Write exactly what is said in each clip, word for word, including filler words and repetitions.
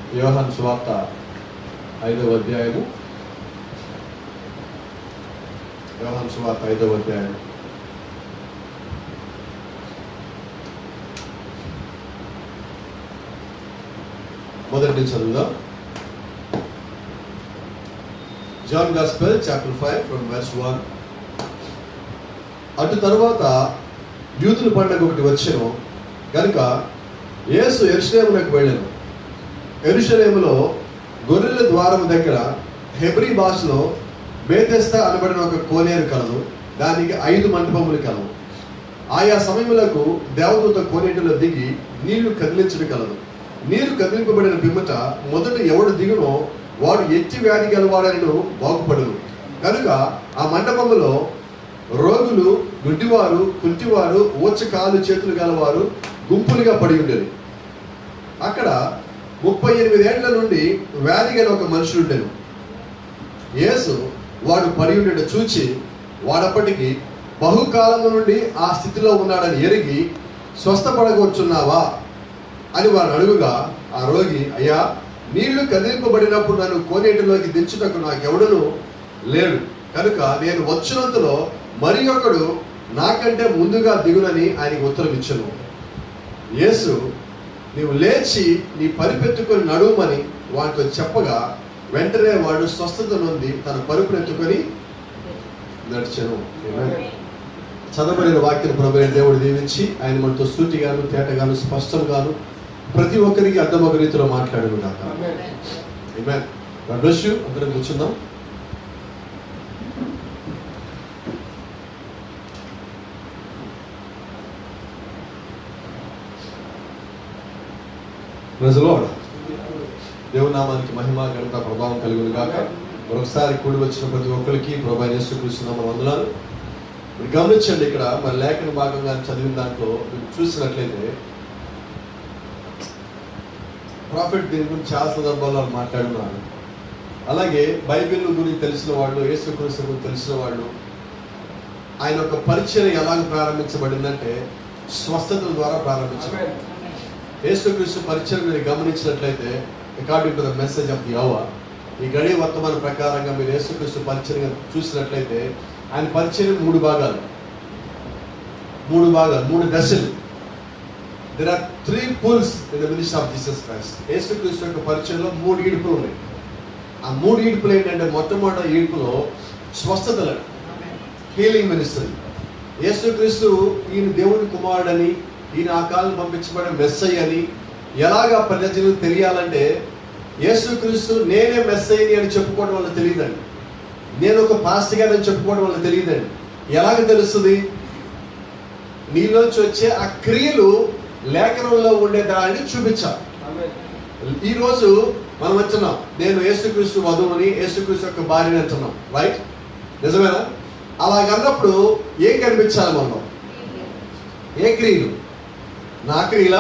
యోహాను సువార్త ఐదవ అధ్యాయము యోహాను సువార్త ఐదవ అధ్యాయం మొదటి నుంచి చదువుదాం. John gospel chapter five from verse one. అటు తరువాత యూదుల పండుగ ఒకటి వచ్చెను కనుక యేసు యెరూషలేమునకు వెళ్ళెను. యెరూషలేములో గొర్రెల ద్వారము దగ్గర హెబ్రీ భాషలో బేతెస్దా అనబడిన ఒక కోనేరు కలదు. దానికి ఐదు మంటపములు కలవు. ఆయా సమయములకు దేవదూత కోనేటిలో దిగి నీళ్లు కదిలించడం కలదు. నీరు కదిలింపబడిన పిమ్మట మొదట ఎవడు దిగునో వాడు ఎత్తి వ్యాధి గలవాడను బాగుపడును. కనుక ఆ మండపములో రోగులు, గుడ్డివారు, కుంటివారు, ఊచ కాలు చేతులు గలవారు గుంపులుగా పడి ఉండేది. అక్కడ ముప్పై ఎనిమిది ఏళ్ల నుండి వ్యాధి గల ఒక మనుషుడు ఉండెను. యేసు వాడు పడి ఉండేట చూచి వాడప్పటికి బహుకాలము నుండి ఆ స్థితిలో ఉన్నాడని ఎరిగి స్వస్థపడగొచ్చున్నావా అని వారు అడుగుగా ఆ రోగి, అయ్యా, నీళ్లు కదిలింపబడినప్పుడు నన్ను కోనేటిలోకి దించుటకు నాకెవడను లేడు, కనుక నేను వచ్చినంతలో మరి ఒకడు నాకంటే ముందుగా దిగునని ఆయనకు ఉత్తరం ఇచ్చెను. యేసు, నీవు లేచి నీ పరిపెత్తుకొని నడుమని వాటితో చెప్పగా వెంటనే వాడు స్వస్థత నొంది తన పరుపునెత్తుకొని నడిచెను. చదవబడిన వాక్యం ప్రభువైన దేవుడు దీవించి ఆయన మనతో సూటిగాను, తేటగాను, స్పష్టంగాను ప్రతి ఒక్కరికి అర్థమొక రీతిలో మాట్లాడును గాక. ఆమేన్. God bless you. అందరం కూర్చుందాం. Praise the Lord. దేవుని నామానికి మహిమ, ఘనత, ప్రభావం కలుగును గాక. మరొకసారి కూడి వచ్చిన ప్రతి ఒక్కరికి ప్రభువైన యేసుక్రీస్తు నామమున వందనాలు. మీరు గమనించండి, ఇక్కడ మన లేఖన భాగంగా చదివిన దాంట్లో మీరు చూసినట్లయితే ప్రాఫిట్ దీని గురించి చాలా సందర్భాల్లో మాట్లాడున్నారు. అలాగే బైబిల్ గురించి తెలిసిన వాళ్ళు, యేసుక్రీస్తు గురించి తెలిసిన వాళ్ళు, ఆయన యొక్క పరిచయం ఎలాగ ప్రారంభించబడిందంటే స్వస్థతల ద్వారా ప్రారంభించబడింది. యేసుక్రీస్తు పరిచయం మీరు గమనించినట్లయితే according to the message of the hour, ఈ గడియ వర్తమాన ప్రకారంగా మీరు యేసుక్రీస్తు పరిచయం చూసినట్లయితే ఆయన పరిచయం మూడు భాగాలు మూడు భాగాలు మూడు దశలు. There are three pulls in the ministry of Jesus Christ. యేసుక్రీస్తు యొక్క పరిచయంలో మూడు ఈడుపులు ఉన్నాయి. ఆ మూడు ఈడుపులు ఏంటంటే మొట్టమొదటి ఈడుపులో స్వస్థతలు, హీలింగ్ మినిస్ట్రీ. యేసుక్రీస్తు ఈయన దేవుని కుమారుడని, ఈయన ఆ కాలం పంపించబడిన మెస్సయ్య అని ఎలాగా ప్రజలకు తెలియాలంటే యేసుక్రీస్తు నేనే మెస్సయ్యని అని చెప్పుకోవడం వల్ల తెలియదండి. నేను ఒక పాస్టర్ గారిని చెప్పుకోవడం వల్ల తెలియదండి. ఎలాగ తెలుస్తుంది? నీలోంచి వచ్చే ఆ క్రియలు లేఖనంలో ఉండే దాన్ని చూపించాలి. ఈరోజు మనం అంటున్నాం, నేను యేసుక్రీస్తు వధువుని, యేసుక్రీస్తు యొక్క భార్యని అంటున్నాం, రైట్? నిజమేనా? అలాగన్నప్పుడు ఏం కనిపించాలి మనలో? ఏ క్రియలు? నా క్రియలా?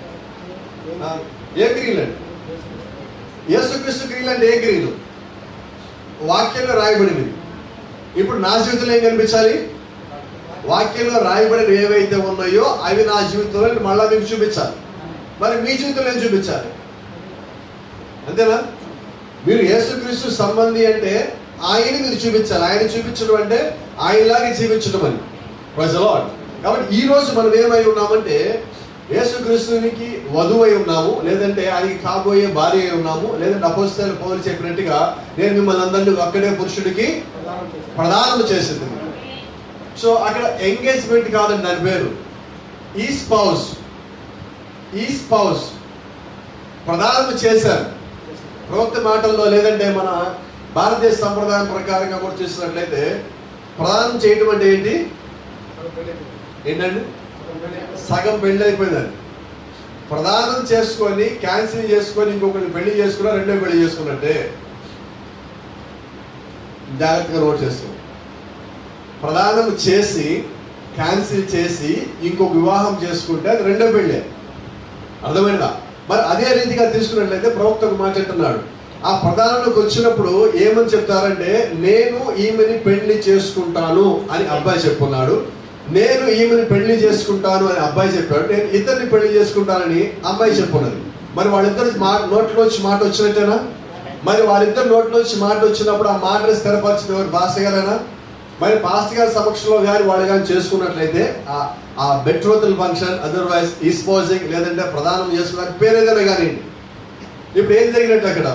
ఏ క్రియలు అండి? యేసుక్రీస్తు క్రియలు అంటే ఏ క్రియలు? వాక్యంలో రాయబడినవి. ఇప్పుడు నా జీవితంలో ఏం కనిపించాలి? వాక్యంలో రాయబడిన ఏవైతే ఉన్నాయో అవి నా జీవితంలో మళ్ళా మీకు చూపించాలి. మరి మీ జీవితంలో ఏం చూపించాలి? అంతేనా? మీరు యేసుక్రీస్తు సంబంధి అంటే ఆయన మీరు చూపించాలి. ఆయన చూపించడం అంటే ఆయనలాగే జీవించడం అని. Praise the lord. కాబట్టి ఈ రోజు మనం ఏమై ఉన్నామంటే యేసుక్రీస్తునికి వధువై ఉన్నాము, లేదంటే ఆయనకి కాబోయే భార్య అయి ఉన్నాము, లేదంటే అపోస్తలులు పౌలు చెప్పినట్టుగా నేను మిమ్మల్ని అందరినీ ఒక్కడే పురుషుడికి ప్రదానం చేసింది. సో అక్కడ ఎంగేజ్మెంట్ కాదండి దాని పేరు, ఈ స్పౌస్ ఈ స్పౌస్ ప్రదానం చేశారు ప్రవక్త మాటల్లో. లేదంటే మన భారతదేశ సంప్రదాయం ప్రకారంగా కూడా చూసినట్లయితే ప్రదానం చేయడం అంటే ఏంటి ఏంటండి? సగం పెళ్లి అయిపోయిందండి. ప్రదానం చేసుకొని క్యాన్సిల్ చేసుకొని ఇంకొకరిని పెళ్లి చేసుకున్నా రెండో పెళ్లి చేసుకున్నట్టే. జాగ్రత్తగా నోట్ చేసుకో. ప్రదానం చేసి క్యాన్సిల్ చేసి ఇంకొక వివాహం చేసుకుంటే అది రెండో పెళ్ళే. అర్థమైందా? మరి అదే రీతిగా తీసుకున్నట్లయితే ప్రవక్త ఒక మాట అంటున్నాడు, ఆ ప్రధానంలోకి వచ్చినప్పుడు ఏమని చెప్తారంటే నేను ఈమెని పెళ్లి చేసుకుంటాను అని అబ్బాయి చెప్పున్నాడు, నేను ఈమెని పెళ్లి చేసుకుంటాను అని అబ్బాయి చెప్పాడు, నేను ఇతన్ని పెళ్లి చేసుకుంటానని అమ్మాయి చెప్పున్నది. మరి వాళ్ళిద్దరు మా నోట్లో వచ్చి మాట వచ్చినట్టేనా? మరి వాళ్ళిద్దరు నోట్లో వచ్చి మాట వచ్చినప్పుడు ఆ మాటని స్థిరపరిచిన ఎవరు? పాస్టర్ గారేనా? మరి పాస్టర్ గారి సమక్షంలో కానీ వాళ్ళు కానీ చేసుకున్నట్లయితే ఆ బెట్రోతల్ ఫంక్షన్, అదర్వైజ్ ఈస్పోజింగ్, లేదంటే ప్రధానం చేసుకోవడానికి పేరు ఏదైనా కానీ, ఇప్పుడు ఏం జరిగినట్టు అక్కడ?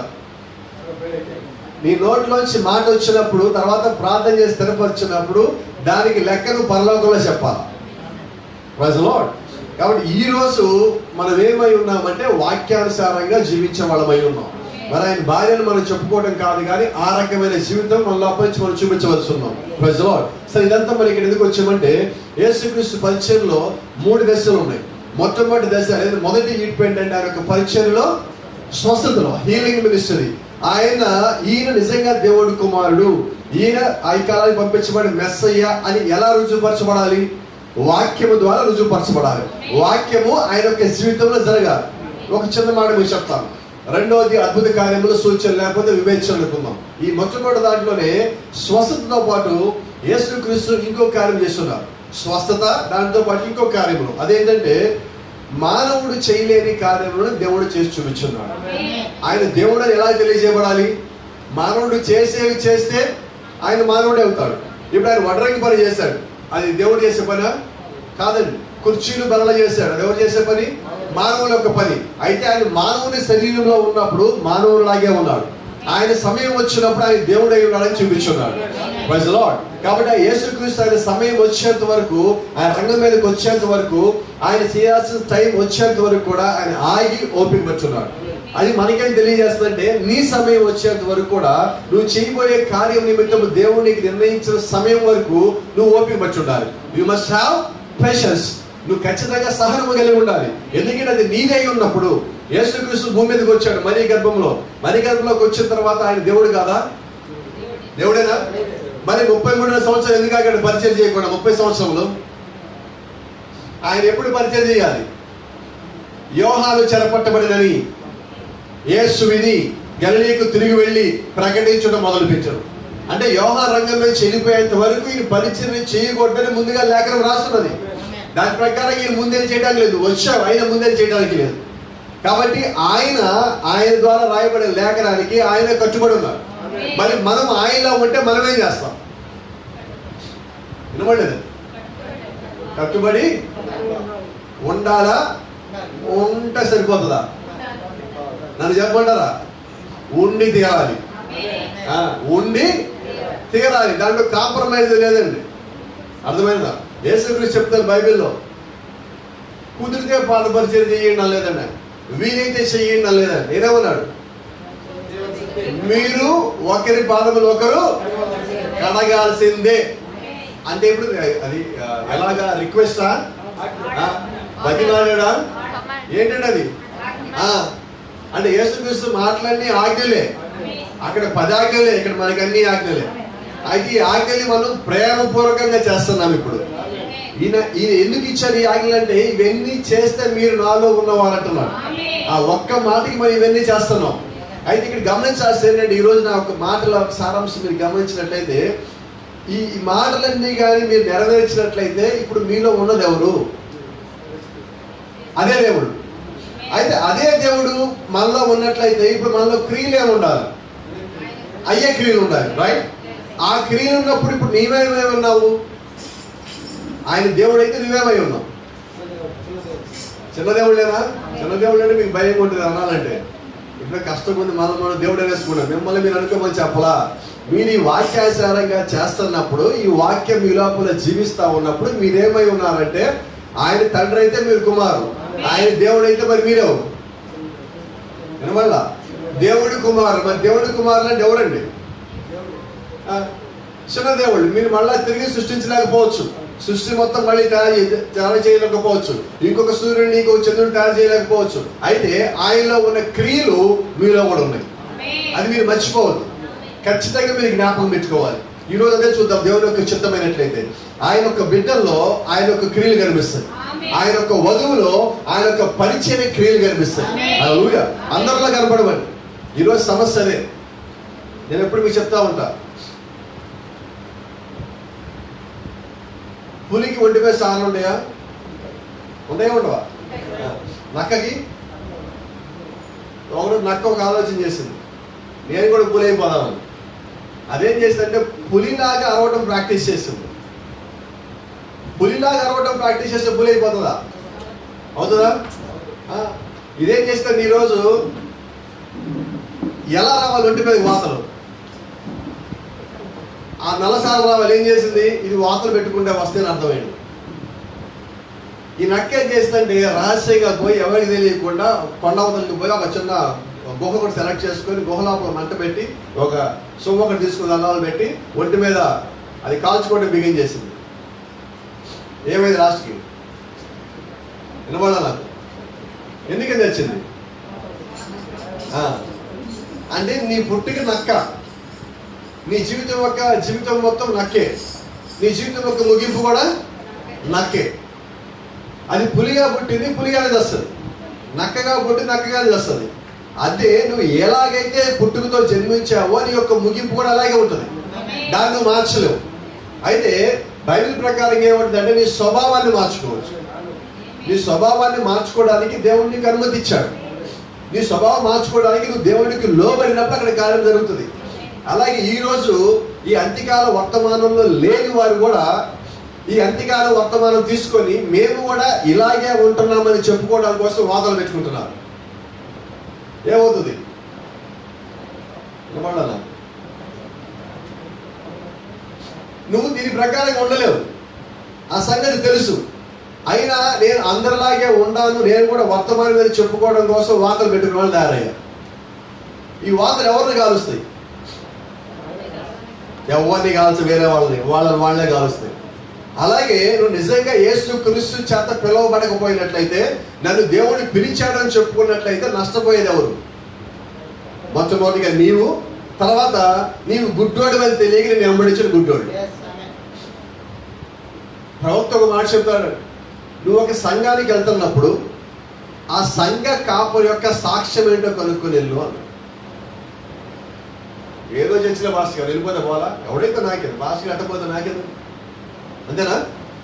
నీ నోట్లోంచి మాట వచ్చినప్పుడు, తర్వాత ప్రార్థన చేసి స్థిరపరిచినప్పుడు దానికి లెక్కను పరలోకంలో చెప్పాలి. Praise the lord. కాబట్టి ఈ రోజు మనం ఏమై ఉన్నామంటే వాక్యానుసారంగా జీవించే వాళ్ళమై ఉన్నాం. మరి ఆయన భార్యను మనం చెప్పుకోవడం కాదు, కానీ ఆ రకమైన జీవితం మన లోపల నుంచి మనం చూపించవలసి ఉన్నాం. Praise the lord. సో ఇదంతా మనకి ఇక్కడ ఎందుకు వచ్చామంటే యేసుక్రీస్తు పరిచర్యలో మూడు దశలు ఉన్నాయి. మొట్టమొదటి దశ అనేది మొదటి ఈడ్పు ఏంటంటే ఆయన యొక్క పరిచర్యలో స్వస్థతలో, హీలింగ్ మినిస్ట్రీ. ఆయన ఈయన నిజంగా దేవుడి కుమారుడు, ఈయన ఈ కాలానికి పంపించబడి మెస్సయ్య అని ఎలా రుజువుపరచబడాలి? వాక్యము ద్వారా రుజువుపరచబడాలి. వాక్యము ఆయన యొక్క జీవితంలో జరగాలి. ఒక చిన్న మాట మీకు చెప్తాను. రెండవది అద్భుత కార్యములు, సూచనలు లేకపోతే వివేచన అనుకుందాం. ఈ మొట్టమొదటి దాంట్లోనే స్వస్థతతో పాటు యేసుక్రీస్తు ఇంకో కార్యం చేస్తున్నారు. స్వస్థత, దాంతో పాటు ఇంకో కార్యములు. అదేంటంటే మానవుడు చేయలేని కార్యములను దేవుడు చేసి చూపించున్నాడు. ఆయన దేవుడు అని ఎలా తెలియజేయబడాలి? మానవుడు చేసేవి చేస్తే ఆయన మానవుడే అవుతాడు. ఇప్పుడు ఆయన వడ్రంగి పని చేశాడు, అది దేవుడు చేసే పని కాదండి. కుర్చీలు బల్ల చేశాడు, అది ఎవరు చేసే పని? మానవుల యొక్క పని. అయితే ఆయన మానవుని శరీరంలో ఉన్నప్పుడు మానవులాగే ఉన్నాడు. ఆయన సమయం వచ్చినప్పుడు ఆయన దేవుడై ఉన్నాడని చూపించున్నాడు. Praise the lord. కాబట్టి ఆ యేసుక్రీస్తు ఆయన సమయం వచ్చేంత వరకు, ఆయన రంగం మీదకి వచ్చేంత వరకు, ఆయన చేయాల్సిన టైం వచ్చేంత వరకు కూడా ఆయన ఆగి ఓపిక పట్టున్నాడు. అది మనకేం తెలియజేస్తుందంటే నీ సమయం వచ్చేంత వరకు కూడా నువ్వు చేయబోయే కార్యం నిమిత్తం దేవుడు నీకు నిర్ణయించిన సమయం వరకు నువ్వు ఓపిక పట్టి ఉండాలి. You must have patience. నువ్వు ఖచ్చితంగా సహనము కలిగి ఉండాలి. ఎందుకంటే అది నీదై ఉన్నప్పుడు. యేసుక్రీస్తు భూమి మీదకి వచ్చాడు మరి గర్భంలో. మరి గర్భంలోకి వచ్చిన తర్వాత ఆయన దేవుడు కాదా? దేవుడేనా? మరి ముప్పై మూడు సంవత్సరాలు ఎందుకు అక్కడ పరిచయం చేయకుండా? ముప్పై సంవత్సరంలో ఆయన ఎప్పుడు పరిచయం చేయాలి? యోహాను చెరపట్టబడినని యేసు విని గలిలయకు తిరిగి వెళ్ళి ప్రకటించడం మొదలు పెట్టారు. అంటే యోహాను రంగం మీద చెల్లిపోయేంత వరకు ఈయన పరిచయం చేయకూడదని ముందుగా లేఖనం రాస్తున్నది. దాని ప్రకారం ఈయన ముందేం చేయడానికి లేదు, వచ్చారు ఆయన ముందేం చేయడానికి లేదు. కాబట్టి ఆయన ఆయన ద్వారా రాయబడే లేఖనానికి ఆయన కట్టుబడి ఉన్నారు. మరి మనం ఆయనలో ఉంటే మనం ఏం చేస్తాం? వినబడలేదు. కట్టుబడి ఉండాలా? ఉంటే సరిపోతుందా? నన్ను చెప్పమంటారా? ఉండి తీరాలి. ఉండి తీరాలి. దాంట్లో కాంప్రమైజ్ లేదండి. అర్థమైందా? యేసుక్రీస్తు చెప్తారు బైబిల్లో, కుదిరితే పాద పరిచయం చేయండి అనలేదండి, వీలైతే చెయ్యండి అనలేదండి. నేనేమన్నాడు? మీరు ఒకరి పాదములు ఒకరు కడగాల్సిందే. అంటే ఇప్పుడు అది ఎలాగా? రిక్వెస్టా? బతిమాలేడా? ఏంటండి అది? అంటే యేసుక్రీస్తు మాటలన్నీ ఆజ్ఞలే. అక్కడ పది ఆజ్ఞలే, ఇక్కడ మనకి అన్ని ఆజ్ఞలే. అయితే ఈ ఆజ్ఞలు మనం ప్రేమపూర్వకంగా చేస్తున్నాం. ఇప్పుడు ఈయన ఈయన ఎందుకు ఇచ్చారు ఈ ఆజ్ఞలు అంటే, ఇవన్నీ చేస్తే మీరు నాలో ఉన్నవారు అంటున్నాడు. ఆ ఒక్క మాటకి మనం ఇవన్నీ చేస్తున్నాం. అయితే ఇక్కడ గమనించాల్సి ఏంటంటే, ఈరోజు నా ఒక మాటల సారాంశం మీరు గమనించినట్లయితే, ఈ మాటలన్నీ కానీ మీరు నెరవేర్చినట్లయితే ఇప్పుడు మీలో ఉన్నది ఎవరు? అదే దేవుడు. అయితే అదే దేవుడు మనలో ఉన్నట్లయితే ఇప్పుడు మనలో క్రియలు ఏమి ఉండాలి? అయ్యే క్రియలు ఉండాలి. రైట్? ఆ క్రియలు ఉన్నప్పుడు ఇప్పుడు నీవేమేమి ఉన్నావు? ఆయన దేవుడు అయితే నువ్వేమై ఉన్నావు? చిన్న దేవుళ్ళేనా? చిన్న దేవుడు అంటే మీకు భయం ఉంటుంది అనాలంటే. ఇప్పుడు కష్టం ఉంది, మనం మనం దేవుడు అనేసుకున్నాం. మిమ్మల్ని మీరు అనుకోమని చెప్పలా. మీరు ఈ వాక్యానుసారంగా చేస్తున్నప్పుడు, ఈ వాక్యం మీ లోపల జీవిస్తా ఉన్నప్పుడు మీరేమై ఉన్నారంటే, ఆయన తండ్రి అయితే మీరు కుమారు, ఆయన దేవుడు అయితే మరి మీరెవరు? వినవల్ల దేవుడి కుమారు. మరి దేవుడి కుమారులు అంటే ఎవరండి? చిన్న దేవుళ్ళు. మీరు మళ్ళా తిరిగి సృష్టించలేకపోవచ్చు, సృష్టి మొత్తం మళ్ళీ తయారు తయారు చేయలేకపోవచ్చు, ఇంకొక సూర్యుడిని ఇంకొక చంద్రుడిని తయారు చేయలేకపోవచ్చు. అయితే ఆయనలో ఉన్న క్రియలు మీలో కూడా ఉన్నాయి. అది మీరు మర్చిపోవద్దు. ఖచ్చితంగా మీరు జ్ఞాపకం పెట్టుకోవాలి. ఈ రోజు అదే చూద్దాం. దేవుని యొక్క చిత్తమైనట్లయితే ఆయన యొక్క బిడ్డల్లో ఆయన యొక్క క్రియలు కనిపిస్తాయి. ఆయన యొక్క వధువులో ఆయన యొక్క పరిచయ క్రియలు కనిపిస్తాయి. హల్లెలూయా. అందరిలో కనపడమని. ఈరోజు సమస్య అదే. నేను ఎప్పుడు మీకు చెప్తా ఉంటా, పులికి ఒంటిపై స్థానాలు ఉన్నాయా? ఉంటాయా ఉండవా? నక్కకి ఒకడు నక్క ఒక ఆలోచన చేసింది, నేను కూడా పులి అయిపోదామని. అదేం చేసిందంటే పులిలాగా అరవటం ప్రాక్టీస్ చేస్తుంది. పులిలాగా అరవటం ప్రాక్టీస్ చేస్తే పులి అయిపోతుందా? అవుతుందా? ఇదేం చేస్తుంది, ఈరోజు ఎలా రావాలి ఒంటి మీద వాతలు, ఆ నల్లసార్లు రావాలి. ఏం చేసింది, ఇది వాతలు పెట్టుకుంటే వస్తేనే అర్థమైంది. ఈ నక్క ఏం చేస్తుందంటే రహస్యంగా పోయి ఎవరికి తెలియకుండా కొండవతలకి పోయి ఒక చిన్న గుహ కూడా సెలెక్ట్ చేసుకొని గుహ లోపల మంట పెట్టి ఒక సొమ్ము ఒకటి తీసుకుని అన్నాలు పెట్టి ఒంటి మీద అది కాల్చుకోవడం బిగిన్ చేసింది. ఏమైంది లాస్ట్కి? వినబడాల నాకు ఎందుకని వచ్చింది అంటే నీ పుట్టికి నక్క, నీ జీవితం యొక్క జీవితం మొత్తం నక్కే, నీ జీవితం యొక్క ముగింపు కూడా నక్కే. అది పులిగా పుట్టింది, పులిగానే చేస్తుంది. నక్కగా పుట్టి నక్కగానే చేస్తుంది. అదే నువ్వు ఎలాగైతే పుట్టుకతో జన్మించావో నీ యొక్క ముగింపు కూడా అలాగే ఉంటుంది. దాన్ని నువ్వు మార్చలేవు. అయితే బైబిల్ ప్రకారం ఏమంటుంది అంటే నీ స్వభావాన్ని మార్చుకోవచ్చు. నీ స్వభావాన్ని మార్చుకోవడానికి దేవుడు నీకు అనుమతి ఇచ్చాడు. నీ స్వభావం మార్చుకోవడానికి నువ్వు దేవుడికి లోబడినప్పుడు అక్కడ కార్యం జరుగుతుంది. అలాగే ఈరోజు ఈ అంత్యకాల వర్తమానంలో లేని వారు కూడా ఈ అంత్యకాల వర్తమానం తీసుకొని మేము కూడా ఇలాగే ఉంటున్నామని చెప్పుకోవడం కోసం వాదనలు పెట్టుకుంటున్నారు. ఏమవుతుంది? నువ్వు దీని ప్రకారంగా ఉండలేవు, ఆ సంగతి తెలుసు. అయినా నేను అందరిలాగే ఉండాను, నేను కూడా వర్తమానం మీద చెప్పుకోవడం కోసం వాతలు పెట్టుకున్న వాళ్ళు తయారయ్యారు. ఈ వాతలు ఎవరిని కాలుస్తాయి? ఎవరిని కాల్చి వేరే వాళ్ళని, వాళ్ళని వాళ్ళే కాలుస్తాయి. అలాగే నువ్వు నిజంగా యేసు క్రీస్తు చేత పిలువబడకపోయినట్లయితే, నన్ను దేవుడు పిలిచాడని చెప్పుకున్నట్లయితే నష్టపోయేది ఎవరు? మొట్టమొదటిగా నీవు, తర్వాత నీవు గుడ్డోడు అని తెలియక నేను వెంబడించిన గుడ్డోడు. ప్రవక్త ఒక మాట చెప్తాడు, నువ్వు ఒక సంఘానికి వెళ్తున్నప్పుడు ఆ సంఘ కాపురి యొక్క సాక్ష్యం ఏంటో కనుక్కొని వెళ్ళు అన్నాడు. ఏదో చర్చిలో భాస్కర్ గారు వెళ్ళిపోతే పోలా, ఎవడైతే నాకేది, భాస్కర్ అట్టపోతే నాకేది, అంతేనా?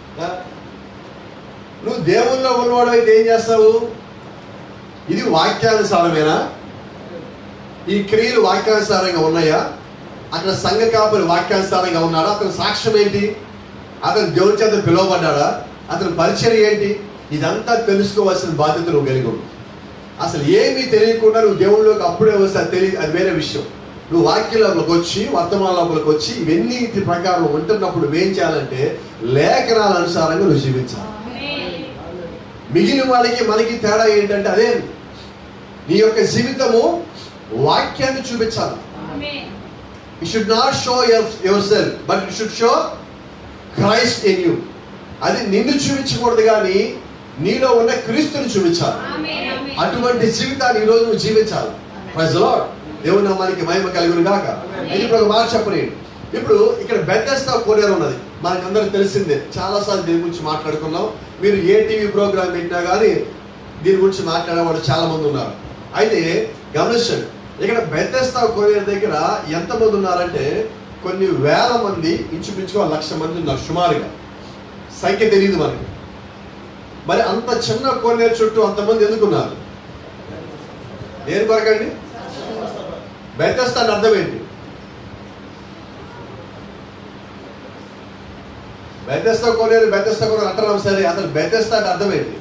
నువ్వు దేవుల్లో ఉన్నవాడు అయితే ఏం చేస్తావు? ఇది వాక్యానుసారమేనా? ఈ క్రియలు వాక్యానుసారంగా ఉన్నాయా? అక్కడ సంఘ కాపురి వాక్యానుసారంగా ఉన్నాడా? అతని సాక్ష్యం ఏంటి? అతను దేవుడి చేత పిలువబడ్డాడా? అతని పరిచయం ఏంటి? ఇదంతా తెలుసుకోవాల్సిన బాధ్యత నువ్వు కలిగి ఉన్నావు. అసలు ఏమీ తెలియకుండా నువ్వు దేవుళ్ళలోకి అప్పుడే వస్తే అది తెలియ అది వేరే విషయం. నువ్వు వాక్యంలోకి వచ్చి వర్తమానంలోకి వచ్చి ఇవన్నీ ప్రకారం ఉంటున్నప్పుడు ఏం చేయాలంటే లేఖనాల అనుసారంగా నువ్వు జీవించాలి. మిగిలిన వాళ్ళకి మనకి తేడా ఏంటంటే అదే, నీ యొక్క జీవితము వాక్యాన్ని చూపించాలి. You should not show your self but you should show Christ in you. అది నిన్ను చూపించకూడదు కానీ నీలో ఉన్న క్రీస్తుని చూపించాలి. అటువంటి జీవితాన్ని ఈరోజు నువ్వు జీవించాలి. Praise the Lord. దేవుని నామానికి మహిమ కలుగును గాక. ఇప్పుడు ఒక మాట చెప్పండి. ఇప్పుడు ఇక్కడ బెతెస్దా కోనేరు ఉన్నది, మనకందరికి తెలిసిందే, చాలాసార్లు దీని గురించి మాట్లాడుకున్నాం. మీరు ఏ టీవీ ప్రోగ్రామ్ పెట్టినా కానీ దీని గురించి మాట్లాడేవాళ్ళు చాలా మంది ఉన్నారు. అయితే గమనించండి, ఇక్కడ బెతెస్దా కోనేరు దగ్గర ఎంతమంది ఉన్నారంటే కొన్ని వేల మంది, ఇంచుమించుగా లక్ష మంది ఉన్నారు సుమారుగా. సంఖ్య తెలియదు మనకి. మరి అంత చిన్న కోనేరు చుట్టూ అంతమంది ఎందుకున్నారు? దేని కొరకండి? బెతెస్దా అని అర్థం ఏంటి? బెతెస్దా కోనేరు బెతెస్దా కోనేరు అంటున్నాం సరే, అసలు బెతెస్దా అంటే అర్థం ఏంటి?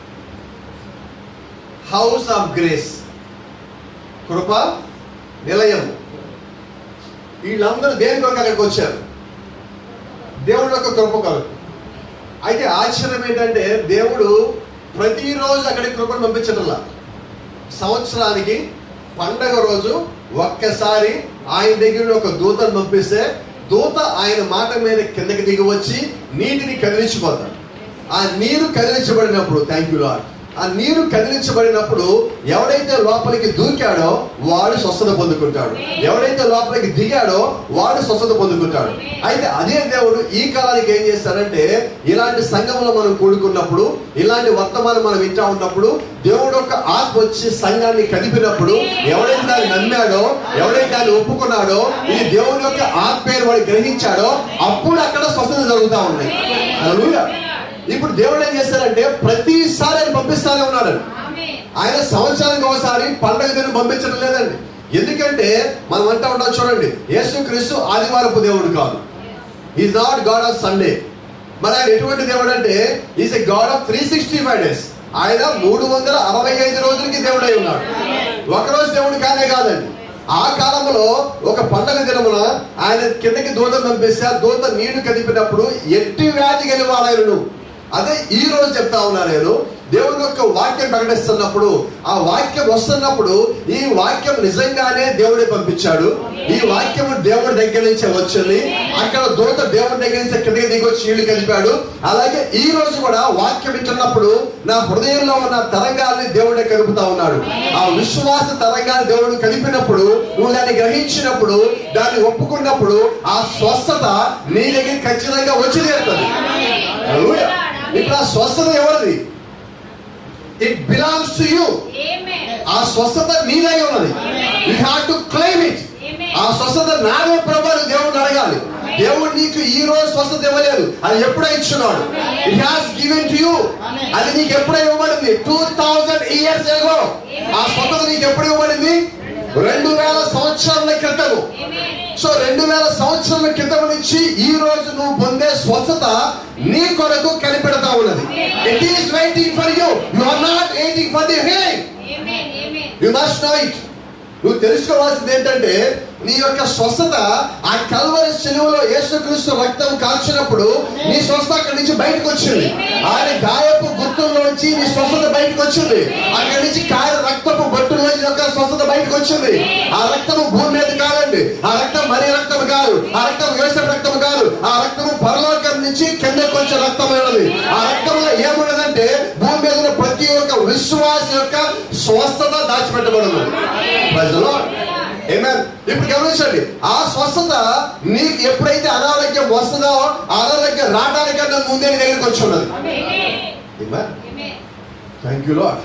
హౌస్ ఆఫ్ గ్రేస్, కృప నిలయం. వీళ్ళందరూ దేని కొరకు అక్కడికి వచ్చారు? దేవుడి యొక్క కృప కొరకు. అయితే ఆశ్చర్యం ఏంటంటే దేవుడు ప్రతిరోజు అక్కడికి కృపను పంపించడంలా. సంవత్సరానికి పండగ రోజు ఒక్కసారి ఆయన దగ్గర ఒక దూతను పంపిస్తే దూత ఆయన మాట మీద కిందకి దిగి వచ్చి నీటిని కదిలించిపోతాడు. ఆ నీరు కదిలించబడినప్పుడు, థ్యాంక్ యూ లార్డ్, ఆ నీరు కదిలించబడినప్పుడు ఎవడైతే లోపలికి దూకాడో వాడు స్వస్థత పొందుకుంటాడు, ఎవడైతే లోపలికి దిగాడో వాడు స్వస్థత పొందుకుంటాడు. అయితే అదే దేవుడు ఈ కాలానికి ఏం చేస్తాడంటే, ఇలాంటి సంఘంలో మనం కూడుకున్నప్పుడు, ఇలాంటి వర్తమానం మనం వింటా ఉన్నప్పుడు దేవుడు యొక్క ఆత్మ వచ్చి సంఘాన్ని కదిపినప్పుడు ఎవడైతే దాన్ని నమ్మాడో, ఎవడైతే దాన్ని ఒప్పుకున్నాడో, ఈ దేవుడి యొక్క ఆత్మను వాడు గ్రహించాడో అప్పుడు అక్కడ స్వస్థత జరుగుతూ ఉన్నాయి. హల్లెలూయా. ఇప్పుడు దేవుడు ఏం చేస్తారంటే ప్రతిసారి ఆయన పంపిస్తానే ఉన్నాడు. ఆయన సంవత్సరానికి ఒకసారి పండగ దినం పంపించడం లేదండి. ఎందుకంటే మనం అంటా ఉంటాం చూడండి, యేసుక్రీస్తు ఆదివారపు దేవుడు కాదు. Is not God of Sunday. మరి ఆయన ఎటువంటి దేవుడు అంటే is a God of three sixty five days. ఆయన మూడు వందల అరవై ఐదు రోజులకి దేవుడై ఉన్నాడు. ఒకరోజు దేవుడు కానే కాదండి. ఆ కాలంలో ఒక పండగ దినమున ఆయన కిందకి దూతను పంపిస్తే ఆ దూత నీళ్లు కదిపినప్పుడు ఎట్టి వ్యాధి గెలివాడాయను. అదే ఈ రోజు చెప్తా ఉన్నా నేను, దేవుని యొక్క వాక్యం ప్రకటిస్తున్నప్పుడు ఆ వాక్యం వస్తున్నప్పుడు ఈ వాక్యం నిజంగానే దేవుడే పంపించాడు. ఈ వాక్యము దేవుడి దగ్గర నుంచి వచ్చింది. అక్కడ దూత దేవుడి దగ్గర నుంచి కిందకి దిగొచ్చి నీళ్లు కలిపాడు. అలాగే ఈ రోజు కూడా వాక్యం వింటున్నప్పుడు నా హృదయంలో ఉన్న తరంగాల్ని దేవుడే కలుపుతా ఉన్నాడు. ఆ విశ్వాస తరంగాన్ని దేవుడు కలిపినప్పుడు, నువ్వు దాన్ని గ్రహించినప్పుడు, దాన్ని ఒప్పుకున్నప్పుడు ఆ స్వస్థత నీ దగ్గర ఖచ్చితంగా వచ్చి తీరుతుంది. ఇప్పుడు ఆ స్వస్థత ఎవరిది? It belongs to you. ఆ స్వస్థత నీదై ఉన్నది. You have to claim it. ఆ స్వస్థత నాదే ప్రభువు దేవుడిని అడగాలి. దేవుడు నీకు ఈ రోజు స్వస్థత ఇవ్వలేదు, అది ఎప్పుడో ఇచ్చున్నాడు. It has given to you. అది నీకు ఎప్పుడో ఇవ్వబడింది? Two thousand years ago. ఆ స్వస్థత నీకు ఎప్పుడు ఇవ్వబడింది? రెండు వేల సంవత్సరాల క్రితము. సో రెండు వేల సంవత్సరాల క్రితం నుంచి ఈ రోజు నువ్వు పొందే స్వస్థత నీ కొరకు కనిపెడతా ఉన్నది. It is waiting for you. You are not waiting for the healing. You must know it. నువ్వు తెలుసుకోవాల్సింది ఏంటంటే నీ యొక్క స్వస్థత ఆ కల్వరి శిలువలో యేసుక్రీస్తు రక్తం కాల్చినప్పుడు నీ స్వస్థత అక్కడి నుంచి బయటకు వచ్చింది. ఆయన గాయపు గుర్తుల్లోంచి నీ స్వస్థత బయటకు వచ్చింది. అక్కడి నుంచి కాయ రక్తపు బొట్టులోంచి యొక్క స్వస్థత బయటకు వచ్చింది. ఆ రక్తము భూమి మీద కాదండి. ఆ రక్తం మరీ రక్తం కాదు. ఆ రక్తం యేసు రక్తం కాదు. ఆ రక్తము పరలోకం నుంచి కిందకు వచ్చే రక్తమైనది. ఆ రక్తంలో ఏమున్నదంటే భూమి మీద ఉన్న ప్రతి ఒక్క విశ్వాస యొక్క స్వస్థత దాచిపెట్టబడింది. ఇప్పుడు గమనించండి, ఆ స్వస్థత నీకు ఎప్పుడైతే అనారోగ్యం వస్తుందో అనారోగ్యం రావడానికన్నా ముందే నీ దగ్గరికి వచ్చి ఉన్నది. Thank you Lord.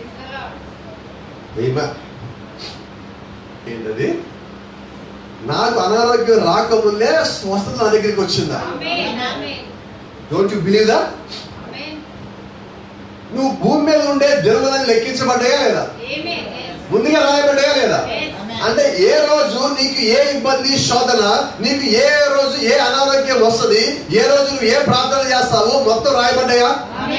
ఏంటది? నాకు అనారోగ్యం రాకముందే స్వస్థత నా దగ్గరికి వచ్చిందా? Don't you believe that? నువ్వు భూమి మీద ఉండే దినములను లెక్కించబడ్డాయా లేదా? ముందుగా రాయబడ్డాయా లేదా? అంటే ఏ రోజు నీకు ఏ ఇబ్బంది శోధన, నీకు ఏ రోజు ఏ అనారోగ్యం వస్తుంది, ఏ రోజు నువ్వు ఏ ప్రార్థన చేస్తావు మొత్తం రాయబడ్డాయా?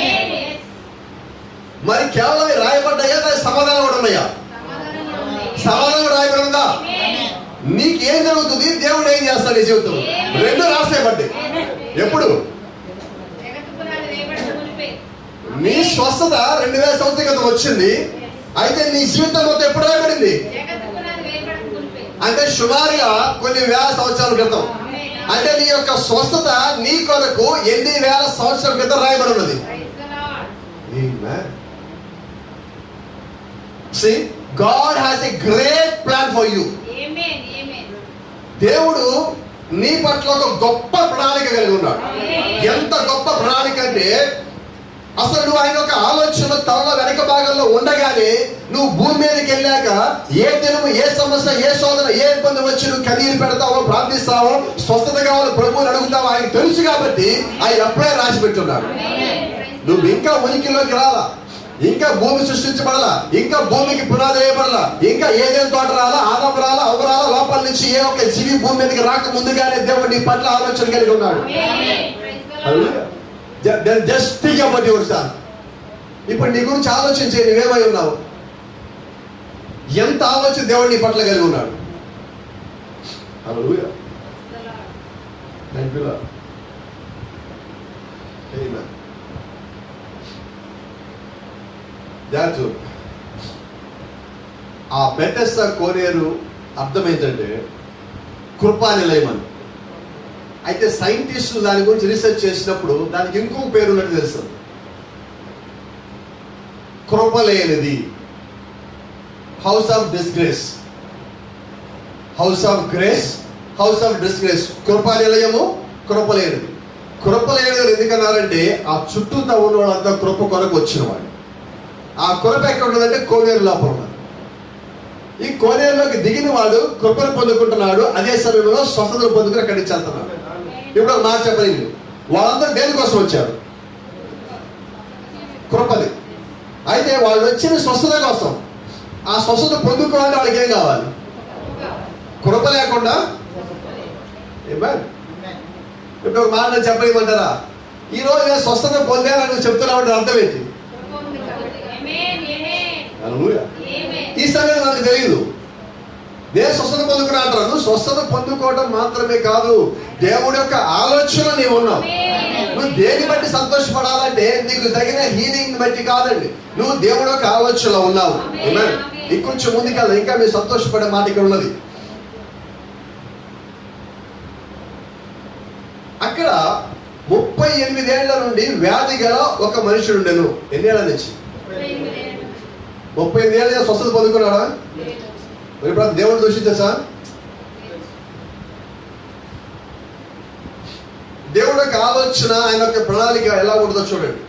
మరి కేవలం రాయబడ్డాయా? దాని సమాధానం కూడా ఉన్నాయా? సమాధానం రాయబడి ఉందా? నీకు ఏం జరుగుతుంది, దేవుడు ఏం చేస్తాడు ఈ జీవితం? రెండు రాసేయబడ్డాయి. ఎప్పుడు? నీ స్వస్థత రెండు వేల సంవత్సరాల క్రితం వచ్చింది. అయితే నీ జీవితం మొత్తం ఎప్పుడు రాయబడింది అంటే సుమారుగా కొన్ని వేల సంవత్సరాల క్రితం. అంటే నీ యొక్క స్వస్థత నీ కొరకు ఎన్ని వేల సంవత్సరాల క్రితం రాయబడి ఉన్నది. See, God has a great plan for you. దేవుడు నీ పట్ల ఒక గొప్ప ప్రణాళిక కలిగి ఉన్నాడు. ఎంత గొప్ప ప్రణాళిక అంటే అసలు నువ్వు ఆయన ఒక ఆలోచన తనలో వెనక భాగంలో ఉండగానే నువ్వు భూమి మీదకి వెళ్ళాక ఏ దినము, ఏ సమస్య, ఏ శోధన, ఏ ఇబ్బంది వచ్చి నువ్వు కన్నీరు పెడతావో, ప్రార్థిస్తావో, స్వస్థత కావాలి ప్రభువుని అడుగుతావో ఆయన తెలుసు. కాబట్టి ఆయన అప్పుడే రాసి పెట్టున్నాడు. నువ్వు ఇంకా ఉనికిలోకి రాలా, ఇంకా భూమి సృష్టించబడాలా, ఇంకా భూమికి పునాది వేయబడాలా, ఇంకా ఏదేం తోట రాలా, ఆదాము రాలా, అవ్వ రాలా, లోపల నుంచి ఏ ఒక్క జీవి భూమి మీదకి రాక ముందుగానే దేవుడు నీ పట్ల ఆలోచన కలిగి ఉన్నాడు. Just think about your self. ఇప్పుడు నీ గురించి ఆలోచించే నువ్వేమై ఉన్నావు, ఎంత ఆలోచన దేవుడు నీ పట్ల కలిగి ఉన్నాడు. హల్లెలూయా. Thank you Lord. ఆమేన్. దాట్ ఆ బెతెస్దా కోనేరు అర్థం ఏంటంటే కృపా నిలయం అని. అయితే సైంటిస్టులు దాని గురించి రీసెర్చ్ చేసినప్పుడు దానికి ఇంకో పేరు ఉన్నట్టు తెలుస్తుంది. కృపలేనిది, house of disgrace. House of grace, house of disgrace. కృపా నిలయము, కృపలేనిది. కృపలేనిది ఎందుకన్నారంటే ఆ చుట్టూ ఉన్న వాళ్ళంతా కృప కొరకు వచ్చిన వాడు. ఆ కృప ఎక్కడ ఉన్నదంటే కోనేరు లోపల ఉన్నది. ఈ కోనేరులోకి దిగిన వాడు కృపను పొందుకుంటున్నాడు, అదే సమయంలో స్వస్థతను పొందుకుని అక్కడి నుంచి వెళ్తున్నాడు. ఇప్పుడు ఒక మాట చెప్పలేదు, వాళ్ళందరూ దేనికోసం వచ్చారు? కృపది. అయితే వాళ్ళు వచ్చిన స్వస్థత కోసం, ఆ స్వస్థత పొందుకోవాలి. వాళ్ళకి ఏం కావాలి? కృప లేకుండా. ఇప్పుడు ఒక మాట చెప్పలేమంటారా? ఈ రోజు నేను స్వస్థత పొందాలని నువ్వు చెప్తున్నావు, అర్థం ఏంటి? ఈ సంగతి మనకు తెలియదు. నేను స్వస్థత పొందుకున్నా అంటారు. నువ్వు స్వస్థత పొందుకోవడం మాత్రమే కాదు, దేవుడి యొక్క ఆలోచన నీవు ఉన్నావు. నువ్వు దేని బట్టి సంతోషపడాలంటే నీకు తగిన హీలింగ్ బట్టి కాదండి, నువ్వు దేవుడి యొక్క ఆలోచనలో ఉన్నావు. ఇంకొంచెం ముందుకెళ్ళ, ఇంకా మీరు సంతోషపడే మాట ఇక్కడ ఉన్నది. అక్కడ ముప్పై ఎనిమిదేళ్ల నుండి వ్యాధి గల ఒక మనుషుడు ఉండెను. ఎన్నేళ్ల నుంచి? ముప్పై ఎనిమిది ఏళ్ళ స్వస్థత పొందుకున్నాడా? మరి ఇప్పుడు దేవుడు దూషించా సార్? దేవుడి యొక్క ఆలోచన, ఆయన యొక్క ప్రణాళిక ఎలా ఉంటుందో చూడండి.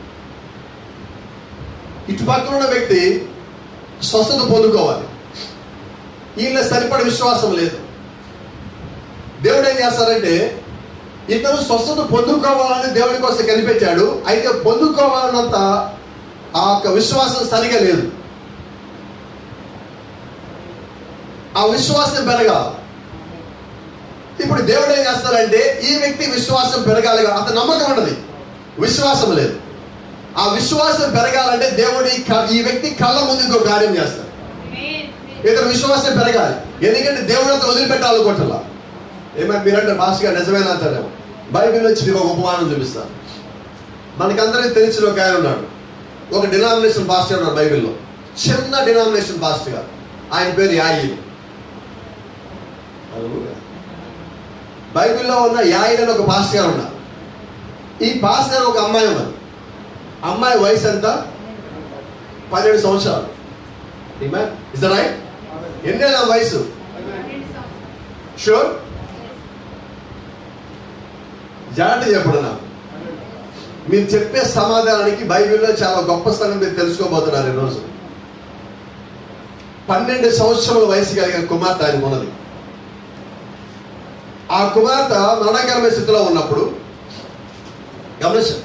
ఇటు పక్కన ఉన్న వ్యక్తి స్వస్థత పొందుకోవాలి, ఈయన సరిపడ విశ్వాసం లేదు. దేవుడు ఏం చేస్తారంటే, ఇతను స్వస్థత పొందుకోవాలని దేవుడి కోసం కనిపెట్టాడు. అయితే పొందుకోవాలన్నంత ఆ యొక్క విశ్వాసం సరిగా లేదు. ఆ విశ్వాసం పెరగాలి. ఇప్పుడు దేవుడు ఏం చేస్తారంటే, ఈ వ్యక్తి విశ్వాసం పెరగాలి, అంత నమ్మకం ఉన్నది, విశ్వాసం లేదు. ఆ విశ్వాసం పెరగాలంటే దేవుడి ఈ వ్యక్తి కళ్ళ ముందు ఇంకో కార్యం చేస్తారు. ఇతను విశ్వాసం పెరగాలి, ఎందుకంటే దేవుడు అంతా వదిలిపెట్టాలనుకుంటున్నా. ఏమైనా మీరంటే భాషగా నిజమైన అంటారేమో. బైబిల్ వచ్చి మీకు ఒక ఉపమానం చూపిస్తాను. మనకందరికీ తెలిసిన ఒక ఆయన ఉన్నాడు, ఒక డినామినేషన్ పాస్టర్ ఉన్నాడు బైబిల్లో, చిన్న డినామినేషన్ పాస్టర్ గారు. ఆయన పేరు యాయిలు. బైబిల్లో ఉన్న యాయిల్ అని ఒక పాస్టర్ గారు ఉన్నారు. ఈ పాస్టర్ ఒక అమ్మాయి ఉన్నది. అమ్మాయి వయసు ఎంత? పన్నెండు సంవత్సరాలు. Is that right? ఎన్నేళ్ళ వయసు? షూర్? జాగ్రత్త చెప్పండి. నాకు మీరు చెప్పే సమాధానానికి బైబిల్లో చాలా గొప్ప స్థలం మీరు తెలుసుకోబోతున్నారు ఈరోజు. పన్నెండు సంవత్సరాల వయసు కలిగిన కుమార్తె ఆయన ఉన్నది. ఆ కుమార్తె మరణకరమైన స్థితిలో ఉన్నప్పుడు గమనించండి,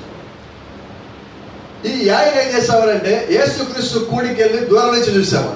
ఈ యాయిలు ఏం చేసేవారంటే యేసుక్రీస్తు కూడికి వెళ్ళి దూరం నుంచి చూసేవాడు.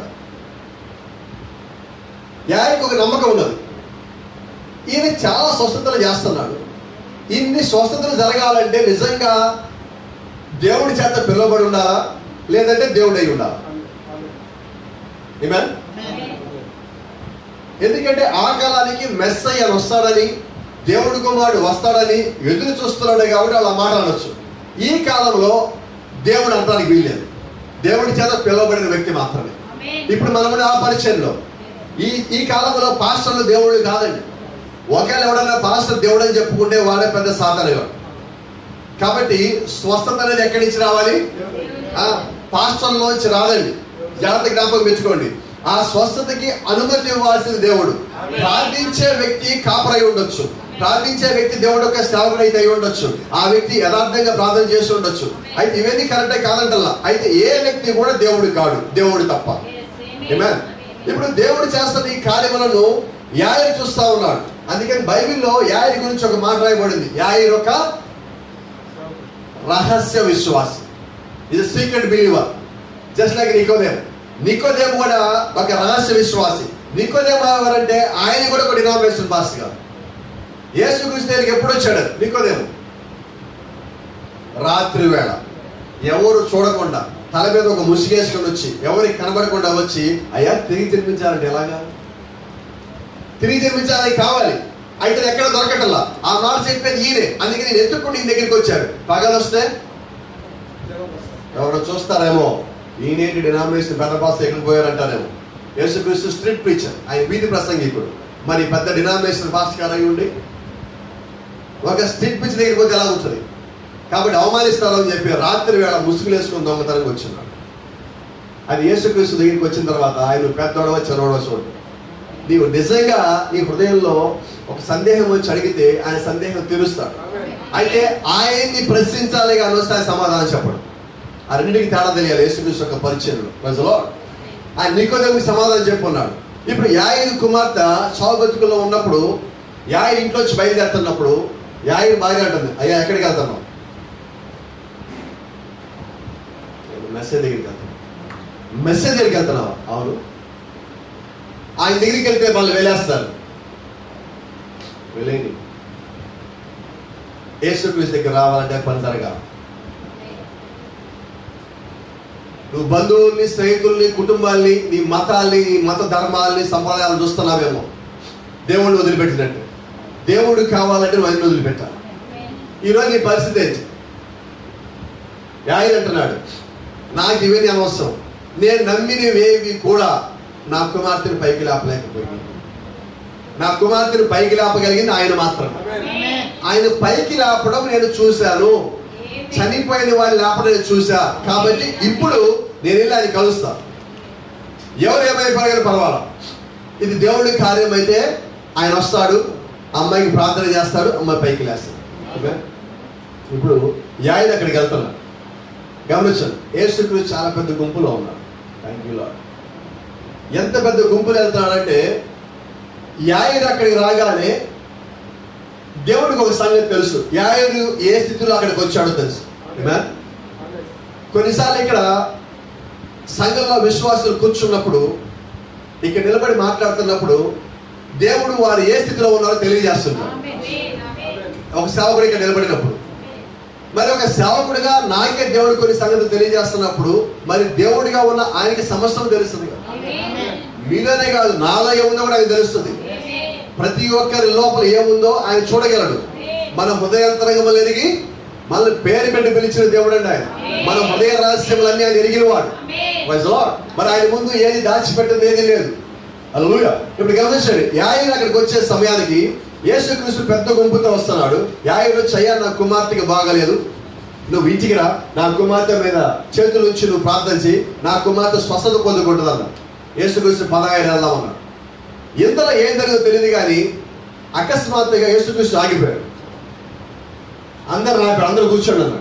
యాయికి ఒక నమ్మకం ఉన్నది, ఈయన చాలా స్వస్థతలు చేస్తున్నాడు. ఇన్ని స్వస్థతలు జరగాలంటే నిజంగా దేవుడి చేత పిలువబడి ఉండాలా, లేదంటే దేవుడు అయి ఉండాలా? ఆమేన్. ఎందుకంటే ఆ కాలానికి మెస్సయ్య వస్తాడని, దేవుడి కుమారుడు వస్తాడని ఎదురు చూస్తున్నాడు కాబట్టి వాళ్ళు ఆ మాట అనొచ్చు. ఈ కాలంలో దేవుడు అంటానికి వీల్లేదు, దేవుడి చేత పిలువబడిన వ్యక్తి మాత్రమే. ఇప్పుడు మనం ఆ పరిచయంలో ఈ ఈ కాలంలో పాస్టర్లు దేవుడు కాదండి. ఒకవేళ ఎవడన్నా పాస్టర్ దేవుడు అని చెప్పుకుంటే వాడే పెద్ద సాధనగా. కాబట్టి స్వస్థత అనేది ఎక్కడి నుంచి రావాలి? పాస్టర్లోంచి రాదండి. జాగ్రత్త జ్ఞాపకం పెంచుకోండి. ఆ స్వస్థతకి అనుమతి ఇవ్వాల్సిన దేవుడు. ప్రార్థించే వ్యక్తి కాపరై ఉండొచ్చు, ప్రార్థించే వ్యక్తి దేవుడు యొక్క సేవకుడు అయితే అయి ఉండొచ్చు, ఆ వ్యక్తి యథార్థంగా ప్రార్థన చేసి ఉండొచ్చు. అయితే ఇవన్నీ కరెక్టే కాదంటల్లా. అయితే ఏ వ్యక్తి కూడా దేవుడు కాడు, దేవుడు తప్ప. ఆమేన్. ఇప్పుడు దేవుడు చేస్తున్న ఈ కార్యములను యాయిరు చూస్తా ఉన్నాడు. అందుకని బైబిల్లో యాయిరు గురించి ఒక మాట రాయబడింది. యాయిరు ఒక రహస్య విశ్వాసి, ఇది సీక్రెట్ బిలీవర్. జస్ట్ లైక్ నికోదేము. నికోదేము కూడా ఒక రహస్య విశ్వాసి. నికోదేము ఎవరంటే ఆయన కూడా ఒక డినామినేషన్ పాస్టర్ గారు. యేసుక్రీస్తు దగ్గరికి ఎప్పుడు వచ్చాడు నికోదేము? రాత్రి వేళ ఎవరు చూడకుండా తల మీద ఒక ముసుగేసుకొని వచ్చి, ఎవరికి కనబడకుండా వచ్చి, అయ్యా తిరిగి జన్మించాలంటే ఎలాగా? తిరిగి జన్మించాలని కావాలి. అయితే ఎక్కడ దొరకటల్లా. ఆ మాట చెప్పేది ఈయనే. అందుకే నేను ఎత్తుకుని ఈయన దగ్గరికి వచ్చాడు. పగలొస్తే ఎవరు చూస్తారేమో, ఈయనేంటి డినామినేషన్ పెద్ద పాస్టర్ ఎక్కడికి పోయారంటారేమో. యేసుక్రీస్తు స్ట్రీట్ ప్రీచర్, ఆయన వీధి ప్రసంగికుడు. మరి పెద్ద డినామినేషన్ పాస్టర్ గారు అయి ఉండి ఒక స్ట్రీట్ ప్రీచర్ దగ్గరికి పోతే ఎలా ఉంటుంది? కాబట్టి అవమానిస్తారు అని చెప్పి రాత్రి వేళ ముసుగులు వేసుకుని దొంగతనంగా వచ్చినాడు. అది యేసుక్రీస్తు దగ్గరికి వచ్చిన తర్వాత ఆయన పెద్దోడవ చిన్నోడవ చూడు. నీవు నిజంగా నీ హృదయంలో ఒక సందేహం వచ్చి అడిగితే ఆయన సందేహం తీరుస్తాడు. అయితే ఆయన్ని ప్రశ్నించాలి కానీ వస్తే ఆయన సమాధానం చెప్పడు. ఆ రెండింటికి తేడా తెలియాలి యేసుక్రీస్తు యొక్క పరిచయంలో. ప్రజలో ఆయన నికోదేముకి సమాధానం చెప్పున్నాడు. ఇప్పుడు యాయిరు కుమార్తె చావు బతుకుల్లో ఉన్నప్పుడు, యాయిరు ఇంట్లో వచ్చి బయలుదేరుతున్నప్పుడు యాయిరు బాగా అంటుంది, అయ్యా ఎక్కడికి వెళ్తున్నావు? మెసేజ్ దగ్గరికి వెళ్తాను. మెసేజ్ దగ్గరికి వెళ్తున్నావా? అవును. ఆయన దగ్గరికి వెళ్తే వాళ్ళు వెళ్ళేస్తారు. వెళ్ళండి. యేసుక్రీస్తు దగ్గర రావాలంటే పని జరగాలి. నువ్వు బంధువుల్ని, స్నేహితుల్ని, కుటుంబాల్ని, నీ మతాల్ని, నీ మత ధర్మాల్ని, సంప్రదాయాలు చూస్తున్నావేమో దేవుడిని వదిలిపెట్టినట్టు. దేవుడు కావాలంటే నువ్వు ఆయన వదిలిపెట్టాలి. ఈరోజు నీ పరిస్థితి ఏంటి? ఆయన అంటున్నాడు, నాకు ఇవన్నీ అనవసరం, నేను నమ్మినవేవి కూడా నా కుమార్తెను పైకి లేపలేకపోయింది. నా కుమార్తెను పైకి లేపగలిగింది ఆయన మాత్రం. ఆయన పైకి లేపడం నేను చూశాను, చనిపోయిన వారిని లేపడం నేను చూశా. కాబట్టి ఇప్పుడు నేను వెళ్ళి ఆయన కలుస్తా. ఎవరు ఏమైపోయినా పర్వాలా, ఇది దేవుడి కార్యం అయితే ఆయన వస్తాడు, అమ్మాయికి ప్రార్థన చేస్తాడు, అమ్మాయి పైకి లేస్తాడు. ఓకే, ఇప్పుడు యాయిని అక్కడికి వెళ్తున్నాడు. గమనించండి, యేసుక్రీస్తు చాలా పెద్ద గుంపులో ఉన్నాడు. Thank you Lord. ఎంత పెద్ద గుంపులు వెళ్తున్నాడంటే యాయిని అక్కడికి రాగానే దేవుడికి ఒక సంగతి తెలుసు. యాయిను ఏ స్థితిలో అక్కడికి వచ్చాడో తెలుసు. కొన్నిసార్లు ఇక్కడ సంఘంలో విశ్వాసులు కూర్చున్నప్పుడు, ఇక్కడ నిలబడి మాట్లాడుతున్నప్పుడు దేవుడు వారు ఏ స్థితిలో ఉన్నారో తెలియజేస్తున్నారు. ఒక సేవకుడు ఇక్కడ నిలబడినప్పుడు, మరి ఒక సేవకుడిగా నాకే దేవుడు కొన్ని సంగతులు తెలియజేస్తున్నప్పుడు, మరి దేవుడిగా ఉన్న ఆయనకి సమస్తం తెలుస్తుంది కదా. మీలోనే కాదు, నాలో ఏముందో కూడా ఆయన తెలుస్తుంది. ప్రతి ఒక్కరి లోపల ఏముందో ఆయన చూడగలడు. మన హృదయాంతరంగములు ఎరిగి మనల్ని పేరు పెట్టి పిలిచిన దేవుడు అండి ఆయన. మన హృదయ రహస్యములన్నీ ఆయన ఎరిగిన వాడు. మరి ఆయన ముందు ఏది దాచిపెట్టింది ఏది లేదు. హల్లెలూయా. ఇప్పుడు గమనించండి, యాయిరు అక్కడికి వచ్చే సమయానికి యేసుక్రీస్తు పెద్ద గుంపుతో వస్తున్నాడు. యాయిరు వచ్చి, అయ్యా నా కుమార్తెకి బాగలేదు, నువ్వు ఇంటికి రా, నా కుమార్తె మీద చేతులు ఉంచి నువ్వు ప్రార్థన చేయి, నా కుమార్తె స్వస్థత పొందుకుంటుంది అన్న. యేసుక్రీస్తు పదహారు వెళ్దాం అన్నాడు. ఇంతలో ఏం జరిగిందో తెలియదు కానీ అకస్మాత్తుగా యేసుక్రీస్తు ఆగిపోయాడు. అందరు రాపాడు, అందరూ కూర్చోండి అన్నాడు.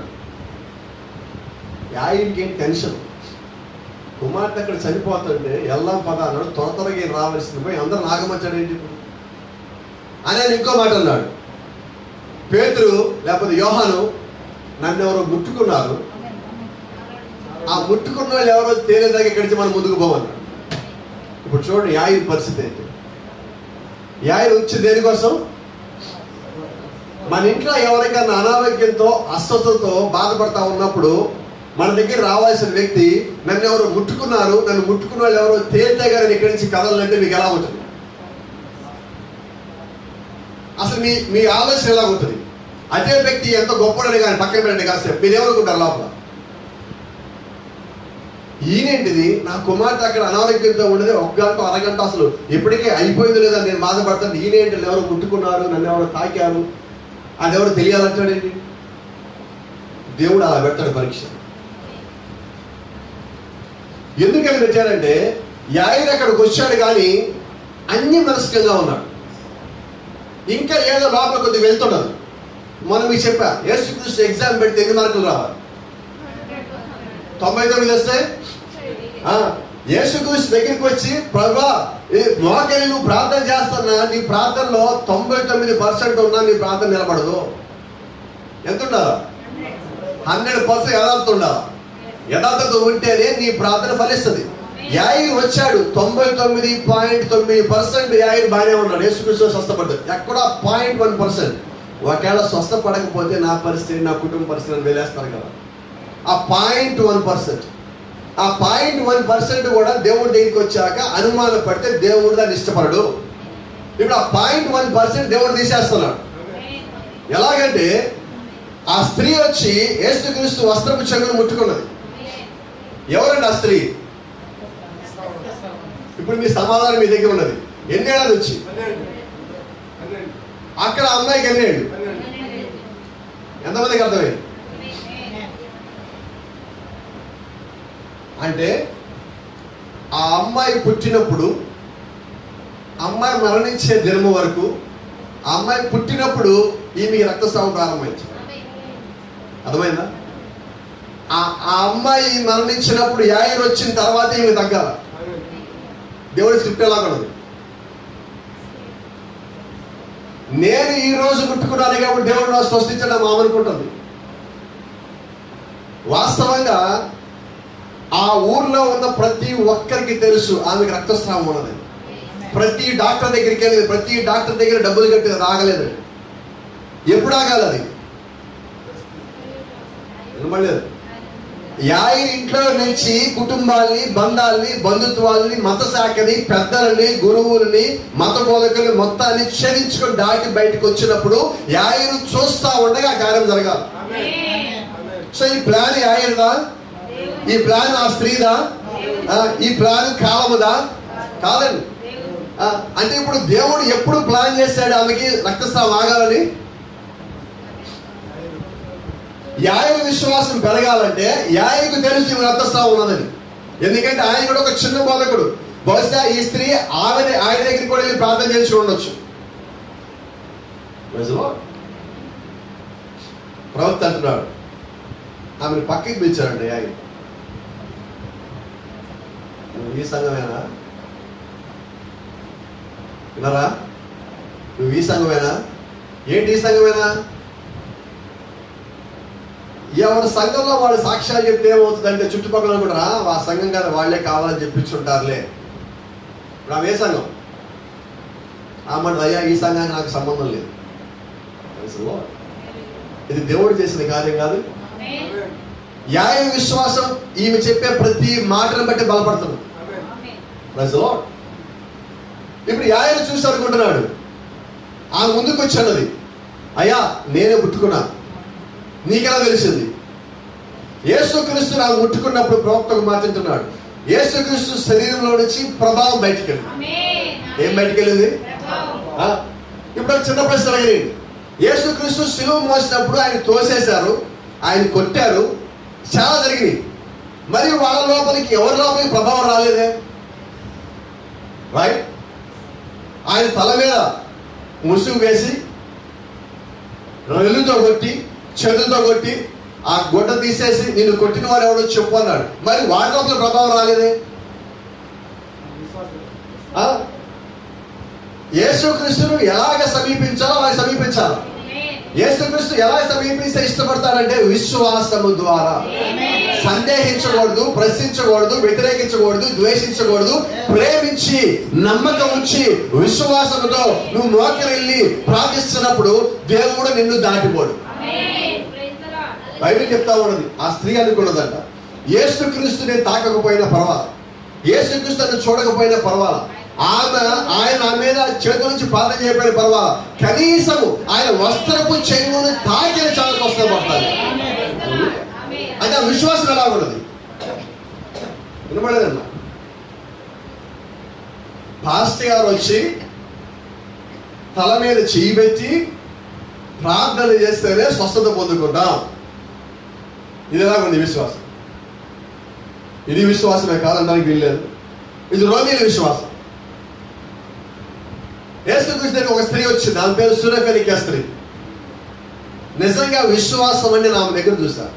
యాయికి ఏం టెన్షన్, కుమార్తె అక్కడ చనిపోతుంటే ఎల్లాం పద అన్నాడు. త్వర త్వరగా రావాల్సింది పోయి అందరూ నాగమచ్చాడు ఏంటి అని ఆయన ఇంకో మాట అన్నాడు. పేతురు లేకపోతే యోహాను, నన్ను ఎవరో ముట్టుకున్నారు, ఆ ముట్టుకున్న వాళ్ళు ఎవరో తేలేదాకా ఇక్కడి నుంచి మనం ముందుకు పోమన్నాడు. ఇప్పుడు చూడండి యాయిరు పరిస్థితి ఏంటి. యాయిరు వచ్చి దేనికోసం? మన ఇంట్లో ఎవరికైనా అనారోగ్యంతో, అస్వస్థతతో బాధపడతా ఉన్నప్పుడు మన దగ్గర రావాల్సిన వ్యక్తి, నన్ను ఎవరు ముట్టుకున్నారు, నన్ను ముట్టుకున్న వాళ్ళు ఎవరో తేలితే గారు ఇక్కడి నుంచి కదలంటే మీకు ఎలా ఉంటుంది? అసలు మీ మీ ఆలోచన ఎలా ఉంటుంది? అదే వ్యక్తి ఎంత గొప్పడని కానీ పక్కన పెట్టండి కాసేపు, మీరు ఏమనుకుంటారు లోపల? ఈయనేంటిది, నా కుమార్తె అక్కడ అనారోగ్యంతో ఉండేది, ఒక గంట అరగంట అసలు ఎప్పటికే అయిపోయింది లేదా నేను బాధపడతాను, ఈయనేంటి ఎవరు ముట్టుకున్నారు, నన్ను ఎవరు తాకారు, అది ఎవరు తెలియాలంటాడేంటి? దేవుడు అలా పెడతాడు పరీక్ష. ఎందుకని పెట్టారంటే యాయిరు అక్కడికి వచ్చాడు కానీ అన్ని మనస్కంగా ఉన్నాడు. ఇంకా ఏదో లోపల కొద్దిగా వెళ్తున్నాడు. మనం మీకు చెప్పా, యేసుక్రీస్తు ఎగ్జామ్ పెడితే ఎన్ని మార్కులు రావాలి? తొంభై తొమ్మిది వస్తే యేసుక్రీస్తు దగ్గరికి వచ్చి, ప్రభా మోకరి నువ్వు ప్రార్థన చేస్తున్నా, నీ ప్రార్థనలో తొంభై తొమ్మిది పర్సెంట్ ఉన్నా నీ ప్రార్థన నిలబడదు. ఎంత ఉండాలా? హండ్రెడ్ పర్సెంట్ యథార్థత ఉండాలి. యథార్థత ఉంటేనే నీ ప్రార్థన ఫలిస్తుంది. యాయిరు వచ్చాడు, తొంభై తొమ్మిది పాయింట్ తొమ్మిది పర్సెంట్ యాయిరు బాగానే ఉన్నాడు. యేసుక్రీస్తు స్వస్థపడ్డాడు. ఎక్కడ పాయింట్ వన్ పర్సెంట్ ఒకవేళ స్వస్థపడకపోతే నా పరిస్థితి, నా కుటుంబ పరిస్థితి వెళ్ళేస్తారు కదా. ఆ పాయింట్ వన్ పర్సెంట్ ఆ పాయింట్ వన్ పర్సెంట్ కూడా దేవుడి దగ్గరికి వచ్చాక అనుమానం పడితే దేవుడు దాన్ని ఇష్టపడడు. ఇప్పుడు ఆ పాయింట్ వన్ పర్సెంట్ దేవుడు తీసేస్తున్నాడు. ఎలాగంటే ఆ స్త్రీ వచ్చి యేసుక్రీస్తు వస్త్రపు చెంగును ముట్టుకున్నది. ఎవరండి ఆ స్త్రీ? ఇప్పుడు మీ సమాధానం మీ దగ్గర ఉన్నది. ఎన్నేళ్ళది వచ్చి? అక్కడ అమ్మాయికి ఎన్నేళ్ళు? ఎంతమందికి అర్థమైంది? అంటే ఆ అమ్మాయి పుట్టినప్పుడు, అమ్మాయి మరణించే దినము వరకు, ఆ అమ్మాయి పుట్టినప్పుడు ఈమె రక్తస్రావం ప్రారంభమైంది. అర్థమైందా? ఆ అమ్మాయి మరణించినప్పుడు యాయిరు వచ్చిన తర్వాత ఈమె తగ్గాల. దేవుడి స్క్రిప్ట్ ఎలా ఉన్నది? నేను ఈ రోజు ముట్టుకున్నాను కాబట్టి దేవుడు నా స్వస్థించడం మామనుకుంటుంది. వాస్తవంగా ఆ ఊర్లో ఉన్న ప్రతి ఒక్కరికి తెలుసు ఆమెకు రక్తస్రావం ఉన్నది. ప్రతి డాక్టర్ దగ్గరికి వెళ్ళేది, ప్రతి డాక్టర్ దగ్గర డబ్బులు కట్టి రాగలేదు. ఎప్పుడు ఆగాలి అది? వినబడలేదు. యాయిర్ ఇంట్లో నుంచి కుటుంబాల్ని, బంధాల్ని, బంధుత్వాల్ని, మత శాఖని, పెద్దలని, గురువులని, మత బోధకుల్ని మొత్తాన్ని ఛేదించుకొని దాటి బయటకు వచ్చినప్పుడు యాయిరు చూస్తా ఉండగా ఆ కార్యం జరగాలి. సో ఈ ప్లాన్ యాయిరుదా? ఈ ప్లాన్ ఆ స్త్రీదా? ఈ ప్లాన్ కాలముదా? కాదండి. అంటే ఇప్పుడు దేవుడు ఎప్పుడు ప్లాన్ చేశాడు ఆమెకి రక్తస్రావం ఆగాలని? యాయిరు విశ్వాసం పెరగాలంటే యాయిరుకు తెలుసు ఈమె రక్తస్రావం ఉన్నదని. ఎందుకంటే ఆయన కూడా ఒక చిన్న బోధకుడు. బహుశా ఈ స్త్రీ ఆమె ఆయన దగ్గరికి కూడా వెళ్ళి ప్రార్థన చేసి ఉండొచ్చు. ప్రవక్త అంటున్నాడు, ఆమెను పక్కకి పిలిచాడండి యాయిరు. నువ్వు ఈ సంఘమేనా? వినరా? నువ్వు ఈ సంఘమేనా? ఏంటి ఈ సంఘమేనా? ఎవరి సంఘంలో వాళ్ళు సాక్ష్యాలు చెప్తే ఏమవుతుందంటే చుట్టుపక్కల కూడా ఆ సంఘం కదా వాళ్లే కావాలని చెప్పించుంటారులే. ఇప్పుడు ఆమె ఏ సంఘం? ఆమె అయ్యా ఈ సంఘానికి నాకు సంబంధం లేదు. ఇది దేవుడు చేసిన కార్యం కాదు. యాయిరు విశ్వాసం ఈమె చెప్పే ప్రతి మాటను బట్టి బలపడుతుంది. ఇప్పుడు యాయిరు చూసి అనుకుంటున్నాడు, ఆమె ముందుకు వచ్చానది, అయ్యా నేనే ముట్టుకున్నా, నీకెలా తెలిసింది? యేసుక్రీస్తు నాకు ముట్టుకున్నప్పుడు ప్రవక్తకు మాట్లాడుతున్నాడు, యేసుక్రీస్తు శరీరంలో నుంచి ప్రభావం బయటికి వెళ్ళింది. ఏం బయటికి వెళ్ళింది? ఇప్పుడు చిన్న ప్రశ్న అడిగింది. యేసుక్రీస్తు శిలువ మోసినప్పుడు ఆయన తోసేశారు, ఆయన కొట్టారు, చాలా జరిగినాయి. మరి వాళ్ళ లోపలికి ఎవరి లోపలికి ప్రభావం రాలేదే? రైట్? ఆయన తల మీద ముసుగు వేసి రెల్లుతో కొట్టి, చేతులతో కొట్టి, ఆ గుడ్డ తీసేసి నిన్ను కొట్టిన వాడు ఎవడో చెప్పు అన్నాడు. మరి వాడి లోపల ప్రభావం రాలేదే? యేసుక్రీస్తును ఎలాగ సమీపించాలో అలాగ సమీపించాలి. యేసుక్రీస్తు ఎలా సమీపిస్తే ఇష్టపడతాడంటే విశ్వాసము ద్వారా. సందేహించకూడదు, ప్రశ్నించకూడదు, వ్యతిరేకించకూడదు, ద్వేషించకూడదు. ప్రేమించి నమ్మకం ఉంచి విశ్వాసంతో నువ్వు మోకరిల్లి ప్రార్థిస్తున్నప్పుడు దేవుడు నిన్ను దాటిపోడు. బైబిల్ చెప్తా ఉన్నది, ఆ స్త్రీ అనుకున్నదంట, యేసుక్రీస్తుని తాకకపోయినా పర్వాలా, యేసుక్రీస్తుని చూడకపోయినా పర్వాలా, ఆమె ఆయన నా మీద చేతుల నుంచి ప్రార్థన చేయకపోయిన పర్వాలా, కనీసము ఆయన వస్త్రపు చెంగును తాకిన చాలా కష్టపడతారు. అంటే ఆ విశ్వాసం ఎలా ఉన్నది? వినపడేదన్నా? పాస్టర్ గారు వచ్చి తల మీద చెయ్యి పెట్టి ప్రార్థన చేస్తేనే స్వస్థత పొందుకుంటాం. ఇది ఎలా ఉంది విశ్వాసం? ఇది విశ్వాసమే కాదనడానికి వీల్లేదు. ఇది రోమీల విశ్వాసం. యేసుక్రీస్తుకి ఒక స్త్రీ వచ్చింది, ఆమె పేరు సురఫెనికే స్త్రీ. నిజంగా విశ్వాసం అని నా దగ్గర చూశాను.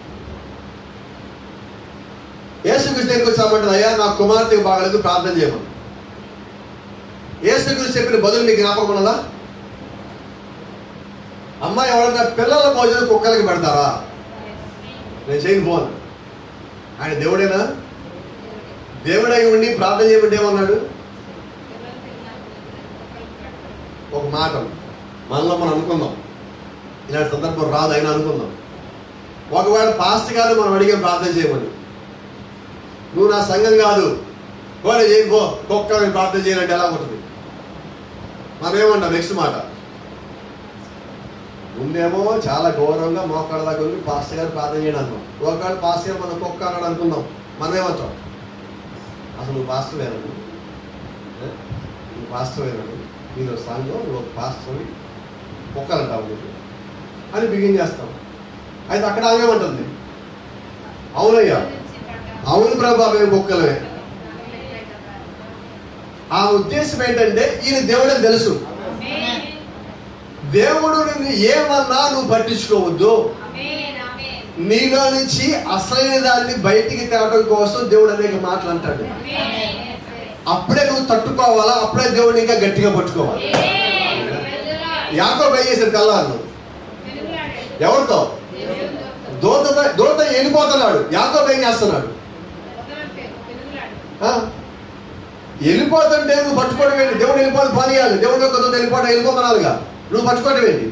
యేసుక్రీస్తు దగ్గరికి వచ్చామంటే, అయ్యా నా కుమార్తెకు బాగలేదు, ప్రార్థన చేయమని. యేసుక్రీస్తు చెప్పిన బదులు మీకు జ్ఞాపకం ఉన్నదా? అమ్మాయి ఎవరన్నా పిల్లల భోజనం కుక్కలకి పెడతారా? నేను చేయను పోను. ఆయన దేవుడేనా? దేవుడై ఉండి ప్రార్థన చేయమంటే ఏమన్నాడు? ఒక మాట మనలో మనం అనుకుందాం, ఇలాంటి సందర్భం రాదు అయినా అనుకుందాం. ఒకవేళ పాస్టర్ గారు మనం అడిగే ప్రార్థన చేయమని, నువ్వు నా సంఘం కాదు, పోలే చేయబో కుక్క ప్రార్థన చేయాలంటే ఎలా ఉంటుంది? మనం ఏమంటాం? నెక్స్ట్ మాట ముందేమో చాలా గౌరవంగా మోకాళ్ళ దగ్గర ఉండి పాస్టర్ గారు ప్రార్థన చేయడం అనుకున్నాం. ఒకవేళ పాస్టర్ గారు మనం కుక్క అన్నాడు అనుకుందాం, మనం ఏమంటాం? అసలు నువ్వు పాస్టర్ వేరండి, నువ్వు పాస్టర్ వేరండి, మీరు సంఘం, నువ్వు ఒక పాస్టర్ని కుక్కలంటావు నువ్వు అని బిగిన్ చేస్తాం. అయితే అక్కడ ఆమెమంటుంది, అవునయ్యా అవును ప్రభా మేము కుక్కలమే. ఆ ఉద్దేశం ఏంటంటే ఈయన దేవుడని తెలుసు. దేవుడు నిన్ను ఏమన్నా నువ్వు పట్టించుకోవద్దు. నీలో నుంచి అసలైన దాన్ని బయటికి తేవడం కోసం దేవుడు అనేక మాటలు అంటాడు. అప్పుడే నువ్వు తట్టుకోవాలా, అప్పుడే దేవుడిని ఇంకా గట్టిగా పట్టుకోవాలి. యాకోబు ఏం చేశాడు? తెల్లారు ఎవరితో? దూత దూత వెళ్ళిపోతున్నాడు. యాకోబు ఏం చేస్తున్నాడు? వెళ్ళిపోతుంటే నువ్వు పట్టుకోవడం ఏంటి? దేవుడు వెళ్ళిపోదు పోనీయాలి, దేవుడు ఒక వెళ్ళిపోవడం వెళ్ళిపోమనాలిగా, నువ్వు పట్టుకోవడం ఏంటి?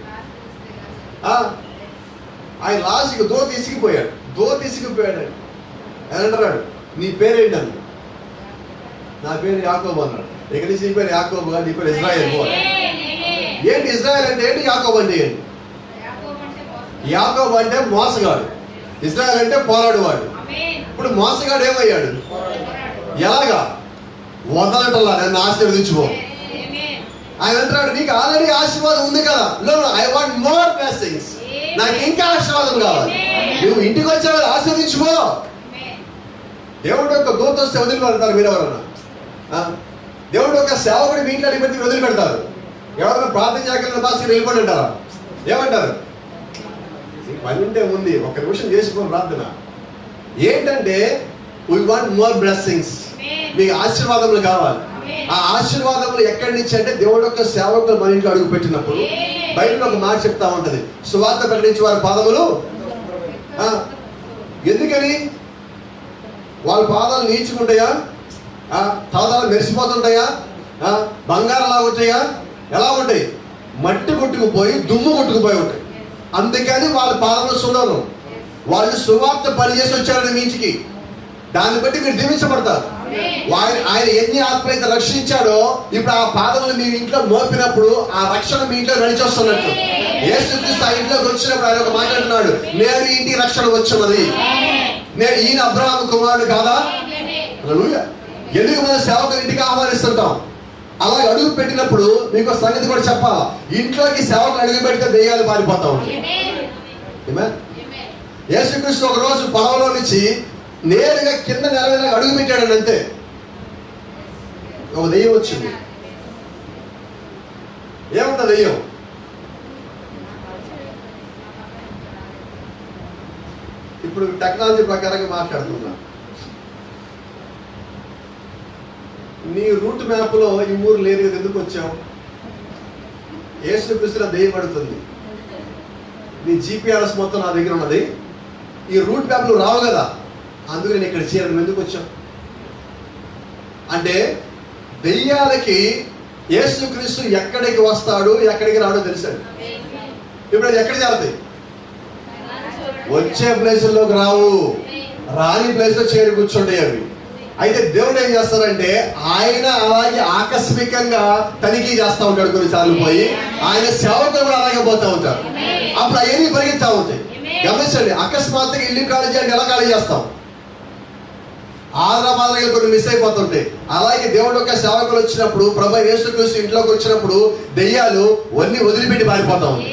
ఆయన లాస్ట్కి దో తీసుకుపోయాడు, దో తీసుకుపోయాడు. ఆయన అంటున్నాడు, నీ పేరేంటి అన్న? నా పేరు యాకోబు అన్నాడు. ఇక్కడ నుంచి నీ పేరు యాకోబు కాదు, నీ పేరు ఇజ్రాయేల్. ఏంటి ఇజ్రాయేల్ అంటే ఏంటి? యాకోబు అంటే ఏంటి? యాకోబు అంటే మోసగాడు, ఇజ్రాయేల్ అంటే పోరాడువాడు. ఇప్పుడు మోసగాడు ఏమయ్యాడు? ఎలాగా? వదలటల్లా నన్ను ఆశీర్వదించుకో. ఆయన అంటున్నాడు, నీకు ఆల్రెడీ ఆశీర్వాదం ఉంది కదా. No I want more blessings, నాకు ఇంకా ఆశీర్వాదం కావాలి. నువ్వు ఇంటికి వచ్చావు, ఆశీర్వదించుకో. దేవుడు యొక్క దూత వస్తే వదిలి పెడతారు మీరు ఎవరన్నా? దేవుడు యొక్క సేవకుడి మీ ఇంట్లో పెట్టి వదిలి పెడతారు. ఎవరైనా ప్రార్థన చేయగలిగిన భాషకి వెళ్ళిపోయి అంటారా? ఏమంటారు? పని ఉంటే ఉంది, ఒక నిమిషం చేసుకోండి ప్రార్థన. ఏంటంటే వీ వాంట్ మోర్ బ్లెస్సింగ్స్, మీకు ఆశీర్వాదములు కావాలి. ఆ ఆశీర్వాదములు ఎక్కడి నుంచి అంటే దేవుడు యొక్క సేవకులు మన ఇంట్లో అడుగు పెట్టినప్పుడు బయట ఒక మాట చెప్తా ఉంటది, సువార్త ప్రకటించి వారి పాదములు. ఎందుకని? వాళ్ళ పాదాలు నీచుకుంటాయా? పాదాలు మెరిసిపోతుంటాయా? బంగారంలా ఉంటాయా? ఎలా ఉంటాయి? మట్టి కొట్టుకుపోయి దుమ్ము కొట్టుకుపోయి ఉంటాయి. అందుకని వాళ్ళ పాదములు సుందరం. వాళ్ళు సువార్త పనిచేసి వచ్చారని మీంచికి, దాన్ని బట్టి మీరు దీవించబడతారు. ఆయన ఎన్ని ఆత్మలైతే రక్షించాడో ఇప్పుడు ఆ పాదములు మీ ఇంట్లో మోపినప్పుడు ఆ రక్షణ మీ ఇంట్లో నడిచొస్తున్నట్టు. యేసుక్రీస్తు ఆ ఇంట్లోకి వచ్చినప్పుడు ఆయన ఒక మాట అంటున్నాడు, నేను ఇంటికి రక్షణ వచ్చినది. నేను ఈయన అబ్రహాము కుమారుడు కాదా? ఎందుకు మన సేవకులు ఇంటికి ఆహ్వానిస్తుంటాం? అలాగే అడుగు పెట్టినప్పుడు మీకు సంగతి కూడా చెప్పాలా, ఇంట్లోకి సేవకులు అడుగు పెడితే దెయ్యాలు పారిపోతా ఉంటాయి. యేసుక్రీస్తు ఒక రోజు పొలంలో నుంచి నేరుగా కింద నెల మీద అడుగు పెట్టాడు అంతే, ఒక దెయ్యం వచ్చింది. ఏమంట దెయ్యం? ఇప్పుడు టెక్నాలజీ ప్రకారంగా మాట్లాడుతున్నా, నీ రూట్ మ్యాప్ లో ఈ ఊరు లేదు కదా, ఎందుకు వచ్చావు? యేసుక్రీస్తు దెయ్యం పడుతుంది, నీ జీపీఆర్ఎస్ మొత్తం నా దగ్గర ఉన్నది, ఈ రూట్ మ్యాప్ నువ్వు రావు కదా, అందుకు నేను ఇక్కడ చేరను, ఎందుకు వచ్చావు అంటే దెయ్యాలకి యేసుక్రీస్తు ఎక్కడికి వస్తాడు ఎక్కడికి రాడో తెలుసాడు. ఇప్పుడు అది ఎక్కడ చేరతాయి? వచ్చే ప్లేసుల్లోకి రావు, రాని ప్లేస్ లో చేరి కూర్చుంటాయి అవి. అయితే దేవుడు ఏం చేస్తారంటే ఆయన అలాగే ఆకస్మికంగా తనిఖీ చేస్తూ ఉంటాడు. కొన్నిసార్లు పోయి ఆయన సేవకులు కూడా అలాగే పోతూ ఉంటారు. అప్పుడు అవన్నీ పరిగెత్తా ఉంటాయి. గమనించండి, అకస్మాత్తుగా ఇల్లు ఖాళీ చేయండి, ఎలా ఖాళీ చేస్తాం? ఆదరా మాదిరిగా కొన్ని మిస్ అయిపోతుంటాయి. అలాగే దేవుడు యొక్క సేవకులు వచ్చినప్పుడు, ప్రభు యేసుక్రీస్తు ఇంట్లోకి వచ్చినప్పుడు దెయ్యాలు అన్ని వదిలిపెట్టి పారిపోతా ఉంటాయి.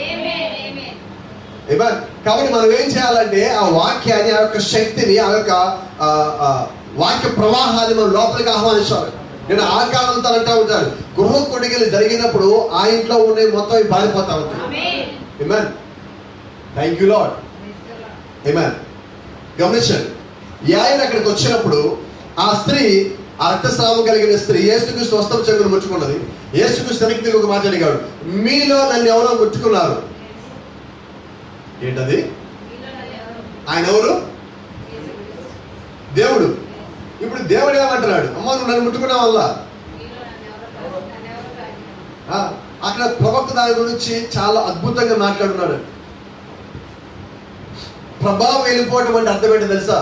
కాబట్టి మనం ఏం చేయాలంటే ఆ వాక్యాన్ని, ఆ యొక్క శక్తిని, ఆ యొక్క వాక్య ప్రవాహాన్ని మనం లోపలికి ఆహ్వానించాలి. నేను ఆ కాలంతో అంటూ ఉంటాను, గృహ కొడుకులు జరిగినప్పుడు ఆ ఇంట్లో ఉండే మొత్తం పారిపోతా ఉంటాయి. ఆమేన్. Thank you Lord. ఆమేన్. గమనించండి, ఈ ఆయన అక్కడికి వచ్చినప్పుడు ఆ స్త్రీ, ఆ రక్తస్రావం కలిగిన స్త్రీ యేసుక్రీస్తు వస్త్రం చెంగును ముట్టుకున్నది. యేసుక్రీస్తు వెనక్కి తిరిగి ఒక మాట అడిగాడు, మీలో నన్ను ఎవరో ముట్టుకున్నారు. ఏంటది? ఆయన ఎవరు? దేవుడు. ఇప్పుడు దేవుడు ఏమంటున్నాడు, అమ్మ నువ్వు నన్ను ముట్టుకున్న వల్ల. అక్కడ ప్రవక్త దాని గురించి చాలా అద్భుతంగా మాట్లాడున్నాడు. ప్రభావం వెళ్ళిపోవటం అంటే అర్థం ఏంటో తెలుసా?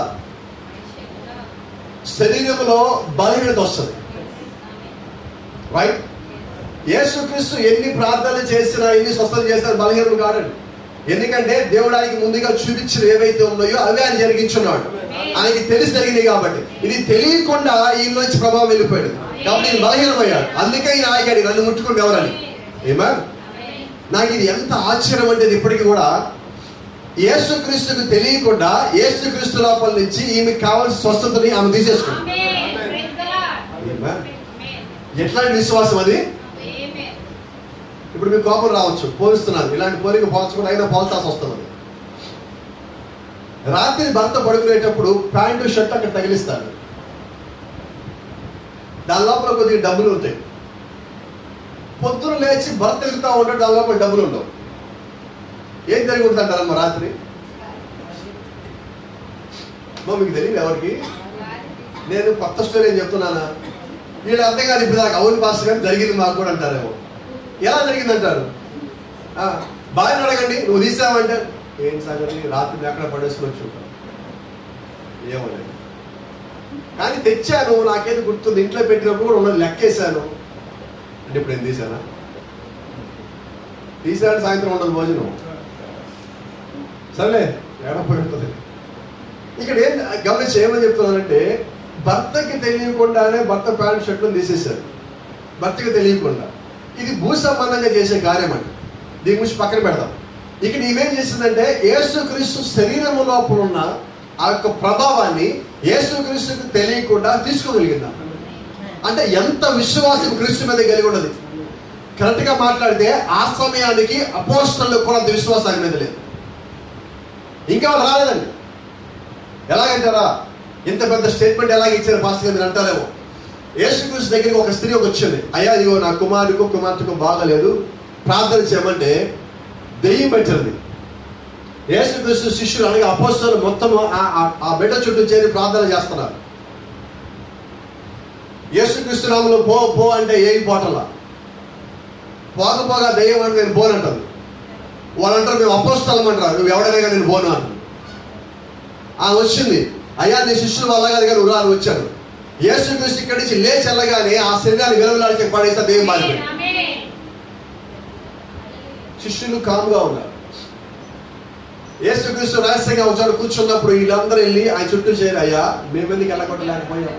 శరీరంలో బలహీనత వస్తుంది. రైట్? యేసుక్రీస్తు ఎన్ని ప్రార్థనలు చేసినా, ఎన్ని స్వస్థతలు చేసినా బలహీనుడు కాడండి. ఎందుకంటే దేవుడు ఆయనకి ముందుగా చూపించిన ఏవైతే ఉన్నాయో అవే ఆయన జరిగించున్నాడు. ఆయనకి తెలిసి జరిగినాయి కాబట్టి. ఇది తెలియకుండా ఈయన నుంచి ప్రభావం వెళ్ళిపోయాడు కాబట్టి ఈయన బలహీనమయ్యాడు. అందుకే ఈయన ఆగాడు, నన్ను ముట్టుకుంటే ఎవరని. ఏమా నాకు ఇది ఎంత ఆశ్చర్యం అంటే, ఇప్పటికీ కూడా యేసుక్రీస్తుకు తెలియకుండా యేసుక్రీస్తు లోపల నుంచి ఈమెకి కావాల్సిన స్వస్థతని ఆమె తీసేసుకుంది. ఎట్లాంటి విశ్వాసం అది? ఇప్పుడు మీకు కోపం రావచ్చు, పోలుస్తున్నాను, ఇలాంటి పోలిక పోల్చకుండా అయినా పోల్చాల్సి వస్తుంది. రాత్రి భర్త పడుకునేటప్పుడు ప్యాంటు షర్ట్ అక్కడ తగిలిస్తాడు, దాని లోపల కొద్దిగా డబ్బులు ఉంటాయి. పొద్దున లేచి భర్త తిరుగుతూ ఉంటాడు, దాని లోపల డబ్బులు ఉండవు. ఏం జరిగి ఉంటుంటారమ్మా రాత్రి? మీకు తెలియదు ఎవరికి? నేను కొత్త స్టోరీ ఏం చెప్తున్నానా? వీళ్ళు అర్థం కాదు ఇప్పుడు దాకా. అవును పాస్టర్ గారు జరిగింది మాకు కూడా అంటారేమో. ఎలా జరిగింది అంటారు? బాగా అడగండి, నువ్వు తీసావంటే ఏంటి సంగతి, రాత్రి ఎక్కడ పడేసుకొచ్చు ఏమో లేదు. కానీ తెచ్చాను, నాకేది గుర్తుంది, ఇంట్లో పెట్టినప్పుడు కూడా ఉన్నది లెక్కేశాను అంటే ఇప్పుడు ఏం తీసానా? తీసాడు సాయంత్రం ఉండదు భోజనం, సరేలే ఏడపోయి ఉంటుంది. ఇక్కడ ఏం గమనించి ఏమని చెప్తున్నానంటే, భర్తకి తెలియకుండానే భర్త ప్యాంట్ షర్ట్లను తీసేశారు, భర్తకి తెలియకుండా. ఇది భూ సంబంధంగా చేసే కార్యం అండి, దీని గురించి పక్కన పెడదాం. ఇక్కడ ఈమెం చేసిందంటే యేసుక్రీస్తు శరీరము లోపల ఉన్న ఆ యొక్క ప్రభావాన్ని యేసుక్రీస్తుకు తెలియకుండా తీసుకోగలిగిందా? అంటే ఎంత విశ్వాసం క్రీస్తు మీద కలిగి ఉన్నది. కరెక్ట్ గా మాట్లాడితే ఆ సమయానికి అపోస్తలులకు కూడా అంత విశ్వాసం ఆయన మీద లేదు, ఇంకా వాళ్ళు రాలేదండి. ఎలాగంటారా, ఇంత పెద్ద స్టేట్మెంట్ ఎలాగ ఇచ్చారు పాస్టర్ గారు మీరు అంటారేమో. యేసుక్రీస్తు దగ్గరికి ఒక స్త్రీ ఒక వచ్చింది, అయ్యా ఇదిగో నా కుమారుడికో కుమార్తెకు బాగలేదు, ప్రార్థన చేయమంటే దెయ్యం పెట్టింది. యేసుక్రీస్తు శిష్యులు అనగా అపోస్తలులు మొత్తం ఆ బిడ్డ చుట్టూ చేరి ప్రార్థన చేస్తున్నారు. యేసుక్రీస్తు నామములో పో పో అంటే ఏం పోటల్లా, పోకపోగా దెయ్యం అంటే నేను పోనంటారు. వాళ్ళు అంటారు మేము అపోస్తలం అంటారు, నువ్వు ఎవడైనా నేను పోను అంటారు. ఆ వచ్చింది, అయ్యా నీ శిష్యులు వల్ల కాదు కానీ ఉరాలు వచ్చాడు. యేసుక్రీస్తు ఇక్కడి నుంచి లేచి వెళ్ళగానే ఆ శరీరాన్ని విలవిలాడికి పడేస్తే దెయ్యం మారిపోయింది. శిష్యులు కాముగా ఉన్నారు. యేసుక్రీస్తు రహస్యంగా వచ్చాడు కూర్చున్నప్పుడు వీళ్ళందరూ వెళ్ళి ఆయన చుట్టూ చేరి, అయ్యా మేము ఎందుకు వెళ్ళగొట్టలేకపోయాం?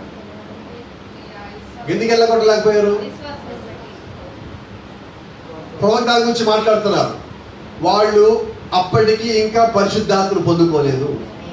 ఎందుకు వెళ్ళగొట్టలేకపోయారు? ప్రోగ్రాం గురించి మాట్లాడుతున్నారు. వాళ్ళు అప్పటికి ఇంకా పరిశుద్ధాత్మను పొందుకోలేదు.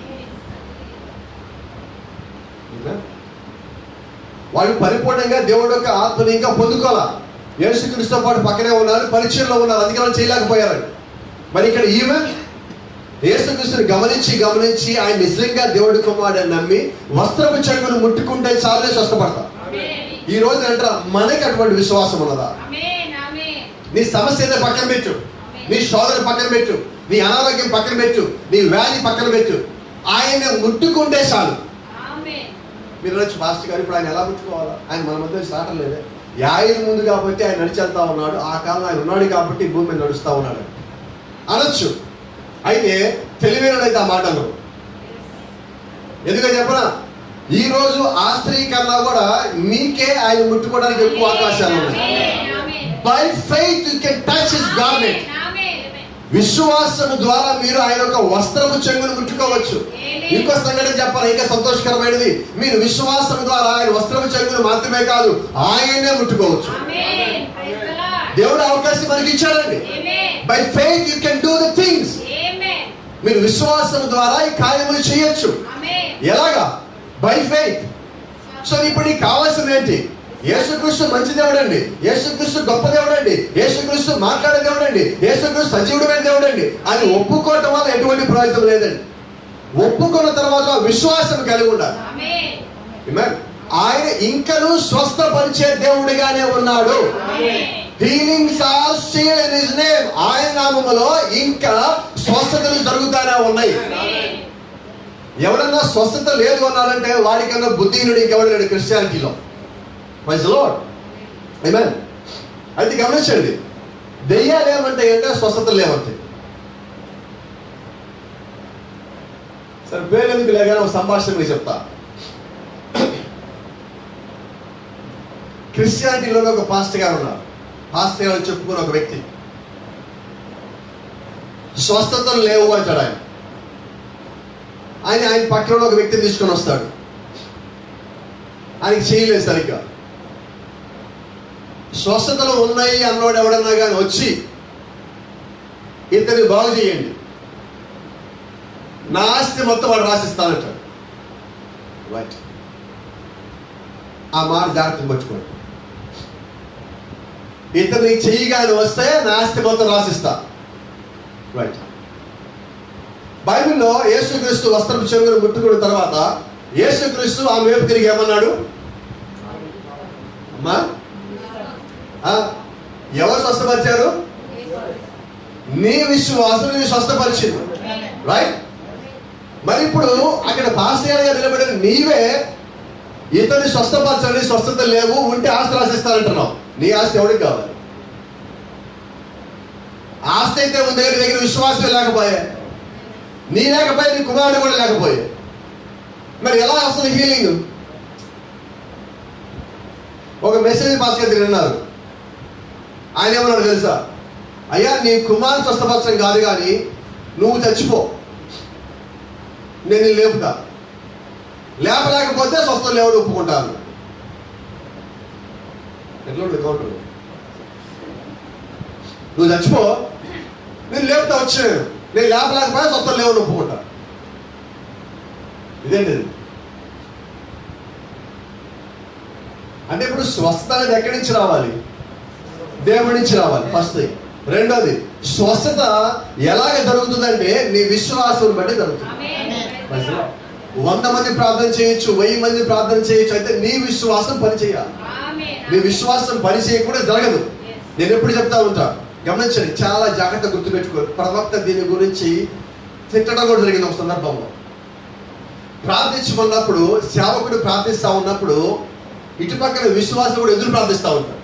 వాళ్ళు పరిపూర్ణంగా దేవుడు యొక్క ఆత్మని ఇంకా పొందుకోవాలా. యేసుక్రీస్తుతో పాటు పక్కనే ఉన్నారు, పరిచయంలో ఉన్నారు, అధికారం చేయలేకపోయారు. మరి ఇక్కడ ఈమె యేసుక్రీస్తుని గమనించి గమనించి ఆయన నిజంగా దేవుడి కుమారుడని నమ్మి వస్త్రపు చెంగును ముట్టుకుంటే చాలే స్వస్థపడతా. ఈ రోజు అంటారా మనకి అటువంటి విశ్వాసం ఉన్నదా? నీ సమస్య ఏదో పక్కన పెట్టు, నీ సోదరు పక్కన పెట్టు, నీ అనారోగ్యం పక్కన పెట్టు, నీ వ్యాధి పక్కన పెట్టు, ఆయన ముట్టుకుంటే చాలు. మీరు వచ్చి మాస్టర్ గారు ఇప్పుడు ఆయన ఎలా ముట్టుకోవాలా? ఆయన మన మధ్య సాటం లేదే, ఆయన ముందు కాబట్టి ఆయన నడిచేస్తా ఉన్నాడు, ఆ కాలం ఆయన ఉన్నాడు కాబట్టి భూమి మీద నడుస్తూ ఉన్నాడు అనొచ్చు. అయితే తెలివైనడైతే ఆ మాటలు ఎందుకని చెప్పనా, ఈ రోజు ఆ స్త్రీ కన్నా కూడా మీకే ఆయన ముట్టుకోవడానికి ఎక్కువ అవకాశాలు ఉన్నాయి. By faith you can touch his garment. విశ్వాసము ద్వారా మీరు ఆయన యొక్క వస్త్రము చెంగును ముట్టుకోవచ్చు. ఇంకో సంఘటన చెప్పాలి, ఇంకా సంతోషకరమైనది, మీరు విశ్వాసం ద్వారా ఆయన వస్త్రము చెంగును మాత్రమే కాదు ఆయనే ముట్టుకోవచ్చు. దేవుడు అవకాశం మనకి ఇచ్చాడండి. By faith you can do the things. మీరు విశ్వాసం ద్వారా ఈ కార్యములు చేయొచ్చు. ఎలాగా? By faith. సో ఇప్పుడు నీకు కావాల్సింది ఏంటి? యేసుక్రీస్తు మంచి దేవుడు అండి, యేసుక్రీస్తు గొప్ప దేవుడు అండి, యేసుక్రీస్తు మాట్లాడే దేవుడు అండి, యేసుక్రీస్తు సజీవుడమైన దేవుడు అండి అని ఒప్పుకోవటం వల్ల ఎటువంటి ప్రయోజనం లేదండి. ఒప్పుకున్న తర్వాత విశ్వాసం కలిగి ఉండాలి. ఆయన ఇంకను స్వస్థపరిచే దేవుడిగానే ఉన్నాడు. Healings are still in his name. ఆయన నామములో ఇంకా స్వస్థతలు జరుగుతానే ఉన్నాయి. ఎవరన్నా స్వస్థత లేదు అన్నారంటే వాడికన్నా బుద్ధిహీనుడు ఇంకెవడు లేడు క్రిస్టియానిటీలో. Praise the lord. ఆమేన్. అయితే గమనించండి, దెయ్యాలు ఏమంటాయి అంటే స్వస్థతలు లేవంటాయి. సరే పేరు ఎందుకు లేగానే ఒక సంభాషణ మీకు చెప్తా. క్రిస్టియానిటీలో ఒక పాస్టర్ గారు ఉన్నారు. పాస్టర్ గారు చెప్పుకున్న ఒక వ్యక్తి స్వస్థతలు లేవు అంటాడు. ఆయన ఆయన ఆయన పక్కన ఒక వ్యక్తిని తీసుకొని వస్తాడు. ఆయనకి చేయలేదు సరిగ్గా. స్వస్థతలు ఉన్నాయి అన్నోడు ఎవడన్నా కానీ వచ్చి ఇతన్ని బాగు చేయండి, నా ఆస్తి మొత్తం వాడు రాసిస్తానంటాడు. రైట్. ఆ మాట జాగ్రత్తగా పట్టుకోండి. ఇతన్ని చెయ్యగానే వస్తే నా ఆస్తి మొత్తం రాసిస్తా. రైట్. బైబిల్లో యేసుక్రీస్తు వస్త్రపు చెంగును ముట్టుకున్న తర్వాత యేసుక్రీస్తు ఆమె వైపు తిరిగి ఏమన్నాడు? అమ్మా, ఎవరు స్వస్థపరిచారు? నీ విశ్వాసం నీ స్వస్థపరిచింది. రైట్. మరి ఇప్పుడు అక్కడ పాస్టర్ గారు నిలబడిన నీవే ఇతని స్వస్థపరచండి, స్వస్థత లేవు, ఉంటే ఆస్తి రాసిస్తానంటున్నావు. నీ ఆస్తి ఎవరికి కావాలి? ఆస్తి అయితే ఉంది, దగ్గర దగ్గర విశ్వాసమే లేకపోయా, నీ లేకపోయా, నీ కుమారుడు కూడా లేకపోయా, మరి ఎలా వస్తుంది హీలింగ్? ఒక మెసేజ్ భాస్కర్ విన్నారు. ఆయన ఏమన్నాడు తెలుసా? అయ్యా, నీ కుమారుడు స్వస్థపరచం కాదు కానీ నువ్వు చచ్చిపో, నేను లేపుతా, లేపలేకపోతే స్వస్థం లేవని ఒప్పుకుంటాను. ఎట్లా ఉంటుంది కౌంటర్? నువ్వు చచ్చిపో, నేను లేపుతా వచ్చాను, నేను లేపలేకపోతే స్వస్థం లేవని ఒప్పుకుంటా. ఇదేంటి? అంటే ఇప్పుడు స్వస్థత అనేది ఎక్కడి నుంచి రావాలి? దేవుడి నుంచి రావాలి ఫస్ట్ థింగ్. రెండోది, స్వస్థత ఎలాగ జరుగుతుందంటే నీ విశ్వాసం బట్టి జరుగుతుంది. వంద మంది ప్రార్థన చేయొచ్చు, వెయ్యి మంది ప్రార్థన చేయొచ్చు, అయితే నీ విశ్వాసం పని చేయాలి. నీ విశ్వాసం పని చేయకుండా జరగదు. నేను ఎప్పుడు చెప్తా ఉంటా, గమనించండి, చాలా జాగ్రత్త గుర్తుపెట్టుకో. ప్రవక్త దీని గురించి తిట్టడం కూడా జరిగింది ఒక సందర్భంలో. ప్రార్థించుకున్నప్పుడు, సేవకుడు ప్రార్థిస్తా ఉన్నప్పుడు ఇటుపక్కన విశ్వాసం కూడా ఎదురు ప్రార్థిస్తూ ఉంటాడు.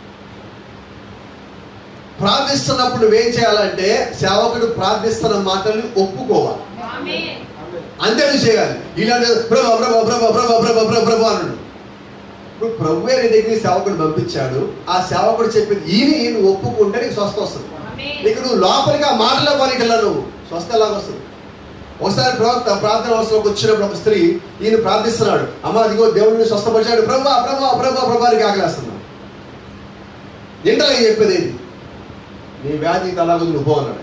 ప్రార్థిస్తున్నప్పుడు నువ్వేం చేయాలంటే సేవకుడు ప్రార్థిస్తున్న మాటల్ని ఒప్పుకోవాలి, అంతే నువ్వు చేయాలి. ఇలాంటి ప్రభు ప్రభు ప్రభు ప్రభు ప్రభు ప్రభు ప్రభు అన్నాడు. ఇప్పుడు ప్రభువే నీ దగ్గరికి సేవకుడు పంపించాడు, ఆ సేవకుడు చెప్పింది ఈయన నువ్వు ఒప్పుకుంటే నీకు స్వస్థ వస్తుంది. నీకు నువ్వు లోపలికి ఆ మాటలో పలికెళ్ళా, నువ్వు స్వస్థ ఎలాగ వస్తుంది? ఒకసారి ప్రవక్త ప్రార్థన అవసరంలోకి వచ్చినప్పుడు ఒక స్త్రీ ఈయన ప్రార్థిస్తున్నాడు, అమ్మ అదిగో దేవుడిని స్వస్థపరిచాడు, ప్రభా ప్రభా ప్రభా ప్రభానికి ఆకలేస్తున్నాడు. ఏంటలా చెప్పేది? నీ వ్యాధి అలాగ నువ్వు అన్నాడు.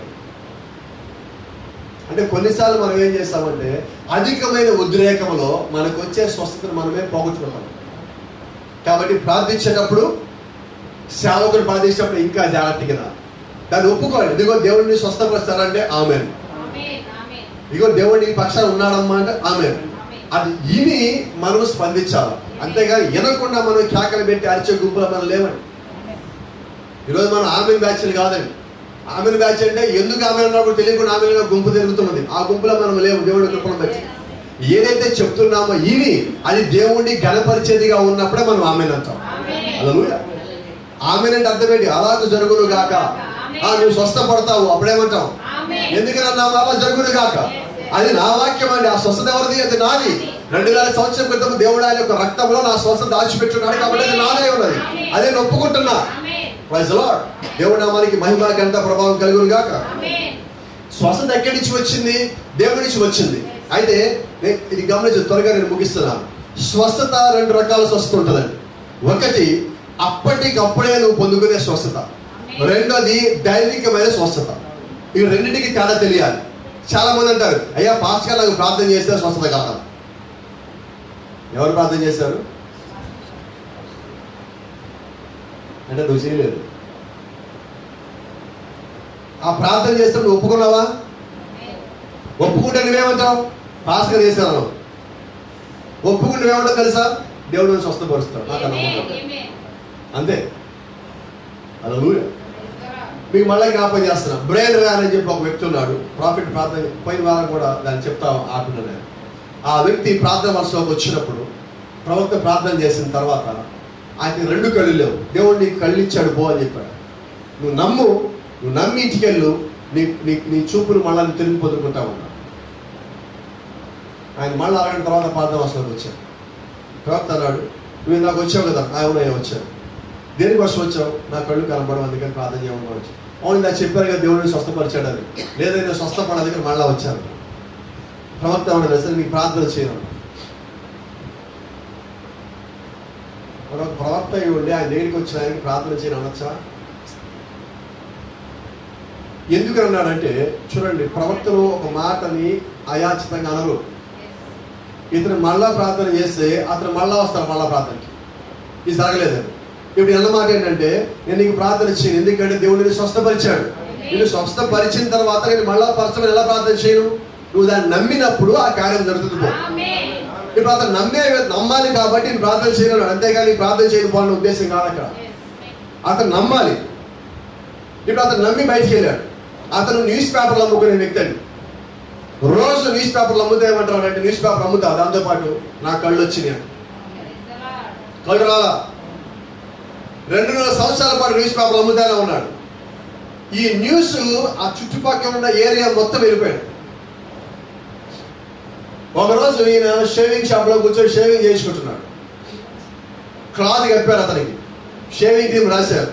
అంటే కొన్నిసార్లు మనం ఏం చేస్తామంటే అధికమైన ఉద్రేకంలో మనకు వచ్చే స్వస్థతను మనమే పోగొట్టుకుంటాం. కాబట్టి ప్రార్థించేటప్పుడు, సేవకుడు ప్రార్థించేటప్పుడు ఇంకా జాగ్రత్తగా దాన్ని ఒప్పుకోవాలి. ఇదిగో దేవుడిని స్వస్థపరుస్తారంటే ఆమేన్, ఇదిగో దేవుడి పక్షాన ఉన్నాడమ్మా అంటే ఆమేన్. అది ఇని మనం స్పందించాలి, అంతేగాని వినకుండా మనం కేకలు పెట్టి అరిచే గుంపులో మనం లేవండి. ఈరోజు మనం ఆమెన్ బ్యాచ్లు కాదండి. ఆమెన్ బ్యాచ్ అంటే ఎందుకు ఆమెన్ అన్నప్పుడు తెలియకుండా ఆమెన్గా గుంపు తిరుగుతున్నది. ఆ గుంపులో మనం లేవు. దేవుడి కృపను బట్టి ఏదైతే చెప్తున్నామో ఇవి అది దేవుడిని గణపరిచేదిగా ఉన్నప్పుడే మనం ఆమెన్ అంటాం. హల్లెలూయా. ఆమెన్ అంటే అర్థం ఏంటి? అలాగ జరుగును గాక. నువ్వు స్వస్థపడతావు, అప్పుడేమంటావు? ఎందుకని అన్నావు? అలా జరుగును గాక. అది నా వాక్యం అండి. ఆ స్వస్థత ఎవరిది? అది నాది. రెండు వేల సంవత్సరం క్రితం దేవుడు ఆయన యొక్క రక్తంలో నా స్వస్థత దాచిపెట్టున్నాడు కాబట్టి అది నాదే ఉన్నది. అదే ఒప్పుకుంటున్నా. Praise the lord. దేవుడి నామానికి మహిమ ఘనత ప్రభావం కలుగును గాక. స్వస్థత ఎక్కడి నుంచి వచ్చింది? దేవుడి నుంచి వచ్చింది. అయితే ఇది గమనించి త్వరగా నేను ముగిస్తున్నాను. స్వస్థత రెండు రకాల స్వస్థత ఉంటుందండి. ఒకటి అప్పటికప్పుడే నువ్వు పొందుకునే స్వస్థత, రెండోది దైవికమైన స్వస్థత. ఈ రెండింటికి తేడా తెలియాలి. చాలా మంది అంటారు, అయ్యా పాస్టర్ నాకు ప్రార్థన చేస్తే స్వస్థత కాదా? ఎవరు ప్రార్థన చేశారు అంటే నువ్వు చేయలేదు. ఆ ప్రార్థన చేస్తే నువ్వు ఒప్పుకున్నావా? ఒప్పుకుంటే నువ్వేమంటావు? పాస్టర్ చేశాను. ఒప్పుకుంటే నువ్వేమంటావు తెలుసా? దేవుడు స్వస్థపరుస్తాడు, నాకు నమ్మకం. అంతే. హల్లెలూయా. మీకు మళ్ళీ జ్ఞాపకం చేస్తున్నా, బ్రెయిన్ ర్యాన్ అని చెప్పి ఒక వ్యక్తి ఉన్నాడు. ప్రాఫిట్ ప్రార్థన పోయిన వారం కూడా దాన్ని చెప్తా ఆడుతున్నాను. ఆ వ్యక్తి ప్రార్థన వర్షంలోకి వచ్చినప్పుడు ప్రవక్త ప్రార్థన చేసిన తర్వాత ఆయన రెండు కళ్ళు లేవు. దేవుడు నీకు కళ్ళు ఇచ్చాడు, పో అని చెప్పాడు. నువ్వు నమ్ము, నువ్వు నమ్మి ఇంటికెళ్ళు, నీ నీ నీ చూపును మళ్ళీ తిరిగి పొందుకుంటా ఉన్నా. ఆయన మళ్ళీ అరగంట తర్వాత ప్రార్థన వర్షంలోకి వచ్చాడు. ప్రవక్త అన్నాడు, నువ్వు నాకు వచ్చావు కదా? అవునయ్యా వచ్చావు. దేనికోసం వచ్చావు? నా కళ్ళు కనపడవు, అందుకని ప్రార్థన చేయమని వచ్చావు. అవును, నాకు చెప్పారు కదా దేవుడిని స్వస్థపరిచాడు అని. లేదైతే స్వస్థపడ దగ్గర మళ్ళీ వచ్చాను. ప్రవక్త అన్నాడు, అసలు నీకు ప్రార్థన చేయను. ఒక ప్రవక్త అయి ఉండి ఆయన దగ్గరికి వచ్చిన ఆయనకి ప్రార్థన చేయను అనొచ్చా? ఎందుకు అన్నాడంటే చూడండి, ప్రవక్తలు ఒక మాటని అయాచితంగా అనరు. ఇతను మళ్ళా ప్రార్థన చేస్తే అతను మళ్ళా వస్తాడు మళ్ళా ప్రార్థనకి. ఇది జరగలేదండి. ఇప్పుడు అన్న మాట ఏంటంటే, నేను నీకు ప్రార్థన చేయను, ఎందుకంటే దేవుడిని స్వస్థపరిచాడు. నేను స్వస్థపరిచిన తర్వాత నేను మళ్ళా పరచమని ఎలా ప్రార్థన చేయను? నువ్వు దాన్ని నమ్మినప్పుడు ఆ కార్యం జరుగుతుంది. పో ఇప్పుడు అతను నమ్మే నమ్మాలి కాబట్టి నేను ప్రార్థన చేయను, అంతేగాని ప్రార్థన చేయకపోవాలనే ఉద్దేశం కాదు అక్కడ. అతను నమ్మాలి. ఇప్పుడు అతను నమ్మి బయటికి వెళ్ళాడు. అతను న్యూస్ పేపర్లు అమ్ముకునే వ్యక్తి అండి. రోజు న్యూస్ పేపర్లు అమ్ముతే ఏమంటారు అంటే, న్యూస్ పేపర్ అమ్ముతా, దాంతోపాటు నా కళ్ళు వచ్చినాయి. కళ్ళు రాలా. రెండున్నర సంవత్సరాల పాటు న్యూస్ పేపర్ అమ్ముతానే ఉన్నాడు. ఈ న్యూస్ ఆ చుట్టుపక్కల ఉన్న ఏరియా మొత్తం వెళ్ళిపోయాడు. ఒకరోజు ఈయన షేవింగ్ షాప్ లో కూర్చొని షేవింగ్ చేసుకుంటున్నాడు. క్లాత్ కప్పారు అతనికి, షేవింగ్ క్రీమ్ రాశారు.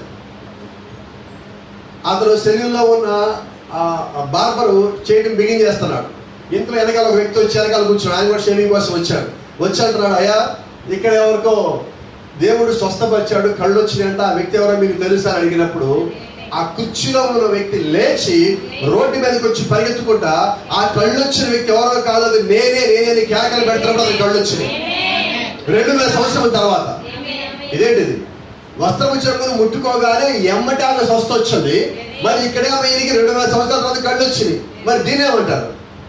అతను శరీరంలో ఉన్న బార్బరు చేయడం బిగిన్ చేస్తున్నాడు. ఇంట్లో వెనకాల ఒక వ్యక్తి వచ్చి వెనకాల కూర్చొని ఆయన కూడా షేవింగ్ కోసం వచ్చాడు. వచ్చి అంటున్నాడు, అయ్యా ఇక్కడ ఎవరికో దేవుడు స్వస్థపరిచాడు, కళ్ళు వచ్చినాయంట, ఆ వ్యక్తి ఎవరో మీకు తెలుసా అని అడిగినప్పుడు ఆ కుర్చీలో ఉన్న వ్యక్తి లేచి రోడ్డు మీదకి వచ్చి పరిగెత్తుకుంటా ఆ కళ్ళు వచ్చిన వ్యక్తి ఎవరో కాదు, అది నేనే నేనే కేకలు పెడుతున్నప్పుడు అది కళ్ళు వచ్చినాయి. రెండు వేల సంవత్సరం తర్వాత. ఇదేంటిది? వస్త్రము చెప్పును ముట్టుకోగానే ఎమ్మటి ఆమె స్వస్థ వచ్చింది. మరి ఇక్కడే ఈయనకి రెండు వేల సంవత్సరాల తర్వాత కళ్ళు వచ్చినాయి. మరి దీని ఏమంటారు?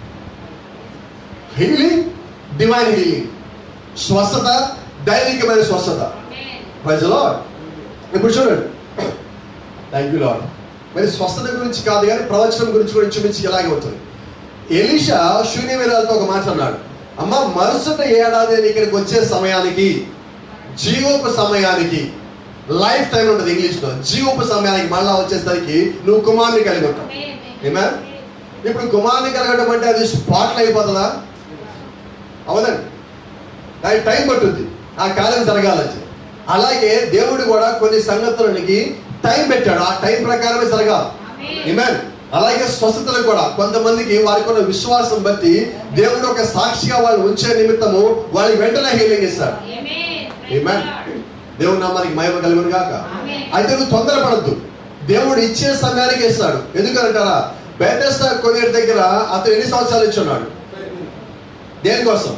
Healing, divine healing. స్వస్థత, దైవికమైన స్వస్థత. Praise the lord. ఇప్పుడు చూడండి, థ్యాంక్ యూ లార్డ్. మరి స్వస్థత గురించి కాదు కానీ ప్రవచనం గురించి కూడా చూపించి ఎలాగే అవుతుంది. ఎలీషా శూన్యవేరాలతో ఒక మాట అన్నాడు, అమ్మ మరుసటి ఏడాది ఇక్కడికి వచ్చే సమయానికి, జీవోప సమయానికి, లైఫ్ టైం ఉంటుంది ఇంగ్లీష్ లో, జీవోప సమయానికి మళ్ళా వచ్చేసరికి నువ్వు కుమారుని కలిగి ఉంటావు. ఏమే? ఇప్పుడు కుమారుని కలగడం అంటే అది స్పాట్లు అయిపోతుందా? అవదండి, దానికి టైం పట్టుద్ది ఆ కార్యం జరగాలని. అలాగే దేవుడు కూడా కొన్ని సంగతులకి టైం పెట్టాడు, ఆ టైం ప్రకారమే జరగాలి. ఆమేన్. అలాగే స్వస్థతలు కూడా కొంతమందికి వారికి ఉన్న విశ్వాసం బట్టి దేవుడు ఒక సాక్షిగా వాళ్ళు ఉంచే నిమిత్తము వాళ్ళకి వెంటనే హీలింగ్ ఇస్తాడు. ఆమేన్. దేవుడు నామానికి మహిమ కలుగును గాక. అయితే నువ్వు తొందరపడద్దు, దేవుడు ఇచ్చే సమయానికి ఇస్తాడు. ఎందుకంటారా, బెతెస్దా కొనేరు దగ్గర అతను ఎన్ని సంవత్సరాలు ఇచ్చున్నాడు? దేనికోసం?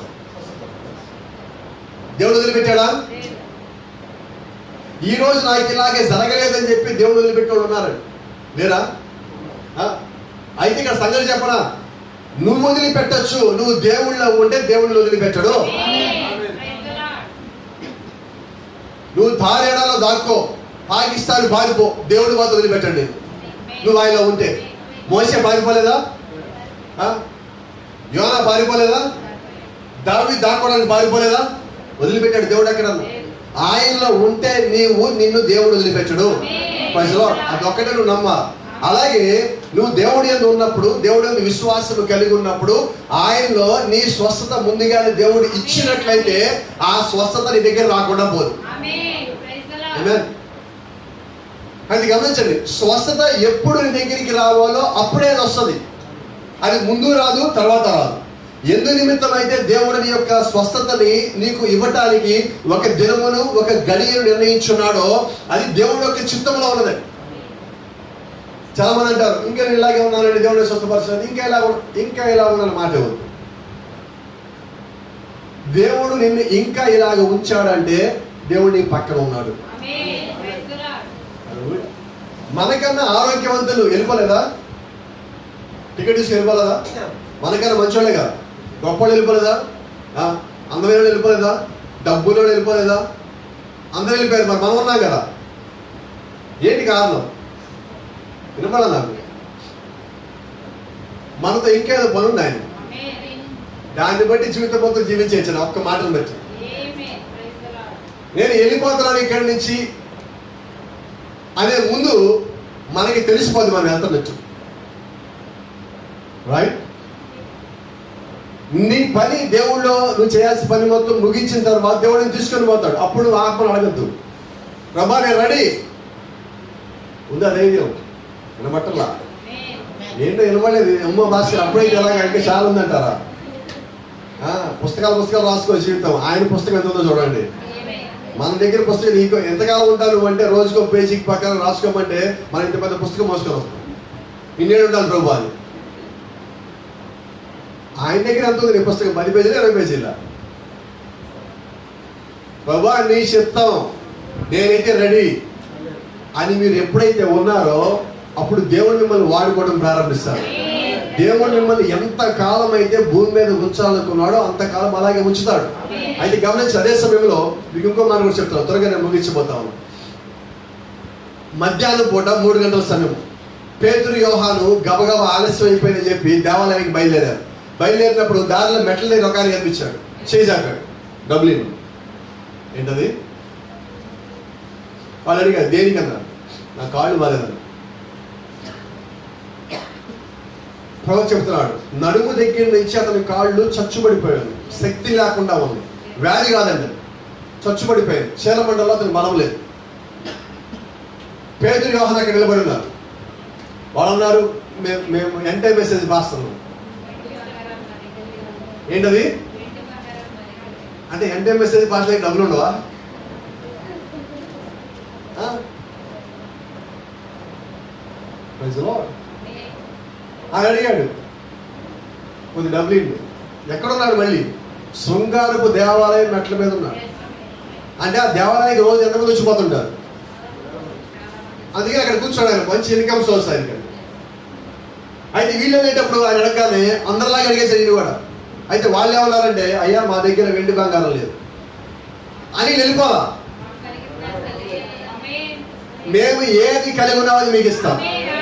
దేవుడు వదిలిపెట్టాడా? ఈ రోజు నాకు ఇలాగే జరగలేదని చెప్పి దేవుడు వదిలిపెట్టాడు ఉన్నారు లేరా? అయితే ఇక్కడ సంగతి చెప్పనా, నువ్వు వదిలిపెట్టచ్చు, నువ్వు దేవుళ్ళో ఉంటే దేవుళ్ళు వదిలిపెట్టడు. నువ్వు తారేడాలో దాక్కో, పాకిస్తాన్ పారిపో, దేవుడు మాత్రం వదిలిపెట్టండి నువ్వు ఆయనలో ఉంటే. మోసే పారిపోలేదా? యోనా పారిపోలేదా? దావీదు దాక్కోవడానికి పారిపోలేదా? వదిలిపెట్టాడు దేవుడు. ఎక్కడ ఆయనలో ఉంటే నీవు నిన్ను దేవుడు వదిలిపెట్టడు. ప్రజలో అది ఒక్కటే నువ్వు నమ్మాలి. అలాగే నువ్వు దేవుడి యందు ఉన్నప్పుడు, దేవుడి యందు విశ్వాసం కలిగి ఉన్నప్పుడు ఆయనలో నీ స్వస్థత ముందుగానే దేవుడు ఇచ్చినట్లయితే ఆ స్వస్థత నీ దగ్గర రాకుండా పోదు. అది గమనించండి, స్వస్థత ఎప్పుడు నీ దగ్గరికి రావాలో అప్పుడే అది వస్తుంది. అది ముందు రాదు, తర్వాత రాదు. ఎందు నిమిత్తం అయితే దేవుడు నీ యొక్క స్వస్థతని నీకు ఇవ్వటానికి ఒక దినమును ఒక గడియను నిర్ణయించున్నాడో అది దేవుడి యొక్క చిత్తంలో ఉన్నది. చాలా మంది అంటారు, ఇంకా నేను ఇలాగే ఉన్నానండి, దేవుడిని స్వస్థపరచలేదు, ఇంకా ఇలా ఇంకా ఇలా ఉన్నాను మాట ఉంది. దేవుడు నిన్ను ఇంకా ఇలాగ ఉంచాడంటే దేవుడు నీ పక్కన ఉన్నాడు. మనకన్నా ఆరోగ్యవంతులు వెళ్ళిపోలేదా? టికెట్ తీసుకు వెళ్ళిపోలేదా? మనకన్నా మంచోళ్ళేగా, గొప్పలు వెళ్ళిపోలేదా? అందమైన వెళ్ళిపోలేదా? డబ్బులో వెళ్ళిపోలేదా? అందరూ వెళ్ళిపోయారు, మరి మనం ఉన్నాం కదా. ఏంటి కారణం? వినపడ నాకు మనతో ఇంకేదో పనుంది ఆయన, దాన్ని బట్టి జీవితం మొత్తం జీవించేసాను ఒక్క మాటను బట్టి. నేను వెళ్ళిపోతున్నాను ఇక్కడి నుంచి అనే ముందు మనకి తెలిసిపోద్ది మనం వెళ్తున్నట్టు. రైట్? నీ పని దేవుళ్ళో నువ్వు చేయాల్సిన పని మొత్తం ముగించిన తర్వాత దేవుడిని తీసుకొని పోతాడు. అప్పుడు నువ్వు ఆత్మను అడగద్దు, ప్రభా నేను రెడీ ఉందా ధైర్యం? వినబట్టలా ఏంటో వినబడలేదు. అమ్మ భాస్కర్ అప్పుడైతే ఎలాగ అంటే చాలా ఉందంటారా? పుస్తకాలు పుస్తకాలు రాసుకో జీవితం. ఆయన పుస్తకం ఎంత ఉందో చూడండి. మన దగ్గర పుస్తకం నీకు ఎంతకాలం ఉంటాను అంటే రోజుకో పేజీకి పక్కన రాసుకోమంటే మన ఇంత పెద్ద పుస్తకం మోసుకొని వస్తాం. ఇన్నేళ్ళు ఉండాలి ప్రభు అని. ఆయన దగ్గర ఎంత ఉంది నీ పుస్తకం? పది పేజీలు ఇరవై పేజీల. ప్రభా నీ చిత్తం, నేనైతే రెడీ అని మీరు ఎప్పుడైతే ఉన్నారో అప్పుడు దేవుడు మిమ్మల్ని వాడుకోవడం ప్రారంభిస్తారు. దేవుడు మిమ్మల్ని ఎంత కాలం అయితే భూమి మీద ఉంచాలనుకున్నాడో అంతకాలం అలాగే ఉంచుతాడు. అయితే గమనించి అదే సమయంలో మీకు ఇంకో మాట కూడా చెప్తాను, త్వరగా నేను ముగించిపోతాను. మధ్యాహ్నం పూట మూడు గంటల సమయం పేతురు యోహాను గబగబ ఆలస్యం అయిపోయిందని చెప్పి దేవాలయానికి బయలుదేరారు. బయలుదేరినప్పుడు దారిలో మెట్ల దగ్గర ఒక ఆయన కనిపించాడు, చేజాకాడు. డబ్బులు ఏంటది? వాళ్ళు అడిగారు దేనికన్నారు, నా కాళ్ళు బాలేదన్నారు. ప్రభు చెప్తున్నాడు, నడుము దగ్గర నుంచి అతని కాళ్ళు చచ్చుబడిపోయాడు, శక్తి లేకుండా ఉంది. వ్యాధి కాదండి, చచ్చుబడిపోయాడు. చీలమండలో అతను బలం లేదు. పేతురు యోహాను అక్కడ నిలబడి ఉన్నారు. వాళ్ళు అన్నారు, మేము మేము ఎంటే మెసేజ్ పాస్తున్నాం. ఏంటది అంటే ఎంటే మెసేజ్ పాస్ అయ్యి డబ్బులు ఉండవా? ఆయన అడిగాడు, కొద్ది డబ్బులు ఇండు. ఎక్కడున్నాడు? మళ్ళీ శృంగారపు దేవాలయం మెట్ల మీద ఉన్నాడు. అంటే ఆ దేవాలయానికి రోజు ఎంతమంది వచ్చిపోతుంటారు, అందుకే అక్కడ కూర్చోడు. ఆయన మంచి ఇన్కమ్ సోర్స్ ఆయన. అయితే వీళ్ళు వెళ్ళేటప్పుడు ఆయన అడగగానే అందరిలాగా అడిగేసాడు ఈయన కూడా. అయితే వాళ్ళు ఏమన్నారంటే, అయ్యా మా దగ్గర వెండి బంగారం లేదు అని వెళ్ళిపోవాలా, మేము ఏది కలిగి ఉన్నామో అది మీకు ఇస్తాం.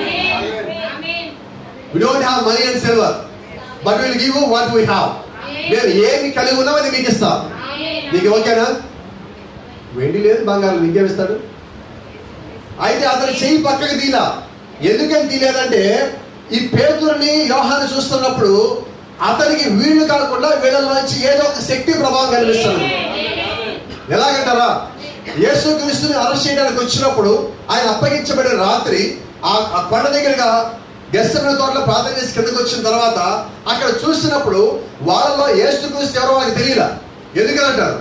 We don't have money and silver, but we'll give you what we have. మేము ఏమి కలిగి ఉన్నామో అది మీకు ఇస్తాం. నీకు ఓకేనా? వెండి లేదు, బంగారం ఇంకేమి ఇస్తాడు? అయితే అతను చెయ్యి పక్కకి తీలా. ఎందుకని తీలేదంటే, ఈ పేతురుని యోహాను చూస్తున్నప్పుడు అతనికి వీళ్ళు కాకుండా వీళ్ళలోంచి ఏదో ఒక శక్తి ప్రభావం కనిపిస్తుంది. ఎలాగంటారా, యేసుక్రీస్తుని అరెస్ట్ చేయడానికి వచ్చినప్పుడు ఆయన అప్పగించబడిన రాత్రి ఆ కొండ దగ్గరగా గెత్సేమనే తోటలో ప్రార్థన చేసి కిందకి వచ్చిన తర్వాత అక్కడ చూసినప్పుడు వాళ్ళలో యేసుక్రీస్తు ఎవరో వాళ్ళకి తెలియలా. ఎందుకని అంటారు?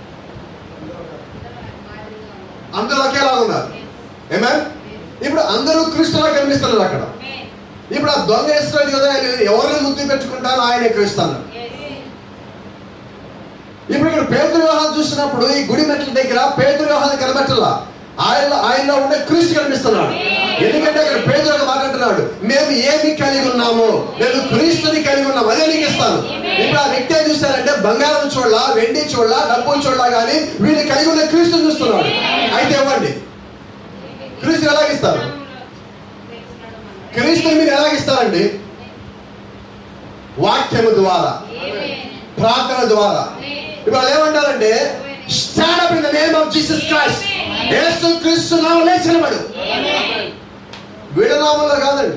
అందరూ ఒకేలా ఉన్నారు. ఏమే ఇప్పుడు అందరూ క్రీస్తులా కనిపిస్తున్నారు అక్కడ. ఇప్పుడు ఆ దొంగ ఇస్తున్నాడు కదా, ఎవరిని ముద్దు పెట్టుకుంటారో ఆయన క్రీస్తాను. ఇప్పుడు ఇక్కడ పేతురు యోహాను చూసినప్పుడు ఈ గుడి మెట్ల దగ్గర పేతురు యోహాను కనబెట్టలా, ఆయన ఆయనలో ఉండే క్రీస్తు కనిపిస్తున్నాడు. ఎందుకంటే అక్కడ పేతురు ఒక మాట అంటున్నాడు, మేము ఏమి కలిగి ఉన్నాము, నేను క్రీస్తుని కలిగి ఉన్నాము, అదే నీకు ఇస్తాను. ఇప్పుడు ఆ వ్యక్తి ఏం చూస్తారంటే బంగారం చూడలా, వెండి చూడలా, డబ్బులు చూడలా, కానీ వీళ్ళు కలిగి ఉన్న క్రీస్తుని చూస్తున్నాడు. అయితే ఇవ్వండి, క్రీస్తుని ఎలాగిస్తారు? క్రీస్తుని మీరు ఎలాగిస్తారండి? వాక్యము ద్వారా, ప్రార్థన ద్వారా. ఇప్పుడు వాళ్ళు ఏమంటారంటే, stand up in the name of Jesus Christ. యేసు క్రీస్తు నామములో లేచి నిలబడు. వీళ్ళ నామంలో కాదండి.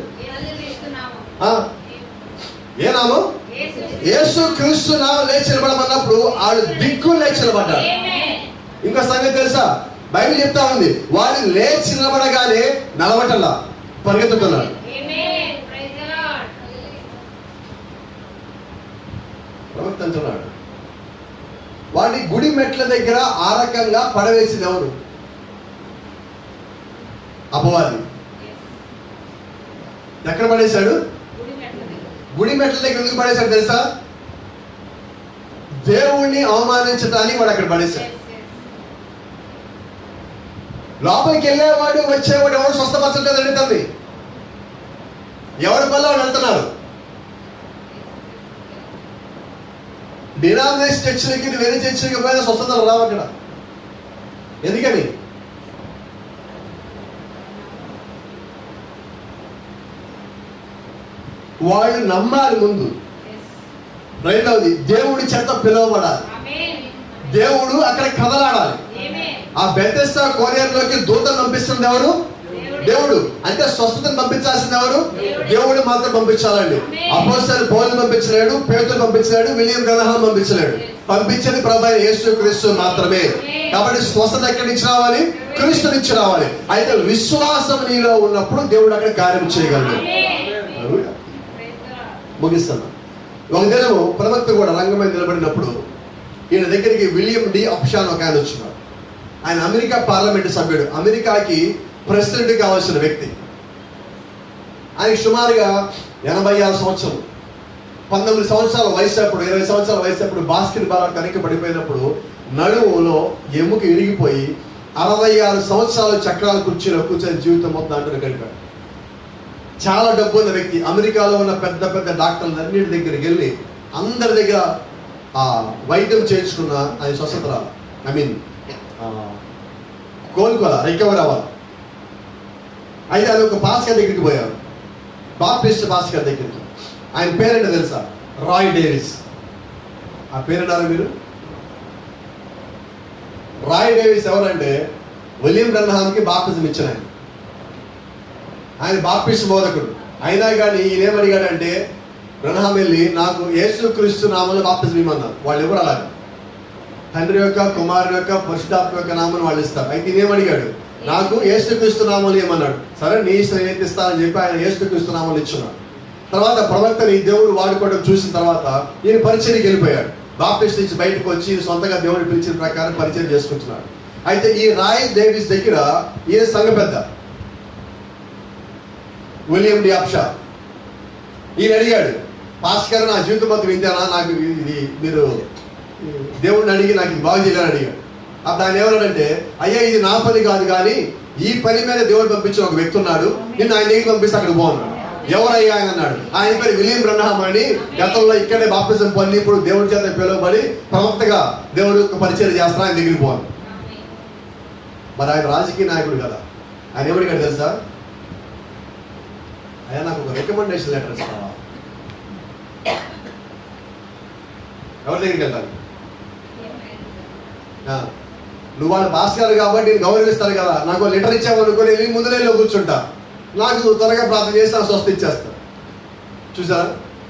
ఏ నామం? యేసు క్రీస్తు నామములో లేచి నిలబడమన్నప్పుడు వాళ్ళు దిక్కులు లేచి నిలబడ్డారు. ఇంకా సంగతి తెలుసా? బైబిల్ చెప్తా ఉంది, వాడు లేచి నిలబడగానే నలవటల్లా పరిగెత్తుతున్నాడు. ప్రవర్తించున్నాడు. వాడి గుడి మెట్ల దగ్గర ఆ రకంగా పడవేసింది ఎవరు? అపవాది. ఎక్కడ పడేశాడు? గుడి మెట్ల దగ్గర ఎందుకు పడేశాడు తెలుసా? దేవుణ్ణి అవమానించడానికి వాడు అక్కడ పడేశాడు. లోపలికి వెళ్ళేవాడు వచ్చేవాడు ఎవరు స్వస్థపరచలేదండి తల్లి. ఎవరి పనులు వాళ్ళు వెళ్తున్నారు. డినామినేషన్ చర్చలకి వేరే చర్చలకి పోయినా స్వస్థతలు రావు అక్కడ. ఎందుకని? వాళ్ళు నమ్మాలి ముందు. రెండవది, దేవుడి చేత పిలువబడాలి. దేవుడు అక్కడ కదలాడాలి. ఆ బెతెస్దా కోనేరులోకి దూతను పంపిస్తుంది ఎవరు? దేవుడు. అంటే స్వస్థతను పంపించాల్సింది ఎవరు? దేవుడు మాత్రం పంపించాలండి. అపోస్తలులు పౌలుని పంపించలేడు, పేతురుని పంపించలేడు, విలియం గ్రహం పంపించలేడు. పంపించేది ప్రభు యేసు క్రీస్తు మాత్రమే. కాబట్టి స్వస్థత ఎక్కడి నుంచి రావాలి? క్రీస్తు నుంచి రావాలి. అయితే విశ్వాసం నీలో ఉన్నప్పుడు దేవుడు అక్కడ కార్యం చేయగలడు. ముగిస్తాను. ఒక దినము ప్రవక్త కూడా రంగం మీద నిలబడినప్పుడు ఈయన దగ్గరికి విలియం డి అప్షాన్ ఒక ఆయన వచ్చినాడు. ఆయన అమెరికా పార్లమెంటు సభ్యుడు, అమెరికాకి ప్రెసిడెంట్ కావాల్సిన వ్యక్తి. ఆయన సుమారుగా ఎనభై ఆరు సంవత్సరం పంతొమ్మిది సంవత్సరాల వయసు అప్పుడు ఇరవై సంవత్సరాల వయసు అప్పుడు బాస్కెట్ బాల్ కనుక పడిపోయినప్పుడు నడుములో ఎముక ఇరిగిపోయి అరవై ఆరు సంవత్సరాలు చక్రాల కుర్చీలో కూర్చొని జీవితం మొత్తం అంటూ గడిపాడు. చాలా డబ్బు ఉన్న వ్యక్తి. అమెరికాలో ఉన్న పెద్ద పెద్ద డాక్టర్లు అన్నింటి దగ్గరికి వెళ్ళి అందరి దగ్గర ఆ వైద్యం చేయించుకున్న అది స్వస్థత రావాలి, ఐ మీన్ కోలుకోవాలా, రికవర్ అవ్వాలి. అయితే అది ఒక భాస్కర్ దగ్గరికి పోయారు, బాప్టిస్ట్ భాస్కర్ దగ్గరికి. ఆయన పేరేంటో తెలుసా? Roy Davis. ఆ పేరున్నారా మీరు? రాయ్ డేవిస్ ఎవరంటే విలియం బ్రన్హామ్కి బాప్టిజం ఇచ్చిన ఆయన ఆయన బాప్టిస్ట్ బోధకుడు. అయినా కానీ ఈయన ఏమడిగాడంటే, బ్రన్హామ్ వెళ్ళి నాకు యేసుక్రీస్తు నామంలో బాప్టిజం ఇవ్వమన్నారు. వాళ్ళు ఎవరు అలాగే తండ్రి యొక్క, కుమారుని యొక్క, పరిశుద్ధాత్మ యొక్క నామం వాళ్ళు ఇస్తారు. అయితే ఈయనేమడిగాడు, నాకు యేసుక్రీస్తు నామాలు ఏమన్నాడు. సరే నీ ఇష్టం ఏది ఇస్తానని చెప్పి ఆయన యేసుక్రీస్తు నామాలు ఇచ్చున్నాడు. తర్వాత ప్రవక్తని దేవుడు వాడుకోవడం చూసిన తర్వాత ఈయన పరిచర్యకి వెళ్ళిపోయాడు. బాప్టిస్ట్ నుంచి బయటకు వచ్చి సొంతంగా దేవుడు పిలిచిన ప్రకారం పరిచయం చేసుకుంటున్నాడు. అయితే ఈ రాయ్ డేవిస్ దగ్గర ఈయన సంఘ పెద్ద విలియం డి అప్షా. ఈయన అడిగాడు, పాస్కర్ నా జీవితం మొత్తం వింటానా, నాకు ఇది మీరు దేవుడిని అడిగి నాకు ఇది బాగు చేయాలని అడిగాడు. అప్పుడు ఆయన ఏమన్నాడంటే, అయ్యా ఇది నా పని కాదు, కానీ ఈ పని మీద దేవుడు పంపించిన ఒక వ్యక్తి ఉన్నాడు, నిన్ను ఆయన దగ్గరికి పంపిస్తే అక్కడికి పోన్నాడు. ఎవరయ్యా ఆయన అన్నాడు. ఆయన పేరు విలియం బ్రన్హామ్ అని, గతంలో ఇక్కడే బాప్టిజం పొంది ఇప్పుడు దేవుడి చేత పిలువబడి ప్రవక్తగా దేవుడు పరిచయం చేస్తున్నా, ఆయన దగ్గరికి పోను. మరి ఆయన రాజకీయ నాయకుడు కదా. ఆయన ఎవరికాడు తెలుసా, అయ్యా నాకు ఒక రికమెండేషన్ లెటర్ ఇస్తావా. ఎవరి దగ్గరికి వెళ్తాను, నువ్వు వాళ్ళ భాస్కర్ కాబట్టి నేను గౌరవిస్తాను కదా, నాకు లెటర్ ఇచ్చావనుకొని వెళ్ళి ముందు నెలలో కూర్చుంటా, నాకు త్వరగా ప్రార్థన చేసి నా స్వస్థ ఇచ్చేస్తా. చూసారా,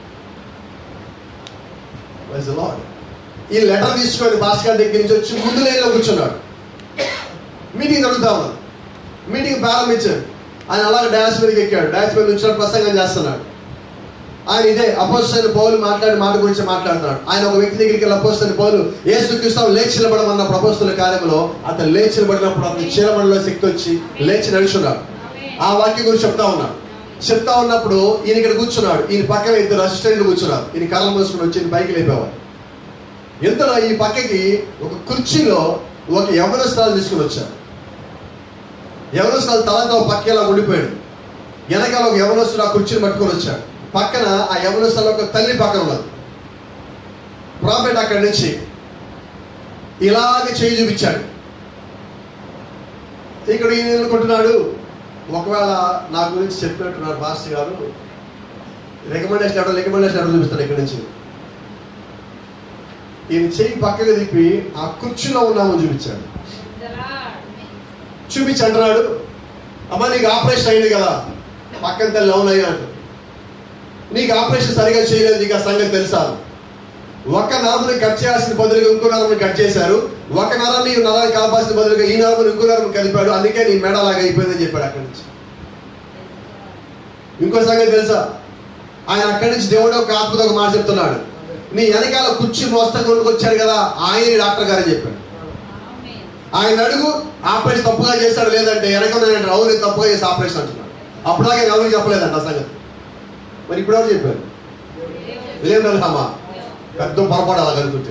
ఈ లెటర్ తీసుకొని భాస్కర్ దగ్గర నుంచి వచ్చి ముందు నెలలో కూర్చున్నాడు. మీటింగ్ జరుగుతా ఉన్నాడు. మీటింగ్ ప్రారంభించాడు. ఆయన అలాగే డాన్స్ మీదకి ఎక్కాడు. డాన్స్ మీద నుంచి ప్రసంగం చేస్తున్నాడు. ఆయన ఇదే అపోస్తలుడైన పౌలు మాట్లాడి మాట గురించి మాట్లాడుతున్నాడు. ఆయన ఒక వ్యక్తి దగ్గరికి వెళ్ళి అపోస్తలుడైన పౌలు యేసుక్రీస్తు లేచి నిలబడమన్న అపోస్తలుల కార్యంలో అతను లేచి నిలబడినప్పుడు అతను చీలమండలో శక్తి వచ్చి లేచి నడుచున్నాడు. ఆ వాక్యం గురించి చెప్తా ఉన్నాడు. చెప్తా ఉన్నప్పుడు ఈయన ఇక్కడ కూర్చున్నాడు. ఈయన పక్కన ఇద్దరు అసిస్టెంట్లు కూర్చున్నారు. ఈయన కళ్ళ మూసుకుని వచ్చి ఈయన పైకి లేపేవాడు. ఎంతలో ఈ పక్కకి ఒక కుర్చీలో ఒక యవనస్తురాలు తీసుకుని వచ్చారు. యవనస్తురాలు తలతో పక్కేలా ఉండిపోయాడు. వెనకాల ఒక యవనస్తుడు ఆ కుర్చీని పట్టుకొని వచ్చాడు. పక్కన ఆ యవనస్తుల ఒక తల్లి పక్కన ఉన్నది. ప్రాఫెట్ అక్కడి నుంచి ఇలాగే చేయి చూపించాడు. ఇక్కడ ఈయన అనుకుంటున్నాడు, ఒకవేళ నా గురించి చెప్పినట్టున్నారు మాస్టర్ గారు, రికమెండేషన్ ఎవడో రికమెండేషన్ ఎవడో చూపిస్తాడు. ఇక్కడి నుంచి ఈయన చెయ్యి పక్కగా తిప్పి ఆ కుర్చీలో ఉన్నామని చూపించాడు. చూపించి అంటున్నాడు, అమ్మ నీకు ఆపరేషన్ అయింది కదా. పక్కన తల్లి అవునయ్యా అంటు, నీకు ఆపరేషన్ సరిగా చేయలేదు, నీకు ఆ సంగతి తెలుసా. ఒక నరముని కట్ చేయాల్సిన బదులుగా ఇంకో నరముని కట్ చేశారు. ఒక నరాన్ని ఈ నరాన్ని కాపాల్సిన బదులుగా ఈ నరముని ఇంకో నరముని కలిపాడు, అందుకే నీ మెడ అలాగా అయిపోయిందని చెప్పాడు. అక్కడి నుంచి ఇంకో సంగతి తెలుసా, ఆయన అక్కడి నుంచి దేవుడు ఒక ఆత్మతో ఒక మాట చెప్తున్నాడు, నీ వెనకాల కుర్చీ మోస్తా కొనుక్కొచ్చాడు కదా ఆయన డాక్టర్ గారని చెప్పాడు. ఆయన అడుగు ఆపరేషన్ తప్పుగా చేశాడు లేదంటే వెనక అవును తప్పుగా చేసి ఆపరేషన్ అంటున్నాడు. అప్పుడాగా ఎవరికి చెప్పలేదంట ఆ సంగతి. మరి ఇప్పుడు ఎవరు చెప్పారు? William Branham. పెద్ద పొరపాటు అలా కలుగుతుంటే.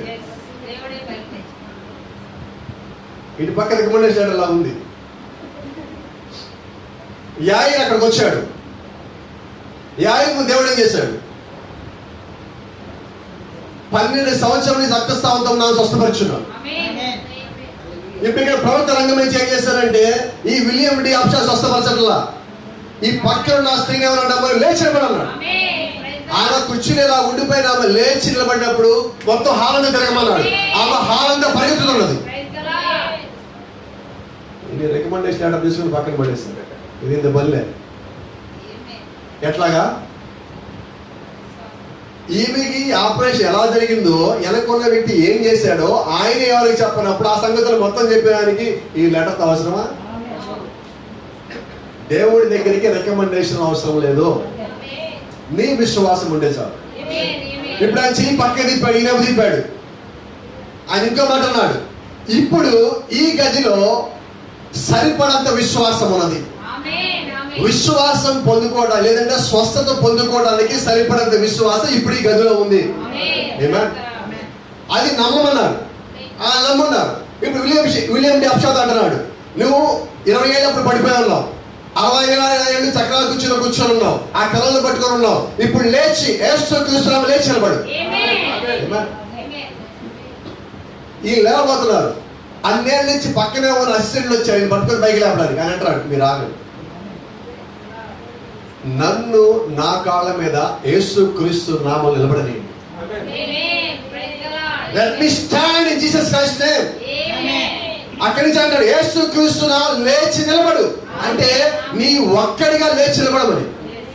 ఇటు పక్క రికమెండేషన్ అలా ఉంది. యాయి అక్కడికి వచ్చాడు. యాయి దేవుడు ఏం చేశాడు, పన్నెండు సంవత్సరం నుంచి రక్తస్రావంతో నాకు స్వస్థపరుచున్నాను. ఇప్పుడు ఇక్కడ ప్రభుత్వ రంగం నుంచి ఏం చేశారంటే ఈ విలియం డి అప్షా స్వస్థపరచట్లా, ఈ పక్కన నా స్త్రీని ఏమన్నా లేచి నిలబడన్నాడు. ఆయన కుర్చీని ఇలా ఉండిపోయిన ఆమె లేచి నిలబడినప్పుడు మొత్తం హాలంగా తిరగమన్నాడు. ఆమె హాలంగా పరిగెత్తుతున్నది. ఇది రికమెండేషన్ ఆర్డర్ తీసుకుని పక్కన పడేసింది. ఇది ఇంత బల్లే ఎట్లాగా ఈమెకి ఆపరేషన్ ఎలా జరిగిందో వెనకున్న వ్యక్తి ఏం చేశాడో ఆయన ఎవరికి చెప్పనప్పుడు ఆ సంగతులు మొత్తం చెప్పడానికి ఈ లెటర్ అవసరమా? దేవుడి దగ్గరికి రికమెండేషన్ అవసరం లేదు, నీ విశ్వాసం ఉండే చాలు. ఇప్పుడు ఆయన చెయ్యి పక్క తిప్పాడు, ఈయన తిప్పాడు. ఆయన ఇంకో మాట అన్నాడు, ఇప్పుడు ఈ గదిలో సరిపడంత విశ్వాసం ఉన్నది. విశ్వాసం పొందుకోవడం లేదంటే స్వస్థత పొందుకోవడానికి సరిపడంత విశ్వాసం ఇప్పుడు ఈ గదిలో ఉంది. అది నమ్మమన్నారు, ఆ నమ్మన్నారు. ఇప్పుడు విలియం విలియం డి అప్షా అంటున్నాడు, నువ్వు ఇరవై ఏళ్ళప్పుడు పడిపోయి ఉన్నావు, అరవై ఏళ్ళు చక్రాలు కూర్చొని కూర్చొని ఉన్నావు, ఆ కళలు పట్టుకొని ఉన్నావు, ఇప్పుడు లేచి యేసుక్రీస్తు లేచి నిలబడు. ఈ లేవబోతున్నారు. అన్నేళ్ళ నుంచి పక్కనే ఉన్న అసిస్టెంట్లు వచ్చి ఆయన పట్టుకొని పైకి లేపడానికి. ఆయన అంటాడు, మీరు ఆగండి, నన్ను నా కాళ్ళ మీద యేసుక్రీస్తు నామములో నిలబడని. Let me stand in Jesus Christ's name. అక్కడి నుంచి అంటాడు యేసు క్రీస్తు లేచి నిలబడు అంటే నీ ఒక్కడిగా లేచి నిలబడమని.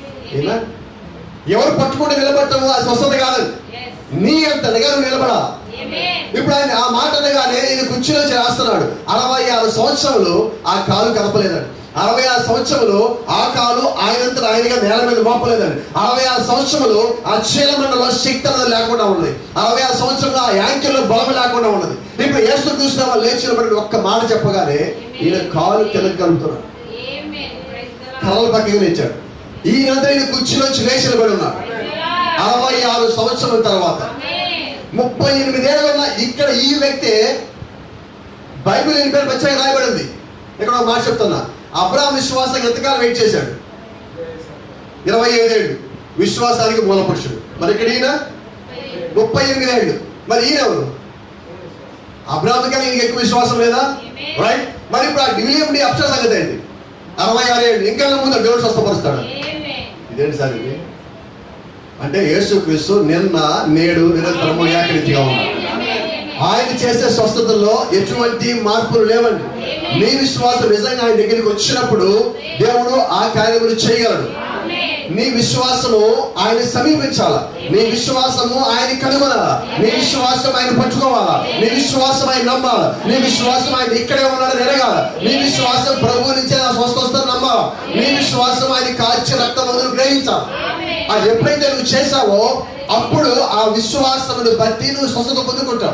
ఎవరు పట్టుకుంటే నిలబడటము అది స్వస్థత కాదని, నీ అంతటిగా నువ్వు నిలబడా. ఇప్పుడు ఆయన ఆ మాట అనగానే ఈయన కుర్చీలో చేస్తున్నాడు. అరవై ఆరు సంవత్సరాలు ఆ కాలు కదపలేదండి. అరవై ఆరు సంవత్సరములు ఆ కాలు ఆయనంతా ఆయనగా నేల మీద మోపలేదండి. అరవై ఆరు సంవత్సరములు ఆ చీలమండలో శక్తి అనేది లేకుండా ఉన్నది. అరవై ఆరు సంవత్సరంలో ఆ యాంకిల్లో బలం లేకుండా ఉన్నది. ఇప్పుడు యేసు క్రీస్తు వాళ్ళు లేచి నిలబడి ఒక్క మాట చెప్పగానే ఈయన కాలు కిందకి కలుపుతున్నాడు, కళ్ళ పక్కకి లేచాడు. ఈయనంతా ఈయన కుర్చీలోంచి లేచి నిలబడి ఉన్నాడు. అరవై ఆరు సంవత్సరాల తర్వాత ముప్పై ఎనిమిదేళ్ళు ఉన్న ఇక్కడ ఈ వ్యక్తి బైబిల్ ఈయన పేరు వచ్చాక రాయబడింది. ఇక్కడ ఒక మాట చెప్తున్నా, అబ్రాహాం విశ్వాసం ఎంతకాలం వెయిట్ చేశాడు? ఇరవై ఐదేళ్ళు విశ్వాసానికి మూల పురుషుడు. మరి ఇక్కడ ఈయన ముప్పై ఎనిమిదేళ్ళు. మరి ఈయన ఎవరు? అబ్రాహాం కానీ ఈయనకి ఎక్కువ విశ్వాసం లేదా? రైట్. మరి ఇప్పుడు ఆ విలియం డి అప్సర్ సంగతి ఏంటి? అరవై ఆరు ఏళ్ళు ఇంకా ముందు దేవుడు స్వస్థపరుస్తాడు. ఇదేంటి సార్ ఇది? అంటే యేసు క్రీస్తు నిన్న నేడు నిరంతరము ఏకరీతిగా ఉన్నాడు. ఆయన చేసే స్వస్థతల్లో ఎటువంటి మార్పులు లేవండి. నీ విశ్వాసం నిజంగా ఆయన దగ్గరికి వచ్చినప్పుడు దేవుడు ఆ కార్యములు చేయగలడు. నీ విశ్వాసము ఆయన సమీపించాలా, నీ విశ్వాసము ఆయన కనుగొనాలా, నీ విశ్వాసం ఆయన పట్టుకోవాలా, నీ విశ్వాసం ఆయన నమ్మాలా, నీ విశ్వాసం ఆయన ఇక్కడే ఉన్నాడని ఎరగాల, నీ విశ్వాసం ప్రభు నుంచే నా స్వస్థ వస్తుందని నమ్మాలా, నీ విశ్వాసం ఆయన కాచి రక్తమందును గ్రహించాలి. అది ఎప్పుడైతే నువ్వు చేశావో అప్పుడు ఆ విశ్వాసమును బట్టి నువ్వు స్వస్థత పొందుకుంటావు.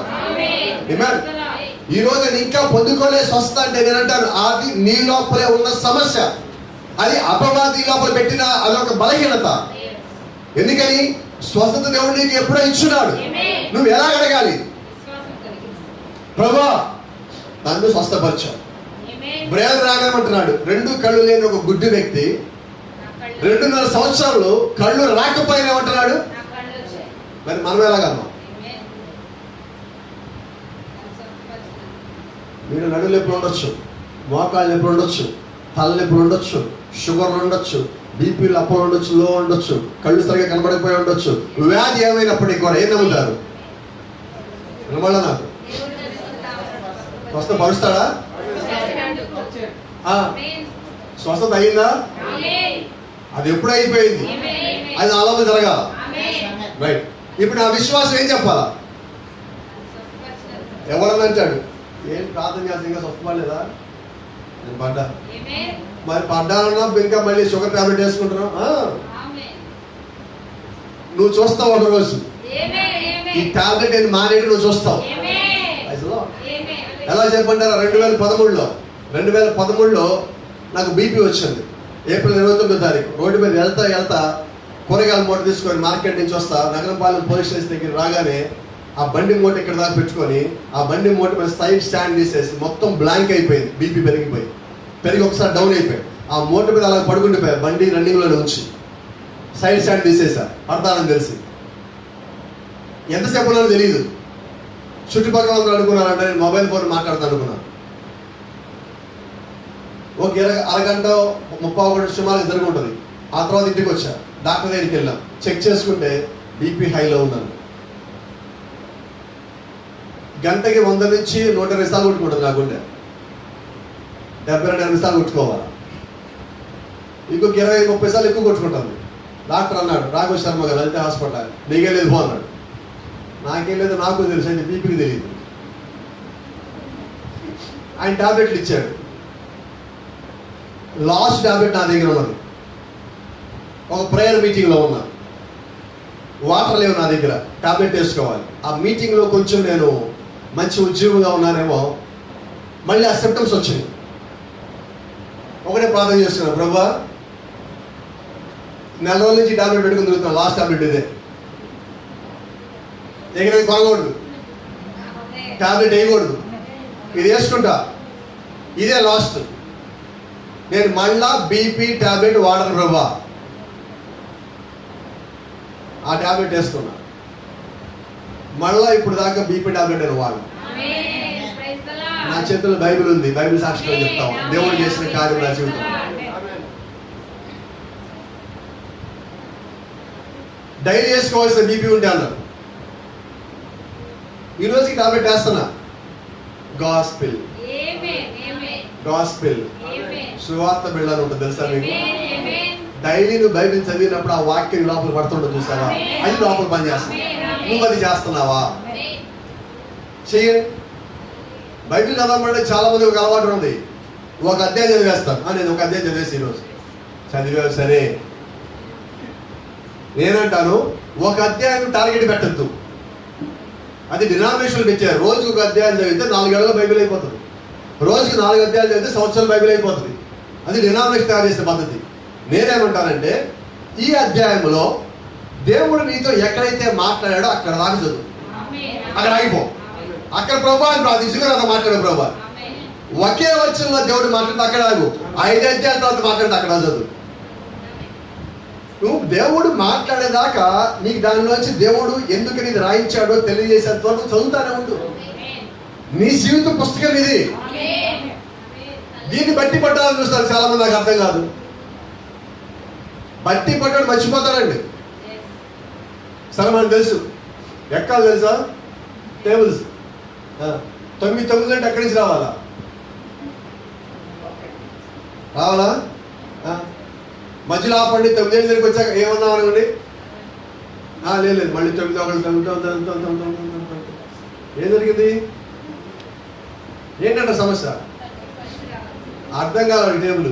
ఈ రోజు ఇంకా పొందుకోలే స్వస్థత అంటే నేనంటాను అది నీ లోపలే ఉన్న సమస్య. అది అపవాది లోపల పెట్టిన అదొక బలహీనత. ఎందుకని? స్వస్థత దేవుడు నీకు ఎప్పుడో ఇచ్చున్నాడు. నువ్వు ఎలా అడగాలి? ప్రభువా నన్ను స్వస్థపరచావు. బ్రేల్ రాగమంటున్నాడు. రెండు కళ్ళు లేని ఒక గుడ్డి వ్యక్తి రెండున్నర సంవత్సరాలు కళ్ళు రాకపోయినా ఏమంటున్నాడు? మరి మనం ఎలాగన్నాం? మీరు నడులు నొప్పులు ఉండొచ్చు, మోకాళ్ళ నొప్పులు ఉండొచ్చు, తల నొప్పులు ఉండొచ్చు, షుగర్ ఉండొచ్చు, బీపీలు అప్పుడు ఉండొచ్చు, లో ఉండొచ్చు, కళ్ళు సరిగా కనబడిపోయి ఉండొచ్చు. వ్యాధి ఏమైనప్పటికీ కూడా ఏం నమ్ముతారు? వినబడ నాకు స్వస్థత పరుస్తాడా? స్వస్థత అయిందా? అది ఎప్పుడు అయిపోయింది? అది అలా జరగాల. రైట్. ఇప్పుడు ఆ విశ్వాసం ఏం చెప్పాలా? ఎవరన్నా అంటాడు ఏం ప్రార్థన చేస్తా ఇంకా స్వస్థపడలేదా? నేను పడ్డా. మరి పడ్డానన్నా ఇంకా మళ్ళీ షుగర్ టాబ్లెట్ వేసుకుంటున్నావు. నువ్వు చూస్తావు ఒక రోజు ఈ టాబ్లెట్ నేను మానేటి నువ్వు చూస్తావు. ఎలా చెప్పంటారా? రెండు వేల పదమూడులో రెండు వేల పదమూడులో నాకు బీపీ వచ్చింది. ఏప్రిల్ ఇరవై తొమ్మిదో తారీఖు రోడ్డు మీద వెళ్తా వెళ్తా కూరగాయల మూట తీసుకొని మార్కెట్ నుంచి వస్తా. నగరంపాలెం పోలీస్ స్టేషన్ దగ్గర రాగానే ఆ బండి మూట ఇక్కడ దాకా పెట్టుకొని ఆ బండి మూట మీద సైడ్ స్టాండ్ తీసేసి మొత్తం బ్లాంక్ అయిపోయింది. బీపీ పెరిగిపోయి పెరిగి ఒకసారి డౌన్ అయిపోయాయి. ఆ మూట మీద అలా పడుకుండిపోయాయి. బండి రన్నింగ్లోనే ఉంచి సైడ్ స్టాండ్ తీసేసా. పడతానని తెలిసి ఎంతసేపు ఉన్నానో తెలియదు. చుట్టుపక్కల అందరూ అనుకున్నారంటే నేను మొబైల్ ఫోన్ మాట్లాడతాను అనుకున్నాను. ఒక ఇర అరగంట ముప్పై ఒకటి సుమారు జరిగి ఉంటుంది. ఆ తర్వాత ఇంటికి వచ్చా. డాక్టర్ దగ్గరికి వెళ్ళాం. చెక్ చేసుకుంటే బీపీ హైలో ఉన్నాను. గంటకి వంద నుంచి నూట ఇరవై సార్లు కొట్టుకుంటుంది నా గుండె. డెబ్బై రెండు ఎనభై సార్లు కొట్టుకోవాలి. ఇంకొక ఇరవై ముప్పై సార్లు ఎక్కువ కొట్టుకుంటుంది. డాక్టర్ అన్నాడు రాఘవ శర్మ గారు లలిత హాస్పిటల్, నీకే లేదు పో అన్నాడు. నాకేం లేదు, నాకు తెలుసు, అయితే బీపీకి తెలియదు. ఆయన టాబ్లెట్లు ఇచ్చాడు. లాస్ట్ టాబ్లెట్ నా దగ్గర ఉన్నది. ఒక ప్రేయర్ మీటింగ్లో ఉన్నా, వాటర్ లేవు నా దగ్గర, టాబ్లెట్ వేసుకోవాలి. ఆ మీటింగ్లో కొంచెం నేను మంచి ఉద్యోగంగా ఉన్నానేమో, మళ్ళీ ఆ సిమ్టమ్స్ వచ్చినాయి. ఒకటే ప్రార్థన చేస్తున్నాను, ప్రభువా నెల రోజుల నుంచి టాబ్లెట్ పెట్టుకుని తిరుగుతున్నాను, లాస్ట్ టాబ్లెట్ ఇదే, ఎక్కడ కొనకూడదు, టాబ్లెట్ వేయకూడదు, ఇది వేసుకుంటా, ఇదే లాస్ట్, నేను మళ్ళా బీపీ టాబ్లెట్ వాడను ప్రభువా. ఆ టాబ్లెట్ వేసుకున్నా. మళ్ళా ఇప్పుడు దాకా బీపీ టాబ్లెట్ అని వాడు. నా చేతుల్లో బైబిల్ ఉంది, బైబిల్ సాక్షిగా చెప్తాం దేవుడు చేసిన కార్యం నా జీవితం. డైలీ వేసుకోవాల్సిన బీపీ ఉంటే అన్నారు. ఈ రోజుకి టాబ్లెట్ వేస్తున్నా. గాస్పెల్ గాస్పెల్, సువార్త బిళ్ళ అని ఉంటుంది తెలుసా మీకు? డైలీ నువ్వు బైబిల్ చదివినప్పుడు ఆ వాక్యం లోపల పడుతుంటుంది చూసావా, అది లోపల పని చేస్తుంది. నువ్వు అది చేస్తున్నావా? చెయ్యండి. బైబిల్ చదవమంటే చాలా మంది ఒక అలవాటు ఉంది, ఒక అధ్యాయం చదివేస్తాను. నేను ఒక అధ్యాయం చదివేసి ఈరోజు చదివే సరే, నేనంటాను ఒక అధ్యాయం టార్గెట్ పెట్టద్దు. అది డినామినేషన్లు పెట్టారు. రోజుకు ఒక అధ్యాయం చదివితే నాలుగేళ్ల బైబిల్ అయిపోతుంది. రోజుకి నాలుగు అధ్యాయాలు చదివితే సంవత్సరాల బైబిల్ అయిపోతుంది. అది డినామినేషన్ తయారు చేసే పద్ధతి. నేనేమంటానంటే ఈ అధ్యాయంలో దేవుడు నీతో ఎక్కడైతే మాట్లాడాడో అక్కడ దాకా చదువు, అక్కడ ఆగిపో. అక్కడ ప్రభా అని ప్రార్థించుకుని అక్కడ మాట్లాడు ప్రభా. ఒకే వచనంలో దేవుడు మాట్లాడితే అక్కడ ఆగు. ఐదు అధ్యాయాల తర్వాత మాట్లాడితే అక్కడ చదువు. నువ్వు దేవుడు మాట్లాడేదాకా నీకు దానిలోంచి దేవుడు ఎందుకు నీది రాయించాడో తెలియజేసేంత వరకు చదువుతానే ఉండు. నీ జీవిత పుస్తకం ఇది. దీన్ని బట్టి పట్టాలని చూస్తారు చాలా మంది. నాకు అర్థం కాదు. బట్టి పట్టాడు మర్చిపోతాడండి. సరే మనకు తెలుసు ఎక్కాలి తెలుసా, టేబుల్స్ తొమ్మిది తొమ్మిది అంటే ఎక్కడి నుంచి రావాలా రావాలా మధ్యలో ఆపండి. తొమ్మిది ఏళ్ళ దగ్గరికి వచ్చాక ఏమన్నా అనుకోండి, లేదు లేదు మళ్ళీ తొమ్మిది ఒకటి తొమ్మిది ఏం జరిగింది ఏంటంటే సమస్య అర్థం కావాలి. టేబుల్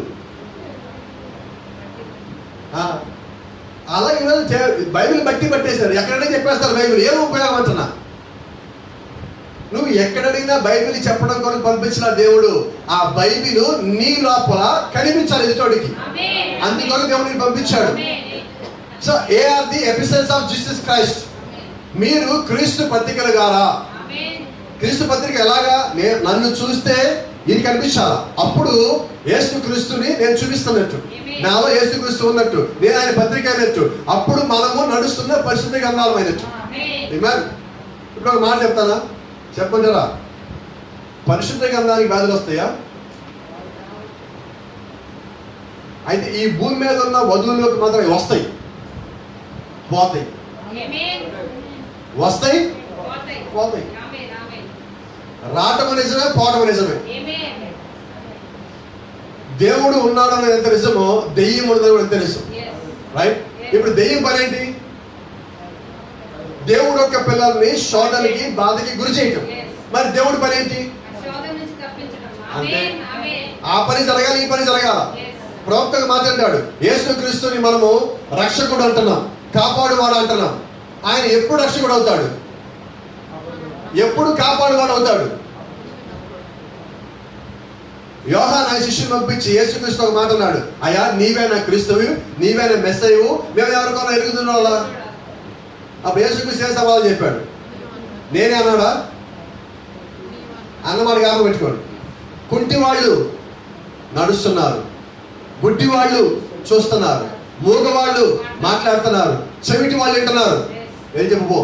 అలా ఈరోజు బైబిల్ బట్టి పట్టేశారు. ఎక్కడైనా చెప్పేస్తారు బైబిల్. ఏం ఉపయోగం అంటున్నా? నువ్వు ఎక్కడైనా బైబిల్ చెప్పడం కొరకు పంపించిన దేవుడు ఆ బైబిల్ నీ లోపల కనిపించాలి ఎదుటోడికి. అందుకొరకు దేవుడిని పంపించాడు. So a are the episodes of Jesus Christ. మీరు క్రీస్తు పత్రికలు గారా? క్రీస్తు పత్రిక ఎలాగా? నన్ను చూస్తే ఇది కనిపించాలా, అప్పుడు యేసు క్రీస్తుని నేను చూపిస్తున్నట్టు, నాలో యేసు క్రీస్తు ఉన్నట్టు, నేను ఆయన పత్రిక అయినట్టు, అప్పుడు మనము నడుస్తున్న పరిశుద్ధ గ్రంథాలు అయినట్టు. ఇప్పుడు ఒక మాట చెప్తానా, చెప్పంటారా? పరిశుద్ధ గ్రంథానికి వ్యాధులు వస్తాయా? అయితే ఈ భూమి మీద ఉన్న వధువులకు మాత్రం వస్తాయి, పోతాయి. వస్తాయి, పోతాయి. రావటం నిజమే, పోవటం నిజమే. దేవుడు ఉన్నాడు అనేది ఎంత నిజమో దెయ్యం ఉన్నది కూడా ఎంత నిజం. రైట్? ఇప్పుడు దెయ్యం పని ఏంటి? దేవుడు యొక్క పిల్లల్ని శోధనకి బాధకి గురి చేయటం. మరి దేవుడి పని ఏంటి? అంటే ఆ పని జరగాలి, ఈ పని జరగాల. ప్రవక్తగా మాట్లాడాడు, యేసుక్రీస్తుని మనము రక్షకుడు అంటున్నాం, కాపాడువాడు అంటున్నాం. ఆయన ఎప్పుడు రక్షకుడు అవుతాడు? ఎప్పుడు కాపాడువాడు అవుతాడు? యోహాను ఆయన శిష్యుని పంపించి యేసుక్రీస్తు ఒక మాట అన్నాడు, అయ్యా నీవే నా క్రీస్తువి, నీవే నా మెస్సయ్యవు, మేము ఎవరికైనా ఎరుగుతున్న వాళ్ళ. అప్పుడు యేసుక్రీస్తు ఏ సవాలు చెప్పాడు? నేనే అన్నాడా? అన్నమాట జ్ఞాపకం పెట్టుకోండి. కుంటి వాళ్ళు నడుస్తున్నారు, గుడ్డి వాళ్ళు చూస్తున్నారు, మూగవాళ్ళు మాట్లాడుతున్నారు, చెవిటి వాళ్ళు వింటున్నారు. ఏం చెప్పబో?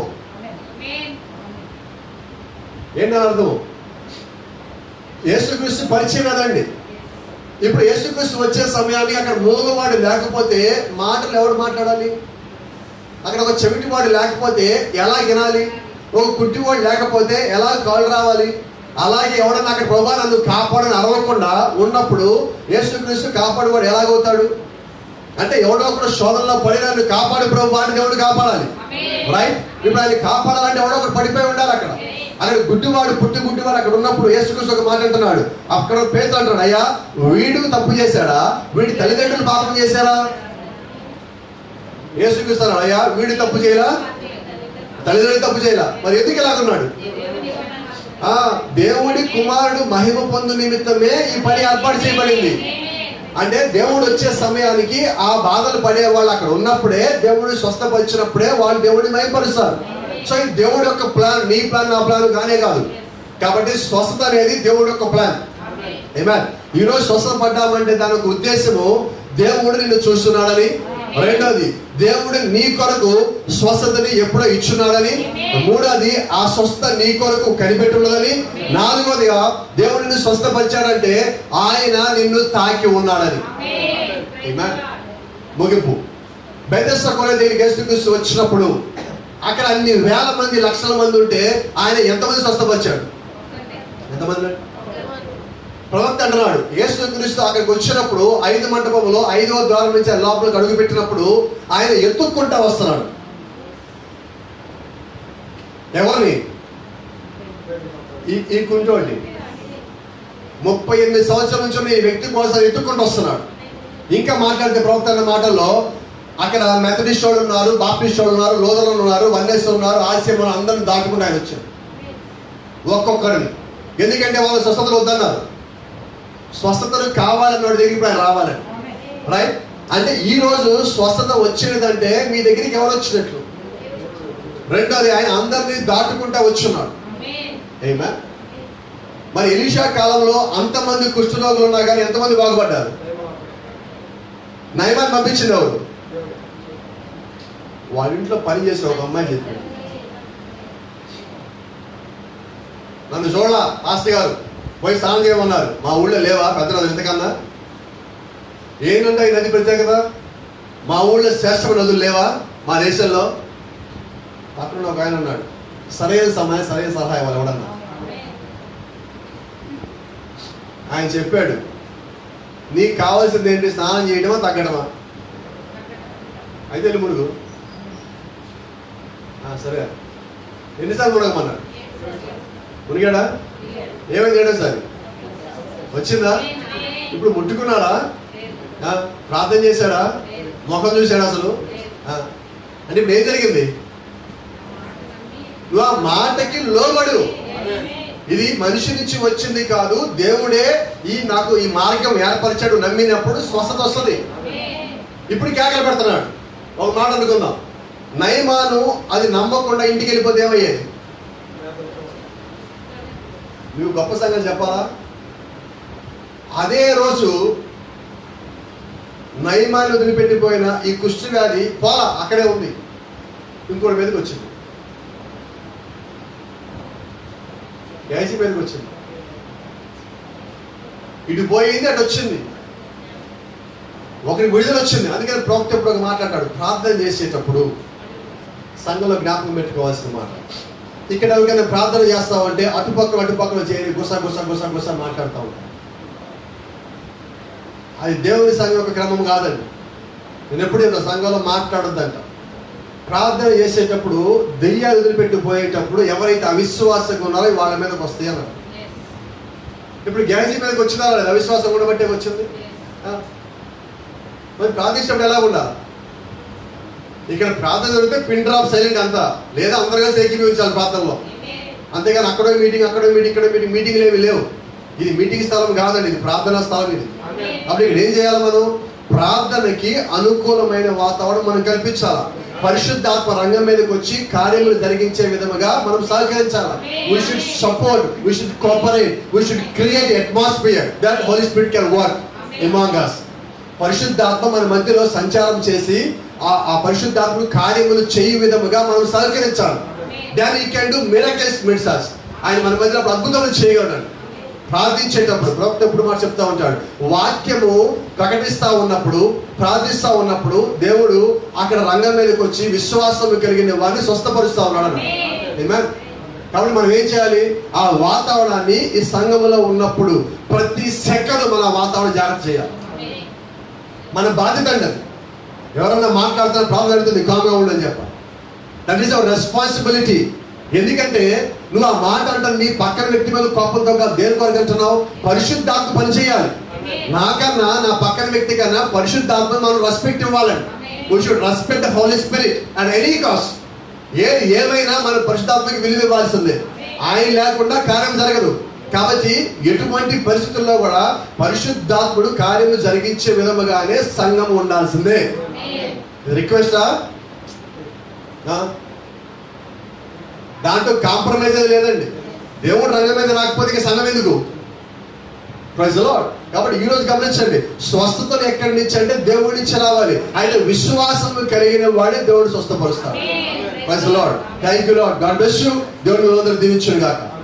ఏంటని అర్థం? యేసుక్రీస్తు పరిచయం కదండి. ఇప్పుడు యేసుక్రీస్తు వచ్చే సమయానికి అక్కడ మూగవాడు లేకపోతే మాటలు ఎవరు మాట్లాడాలి? అక్కడ ఒక చెవిటివాడు లేకపోతే ఎలా వినాలి? ఒక కుట్టివాడు లేకపోతే ఎలా కాళ్ళు రావాలి? అలాగే ఎవడన్నా అక్కడ ప్రభా నన్ను కాపాడని అరవకుండా ఉన్నప్పుడు యేసుక్రీస్తు కాపాడువాడు ఎలాగవుతాడు? అంటే ఎవడో ఒకడు శోధనలో పడి నన్ను కాపాడు ప్రభా అని దేవుడు కాపాడాలి. రైట్? ఇప్పుడు ఆయన కాపాడాలంటే ఎవడో ఒకడు పడిపోయి ఉండాలి. అక్కడ అక్కడ గుడ్డివాడు పుట్టి గుడ్డివాడు అక్కడ ఉన్నప్పుడు యేసుక్రీస్తు ఒక మాట అంటున్నాడు. అక్కడ పేతురు అంటున్నాడు, అయ్యా వీడు తప్పు చేశాడా, వీడి తల్లిదండ్రులు పాపం చేశారా? యేసుక్రీస్తు అన్నాడు, అయ్యా వీడు తప్పు చేయలా, తల్లిదండ్రులు తప్పు చేయలా, మరి ఎందుకు ఇలాగున్నాడు? ఆ దేవుడి కుమారుడు మహిమ పొందు నిమిత్తమే ఈ పని ఏర్పాటు చేయబడింది. అంటే దేవుడు వచ్చే సమయానికి ఆ బాధలు పడే వాళ్ళు అక్కడ ఉన్నప్పుడే, దేవుడు స్వస్థపరిచినప్పుడే వాళ్ళు దేవుడిని మహిమపరుస్తారు. సో ఇది దేవుడి యొక్క ప్లాన్, నీ ప్లాన్ నా ప్లాన్ కానే కాదు. కాబట్టి స్వస్థత అనేది దేవుడి యొక్క ప్లాన్. ఆమేన్. ఈరోజు స్వస్థత పడ్డామంటే దాని యొక్క ఉద్దేశము దేవుడు నిన్ను చూస్తున్నాడని, రెండోది దేవుడు నీ కొరకు స్వస్థతని ఎప్పుడో ఇచ్చున్నాడని, మూడోది ఆ స్వస్థత నీ కొరకు కనిపెట్టున్నదని, నాలుగోదిగా దేవుడు నిన్ను స్వస్థపరిచాడంటే ఆయన నిన్ను తాకి ఉన్నాడని. ఆమేన్. ముగింపు. బెతెస్దా కొనే దగ్గరికి యేసుక్రీస్తు వచ్చినప్పుడు అక్కడ అన్ని వేల మంది లక్షల మంది ఉంటే ఆయన ఎంతమంది స్వస్థపరిచాడు? ఎంతమంది? ప్రవక్త అంటున్నాడు, యేసుక్రీస్తు అక్కడికి వచ్చినప్పుడు ఐదు మంటపంలో ఐదవ ద్వారం నుంచి లోపలికి అడుగు పెట్టినప్పుడు ఆయన ఎత్తుక్కుంటా వస్తున్నాడు. ఎవరిని? ఈ ఈ కుంటోడిని. ముప్పై ఎనిమిది సంవత్సరాల నుంచి ఈ వ్యక్తి కోసం ఎత్తుక్కుంటూ వస్తున్నాడు. ఇంకా మాట్లాడితే ప్రవక్త అన్న మాటల్లో అక్కడ మెథడిస్ట్ వాళ్ళు ఉన్నారు, బాప్టిస్ట్ వాళ్ళు ఉన్నారు, లోదరులు ఉన్నారు, వన్నేశ్వరులు ఉన్నారు, ఆర్సీఎం అందరిని దాటుకుంటూ ఆయన వచ్చాడు ఒక్కొక్కరిని. ఎందుకంటే వాళ్ళు స్వస్థతలు వద్దన్నారు. స్వస్థతలు కావాలన్నాడు దగ్గరికి ఆయన రావాలని. రైట్? అంటే ఈ రోజు స్వస్థత వచ్చినదంటే మీ దగ్గరికి ఎవరు వచ్చినట్లు? రెండోది ఆయన అందరినీ దాటుకుంటా వచ్చున్నాడు. ఏమా? మరి ఎలీషా కాలంలో అంతమంది కుష్ఠరోగులు ఉన్నా కానీ ఎంతమంది బాగుపడ్డారు? నయమాన్ని పంపించింది ఎవరు? వాళ్ళ ఇంట్లో పని చేసిన ఒక అమ్మాయి చెప్పాడు, నన్ను చూడాల ఆస్తి గారు పోయి స్నానం చేయమన్నారు. మా ఊళ్ళో లేవా పెద్ద నదులు ఎంతకన్నా? ఏంటంటే ఈ నది ప్రత్యేకత? మా ఊళ్ళో శ్రేష్టమైన నదులు లేవా మా దేశంలో? పక్కన ఒక ఆయన ఉన్నాడు, సరైన సమయం సరైన సలహా ఇవ్వాలి ఎవడన్నా. ఆయన చెప్పాడు, నీకు కావాల్సింది ఏంటి? స్నానం చేయడమా తగ్గడమా? అయితే వెళ్ళి మునుగు. సరే, ఎన్నిసార్లు మునగమన్నాడు? మునిగాడా? ఏమైంది? ఏడోసారి వచ్చిందా? ఇప్పుడు ముట్టుకున్నాడా? ప్రార్థన చేశాడా? ముఖం చూశాడా అసలు? అంటే ఇప్పుడు ఏం జరిగింది? నువ్వు ఆ మాటకి లోబడు. ఇది మనిషి నుంచి వచ్చింది కాదు, దేవుడే ఈ నాకు ఈ మార్గం ఏర్పరిచాడు. నమ్మినప్పుడు స్వస్థత వస్తుంది. ఇప్పుడు కేకలు పెడుతున్నాడు. ఒక మాట అనుకుందాం, నయమాను అది నమ్మకుండా ఇంటికి వెళ్ళిపోతే ఏమయ్యేది? నువ్వు గొప్ప సంగతి చెప్పాలా? అదే రోజు నయమాన్ని వదిలిపెట్టిపోయిన ఈ కుష్ఠ వ్యాధి పోలా, అక్కడే ఉంది, ఇంకోటి మీదకి వచ్చింది. గ్యాసి మీదకి వచ్చింది. ఇటు పోయింది, అటు వచ్చింది. ఒకరికి విడుదల వచ్చింది. అందుకని ప్రవక్త ఎప్పుడు ఒక మాట్లాడతాడు, ప్రార్థన చేసేటప్పుడు సంఘంలో జ్ఞాపకం పెట్టుకోవాల్సిన మాట. ఇక్కడ ఎవరికైనా ప్రార్థన చేస్తామంటే అటుపక్కల అటుపక్కల చేరి గుస గుస గుస గుస మాట్లాడుతూ ఉంటాం. అది దేవుని సంఘం యొక్క క్రమం కాదండి. నేను ఎప్పుడు సంఘంలో మాట్లాడొద్దంట. ప్రార్థన చేసేటప్పుడు దెయ్యాలు వదిలిపెట్టిపోయేటప్పుడు ఎవరైతే అవిశ్వాసంగా ఉన్నారో వాళ్ళ మీదకి వస్తాయి అన్నారు. ఇప్పుడు గ్యాసి మీదకి వచ్చినా అవిశ్వాసం కూడా బట్టే వచ్చింది. మరి ప్రార్థించినప్పుడు ఎలా ఉండాలి? ఇక్కడ ప్రార్థన జరిగితే పిన్ డ్రాప్ సైలెంట్ అంతా, లేదా అందరు కలిసి ఏకీభవించాలి ప్రార్థనలో. అంతేగాని అక్కడో మీటింగ్ అక్కడో మీటింగ్ ఇక్కడ మీటింగ్ మీటింగ్లు ఏమి లేవు. ఇది మీటింగ్ స్థలం కాదండి, ఇది ప్రార్థనా స్థలం. ఇది అప్పుడు ఇక్కడ ఏం చేయాలి? మనం ప్రార్థనకి అనుకూలమైన వాతావరణం మనం కల్పించాలి. పరిశుద్ధాత్మ రంగం మీదకి వచ్చి కార్యములు జరిగించే విధముగా మనం సహకరించాలి. We should support, we should cooperate, we should create atmosphere that Holy Spirit can work among us. పరిశుద్ధాత్మ మన మధ్యలో సంచారం చేసి ఆ పరిశుద్ధాత్మ కార్యములు చేయు విధముగా మనం సహకరించాలి. Then he can do miracles amidst us. ఆయన మన మధ్యలో అద్భుతములు చేయగలడు. ప్రార్థించేటప్పుడు ప్రవక్త ఎప్పుడు మాట చెప్తా ఉంటాడు, వాక్యము ప్రకటిస్తా ఉన్నప్పుడు ప్రార్థిస్తా ఉన్నప్పుడు దేవుడు అక్కడ రంగం మీదకి వచ్చి విశ్వాసం కలిగిన వారిని స్వస్థపరుస్తా ఉన్నాడు. కాబట్టి మనం ఏం చేయాలి? ఆ వాతావరణాన్ని ఈ సంఘములో ఉన్నప్పుడు ప్రతి సెకండ్ మన వాతావరణం జాగ్రత్త చేయాలి. మన బాధ్యత అండి అది. ఎవరన్నా మాట్లాడుతున్న ప్రాబ్లం జరుగుతుంది, కామ్గా ఉండని చెప్పాలి. That is our responsibility. ఎందుకంటే నువ్వు ఆ మాట అంటే నీ పక్కన వ్యక్తి మీద కోపంతో కాదు, దేని కొరకు అంటున్నావు? పరిశుద్ధాత్మ పని చేయాలి. నాకన్నా నా పక్కన వ్యక్తి కన్నా పరిశుద్ధాత్మ మనం రెస్పెక్ట్ ఇవ్వాలండి. We should respect the holy spirit and any cost. ఏది ఏమైనా మనం పరిశుద్ధాత్మకి విలువ ఇవ్వాల్సిందే. ఆయన లేకుండా కార్యం జరగదు. కాబట్టి ఎటువంటి పరిస్థితుల్లో కూడా పరిశుద్ధాత్ముడు కార్యము జరిగించే విధముగానే సంఘం ఉండాల్సిందే. రిక్వెస్టా? దాంట్లో కాంప్రమైజ్ అది లేదండి. దేవుడు రంగం మీద రాకపోతే సంఘం ఎందుకు? Praise the lord. కాబట్టి ఈ రోజు గమనించండి, స్వస్థతలు ఎక్కడి నుంచి అంటే దేవుడి నుంచి రావాలి. అయితే విశ్వాసం కలిగిన వాడే దేవుడు స్వస్థపరుస్తాడు. Praise the lord. Thank you lord. God bless you. దేవుడు అందరూ దీవించును గాక.